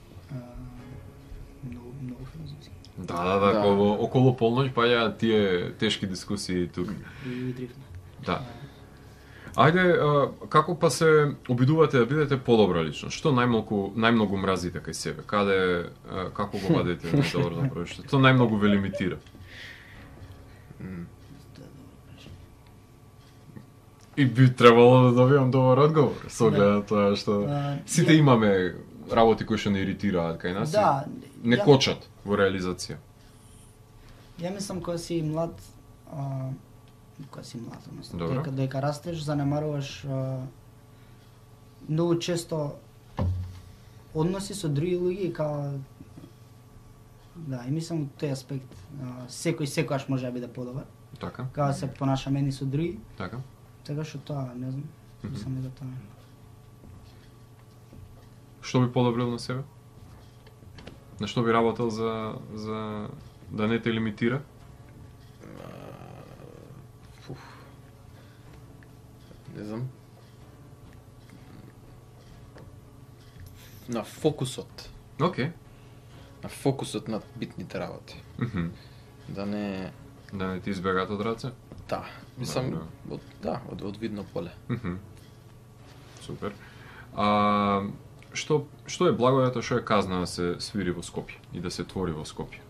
Многу филозофски. Да. Околу полноќ паѓаат тие тешки дискусии тука. И дрифна. Да. Ајде, како па се обидувате да бидете подобра личност? Што најмногу мразите кај себе? Каде, како го вадите добро да правиш? Што најмногу ве лимитира? И би требало да добиам добар одговор, со оглед на тоа што сите имаме работи кои што не иритираат кај нас. Да, И не ја- кочат во реализација. Ја мислам кога си млад, кога си млад, односно, Добро. дека растеш, занемаруваш многу често односи со други луѓе и као да, и мислам од тој аспект секој секогаш може да биде подобар, Така, као се понашаме едни со други, така. така што тоа, не знам. Мислам дека тоа. Што би подобрил на себе? На што би работел за да не те лимитира? Не знам. На фокусот. Океј. На фокусот на битните работи. Да не ти избегат од раце? Да, мислам од видно поле. Супер. Што е благодето, што е казна да се свири во Скопје и да се твори во Скопје?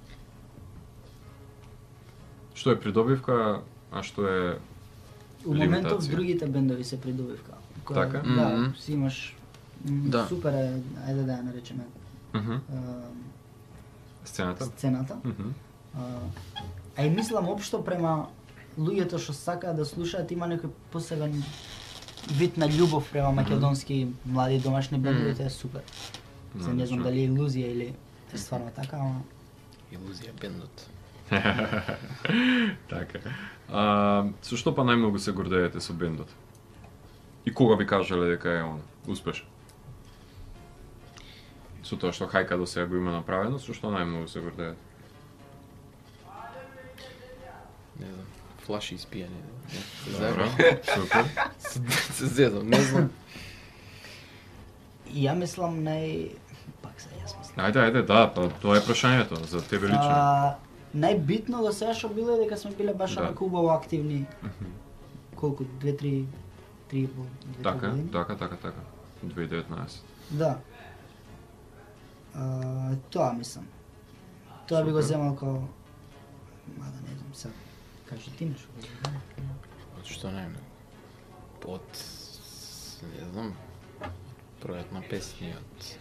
Што е придобивка, а што е У моментов лимитација? другите бендови се придобивка. Така? Да, си имаш Да. супер е, ајде да ја наречеме Сцената? сцената. А и мислам општо према луѓето што сакаат да слушаат има некој посебен вид на љубов према македонски млади домашни бендови, тоа е супер. Се не знам дали е илузија или е стварно така, ама Илузија бендот. Така. Со што па најмногу се гордеете со бендот? И кога би кажале дека е он успешен? Со тоа што Хајка до сега го има направено, со што најмногу се гордеете? Не знам. Флаши испијани. Добро, супер. Се зезам, не знам. и ја мислам пак се јас мислам. Ајде, да, па тоа е прашањето за тебе лично. Најбитно до сега што било е дека сме биле баш Да. онака убаво активни. Колку 2-3 Така, години? така. 2019. Да. Тоа мислам. Тоа би го Супер. земал као мада не знам сега. Кажи ти нешто. Од што најмногу? Од не знам. Пројат на песни од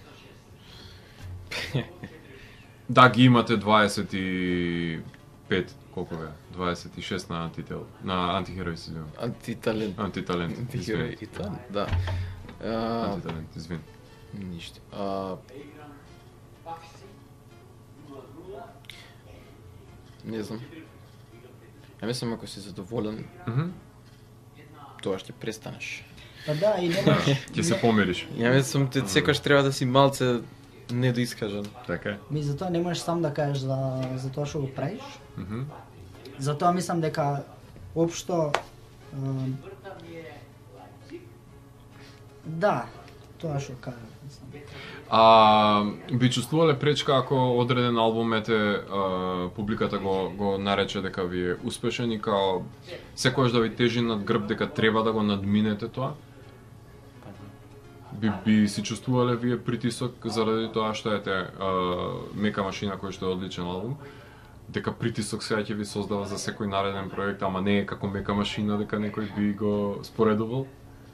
Да, ги имате 25, колку бе? 26 на антихерои си извинувам. антиталент. Антиталент, Антихерој и тоа, да. Антиталент, извин. Ништо. Не знам. Ја мислам ако си задоволен, тоа ќе престанеш. Па да, и немаш Ќе се помириш. Ја мислам те секогаш треба да си малце недоискажан. Така е. ми затоа не можеш сам да кажеш за тоа што го правиш. Затоа мислам дека општо да, тоа што кажам, мислам. Би чувствувале пречка ако одреден албум публиката го нарече дека ви е успешен и као секогаш да ви тежи над грб дека треба да го надминете тоа? Би си чувствувале вие притисок заради тоа што ете Мека машина кој што е одличен албум? Дека притисок сега ќе ви создава за секој нареден проект, ама не е како Мека машина дека некој би го споредувал?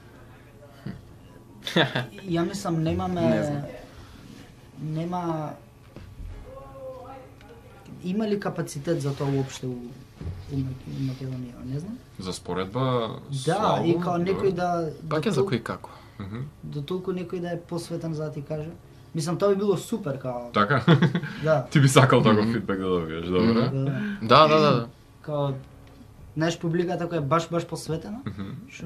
Ја мислам Не нема има ли капацитет за тоа уопште у Македонија, не знам. За споредба со Да, албум? и као некој да Пак е за кој како. до толку некој да е посветен за да ти каже. Мислам тоа би било супер као. Така? Да. Ти би сакал таков фидбек да добиеш, добро? Да. Као знаеш публиката која е баш посветена, што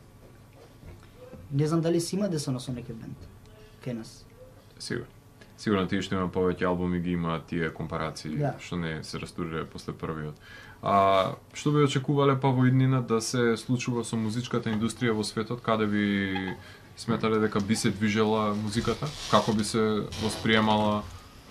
не знам дали си има десено со некој бенд кај нас. Сигурно тие што има повеќе албуми ги има тие компарации Да. што не се растуриле после првиот. Што би очекувале па во иднина да се случува со музичката индустрија во светот, каде би сметале дека би се движела музиката? Како би се восприемала?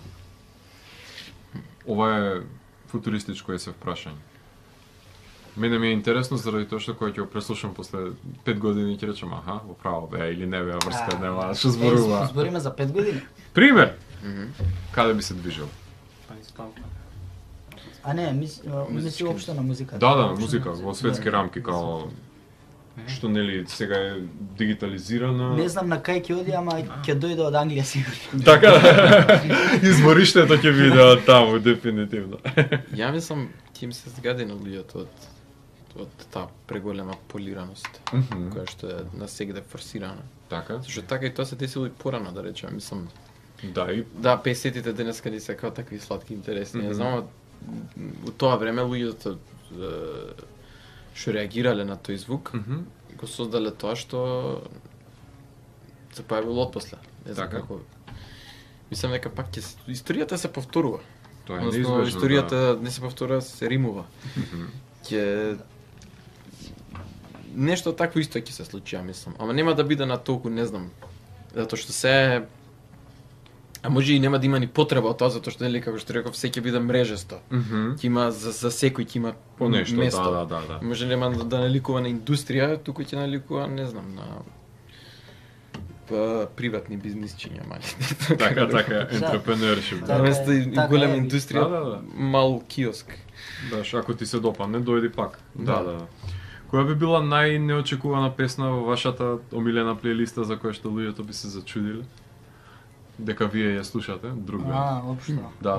Ова е футуристичко е се прашање. Мене ми е интересно заради тоа што кога ќе го преслушам после 5 години ќе речам аха, во право беа или не беа врска, нема што зборува. Збориме за 5 години. Пример. Каде би се движел? Па испанка. А не, мисли општо на музиката. Да, Општо музика на во светски рамки као што нели сега е дигитализирана. Не знам на кај ќе оди, ама ќе дојде од Англија сигурно. Така. Избориштето ќе биде од таму дефинитивно. Ја мислам ќе им се згади на луѓето од таа преголема полираност, која што е насегде форсирана. Така. Зашто така и тоа се десило и порано, да речеме, мислам. Да, и 50-тите денеска ни се како такви сладки интересни. Не знам, у тоа време луѓето што реагирале на тој звук, го создале тоа што се појавило отпосле. Не знам Така. како. Мислам дека пак историјата се повторува. Тоа е Односно, неизбежно. историјата не се повторува, се римува. Ќе нешто такво исто ќе се случи, ја мислам. Ама нема да биде на толку, не знам. Затоа што се а може и нема да има ни потреба од тоа, затоа што нели како што реков, се ќе биде мрежесто. Ќе има за секој ќе има По нешто, место. да. Може нема да наликува на индустрија, туку ќе наликува, не знам, на приватни бизнисчиња мали. Така, entrepreneurship. Да. Наместо и Така голема е. индустрија, Да. мал киоск. Да, ако ти се допадне, дојди пак. Да. Да. Која би била најнеочекувана песна во вашата омилена плейлиста за која што луѓето би се зачудиле? Дека вие ја слушате, друг бенд. Општо. Да.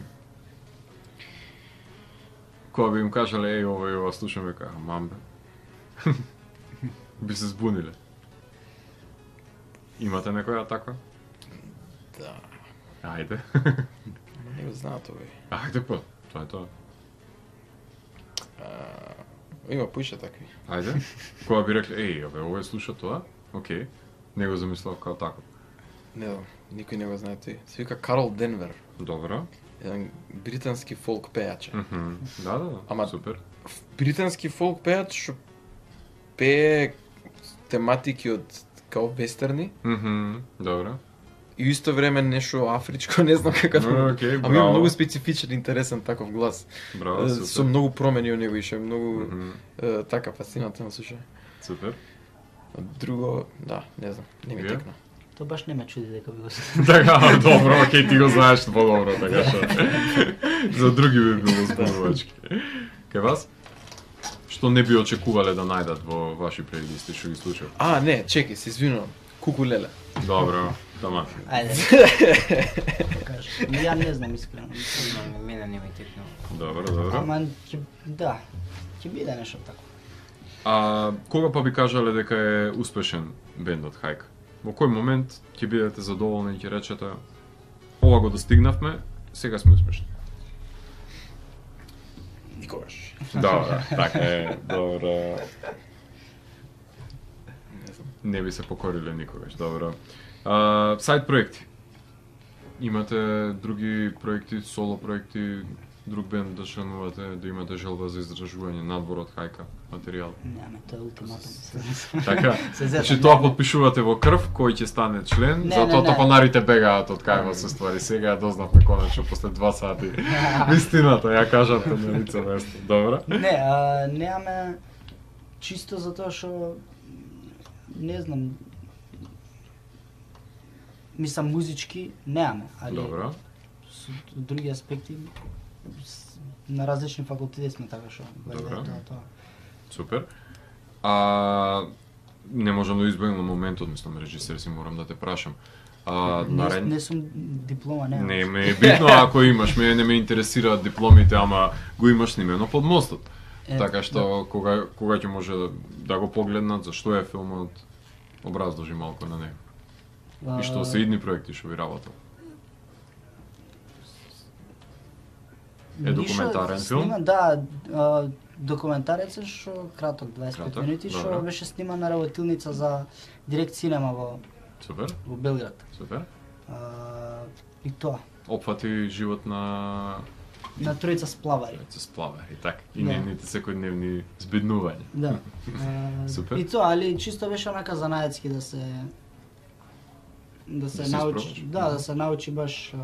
Која би им кажале, ова слушаме, кажа, мамбе. Би се збуниле. Имате некоја таква? Да. Ајде. Не го знаат овој. Ајде па, тоа е тоа. Има поише такви. Ајде. Која би рекле, овој слуша тоа? Океј. Не го замислав као тако. Не знам, никој не го знае тој. Се вика Карл Денвер, Добро. еден британски фолк пејач. Да. Ама- Супер. Британски фолк пејач што пее тематики од као вестерни Добро. и исто време нешто афричко, не знам како да. Океј, Ама има браво. многу специфичен, интересен таков глас. Браво, Со супер. многу промени у него и ше многу така фасцинантно слуша. Супер. Друго, да, не знам, не ми Вие? текна. Тоа баш не ме чуди дека би го Така, добро, океј, ти го знаеш подобро, така што. За други би било збунувачки. Кај вас? Што не би очекувале да најдат во ваши плейлисти, што ги слушат? Не, чекај, се извинувам. Кукулеле. Добро, тама. Ајде. Кажи. Ја не знам искрено. Мене не ми текнало. Добро. Ама да, ќе биде нешто тако. А кога па би кажале дека е успешен бендот Хајка? Во кој момент ќе бидете задоволни и ќе речете ова го достигнавме, сега сме успешни? Никогаш. Добро, така е, добро. Не знам. Не би се покориле никогаш, добро. Сайт проекти. Имате други проекти, соло проекти, друг бенд да членувате, да имате желба за изражување надвор од Хајка материјал? Немаме, тоа е ултиматум. Така, Се зезам, значи тоа немаме. подпишувате во крв, кој ќе стане член, Не, затоа не. тапанарите бегаат од кај вас се ствари. Сега ја дознавме конечно после 2 сати. Вистината, ја кажавте на лице место. Добро? Не, немаме чисто затоа што не знам. Мислам музички немаме, али Добро. со други аспекти на различни факултети сме така што Добро. тоа. Супер. Не можам да избегнам моментот, мислам, режисер си морам да те прашам. Не сум диплома, немам. Не ме е битно ако имаш, мене не ме интересираат дипломите, ама го имаш снимено под мостот. Така што кога ќе може да го погледнат за што е филмот, образложи малку на него. И што се идни проекти што ви работат? Е документарен филм? Да, документарец е што краток, 25 Краток, минути, што добро. беше сниман на работилница за Директ Синема Супер, во Белград. супер. И тоа. Опфати живот на На тројца сплавари. се сплава и така. И Да. нивните секојдневни збиднувања. Да. Супер. И тоа, али чисто беше онака занаетски да се се научи, испробаш. да се научи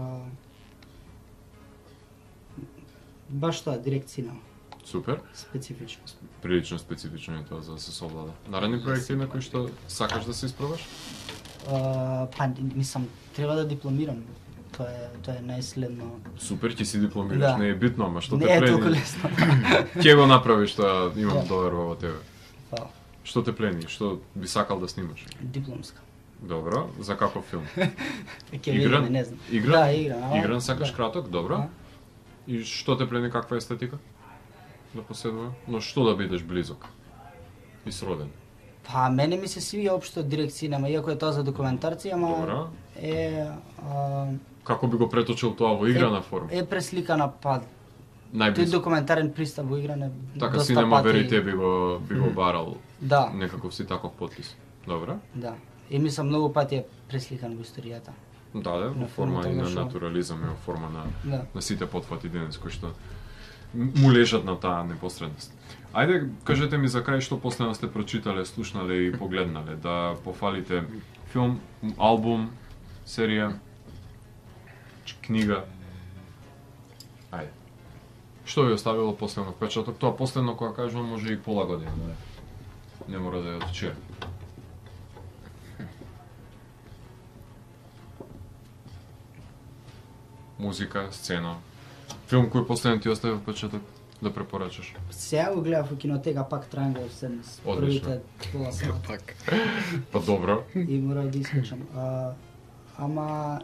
баш тоа Директ Синема, Супер. специфично. Прилично специфично е тоа за да се совлада. Наредни проекти на кои што сакаш да се испробаш? Па мислам треба да дипломирам. Тоа е најследно. Супер, ќе си дипломираш, Да. не е битно, ама што Не те е плени? толку лесно. Ќе го направиш тоа, имам Да. доверба во тебе. Фала. Што те плени? Што би сакал да снимаш? Дипломска. Добро, за каков филм? Ќе Игран? видиме, не знам. Игран? Да, игран. ама- Игран сакаш да. краток, добро. Да. И што те плени, каква естетика? Да поседува? Но што да бидеш близок? И сроден. Па мене ми се свија општо Директ Синема, иако е тоа за документарци, ама Добро. е Како би го преточил тоа во играна форма? е пресликана па Тој документарен пристап во игране Така Синема Верите би го барал Да. некаков си таков потпис. Добро? Да. И мислам многу пати е пресликан во историјата. Да, во форма и на натурализам и во форма на сите потфати денес кои што му лежат на таа непосредност. Ајде, кажете ми за крај што последно сте прочитале, слушнале и погледнале, да пофалите филм, албум, серија, книга. Ајде. Што ви оставило последно впечаток? Тоа последно кога кажувам може и пола година, да. Не мора да е од вчера. Музика, сцена. Филм кој последно ти остави впечаток да препорачаш? Сега го гледав во кинотека пак Triangle of Sadness. Првите пола сат. Пак. Па добро. И мора да искачам. Ама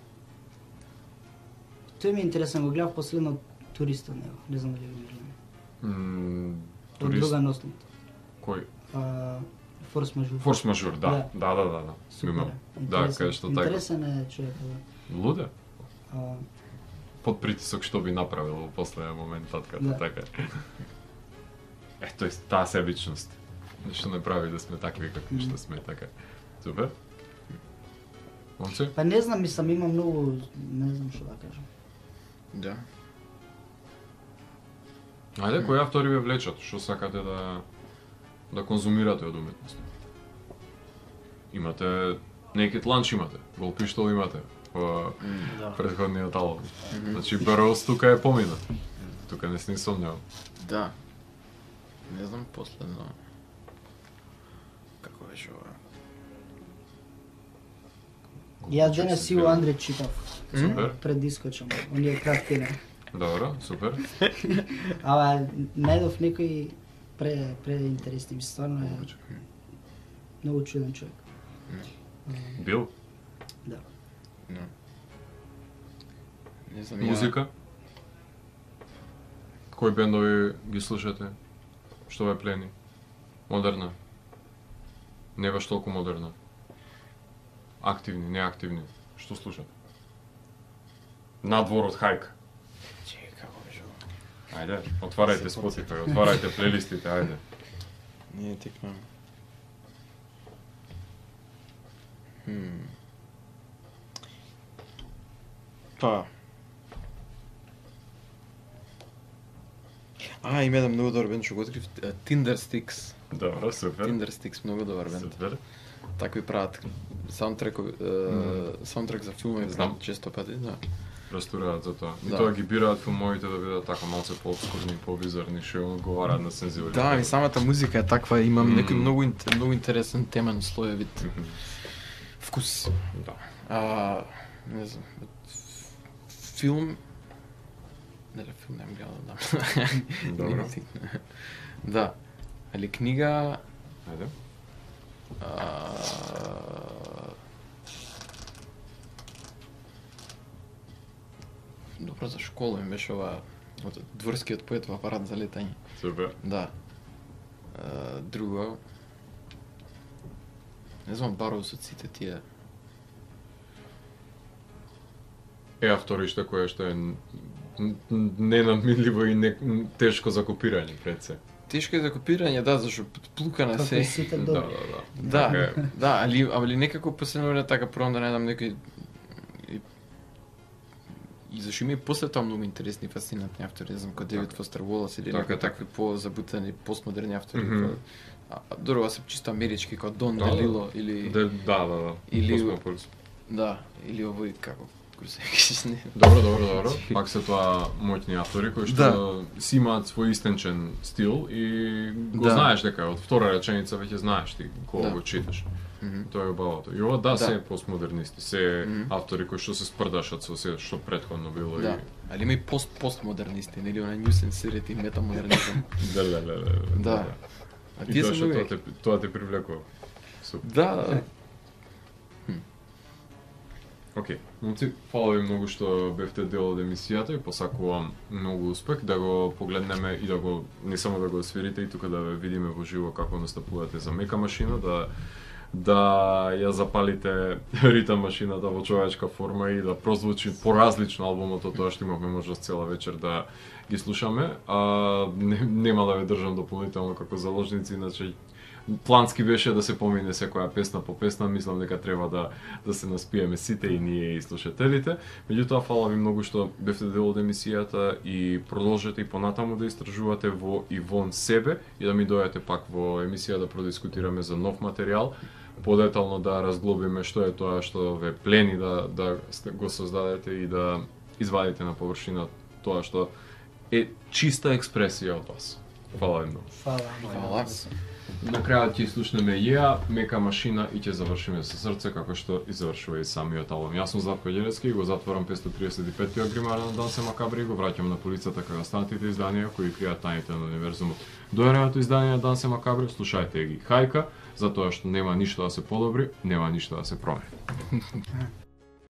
тој ми е интересен, го гледав последно Туриста него. Не знам дали го гледам. Од друга носнат. Кој? Форс мажур. Форс мажур, да. Да. Супер. Да, кај што така. Интересен е човекот. Луде? Под притисок што би направил во последен момент татката, така. Тоест таа себичност. Нешто не прави да сме такви какви што сме, така. Супер. Момци? Па не знам, мислам има многу, не знам што да кажам. Да. Ајде, кои автори ве влечат? Што сакате да конзумирате од уметност? Имате Naked Lunch имате, Голпиштол имате во претходниот албум. Значи Бароус тука е помина. Тука не се сомневам. Да. Не знам последно. Како беше ова? Јас денес си во Андре читав. Супер. Пред да искочам. Оние кратки не. Добро, супер. Ама најдов некои преинтересни, стварно е многу чуден човек. Бил? Да. Не знам, Музика? Кои бендови ги слушате? Што ве плени? Модерна? Не баш толку модерна? Активни, неактивни? Што слушате? Надвор од хајка? Чекај, како беше ова? Ајде, отварајте Spotify, отварајте плейлистите, ајде. Не текнам. Па. Има еден многу добар бенд што го открив, Tinder Sticks. Добро, супер. Tinder Sticks, многу добар бенд. Супер. Такви прават саундтрек за филмови, знам често пати, да. Растураат за тоа. И Да. тоа ги бираат филмовите да бидат така малце пообскурни, побизарни, што одговараат на сензивите. Да, и самата музика е таква, имам некој многу интересен темен слоевит вкус. Да. Не знам. Филм филм не гледам, да. Добро. Да. Али книга Ајде. Добро за школа ми беше ова од дворскиот поет во апарат за летање. Супер. Да. Друго. Не знам Бароус од сите тие. Авториште кое што е ненамидливо и тешко за копирање пред се. Тешко е за копирање, да, зашто плука на се. Сите Да, добри. да, да. Да, али некако последно време така пробам да најдам некој и зашто има и после тоа многу интересни фасцинантни автори, не знам, како Девид Фостер Уолас или некои такви позабутени постмодерни автори. Добро, се чисто амерички, како Дон Делило или Да. Или- Космополис. да, или овој како се Добро. Пак се тоа моќни автори кои што Да. си имаат свој истенчен стил и го Да. знаеш дека од втора реченица веќе знаеш ти кога Да. го читаш. Тоа е убавото. И ова да, се Да. постмодернисти, се автори кои што се спрдашат со се што претходно било Да. и Али има и постмодернисти, нели она New Sincerity, метамодернизам. Да. А И тие тоа се што многу. тоа те привлекува. Супер. Да. Океј, момци, фала ви многу што бевте дел од емисијата и посакувам многу успех да го погледнеме и да го не само да го освирите и тука да ве видиме во живо како настапувате за мека машина, да ја запалите ритам машината во човечка форма и да прозвучи поразлично албумот од тоа што имавме можност цела вечер да ги слушаме. Нема да ве држам дополнително како заложници, иначе плански беше да се помине секоја песна по песна, мислам дека треба да се наспиеме сите и ние и слушателите. Меѓутоа, фала ви многу што бевте дел од емисијата и продолжете и понатаму да истражувате во и вон себе и да ми дојдете пак во емисија да продискутираме за нов материјал, подетално да разглобиме што е тоа што ве плени да го создадете и да извадите на површина тоа што е чиста експресија од вас. Фала ви многу. Фала. На крајот ќе слушнеме Јеа, Мека машина и ќе завршиме со срце како што и завршува и самиот албум. Јас сум Зlatko Ѓелевски и го затворам 535-тиот гримар на Дансе Макабри и го враќам на полицата кај останатите изданија кои кријат тајните на универзумот. Дојреното издание на Дансе Макабри, слушајте ги. Хајка, затоа што нема ништо да се подобри, нема ништо да се промени.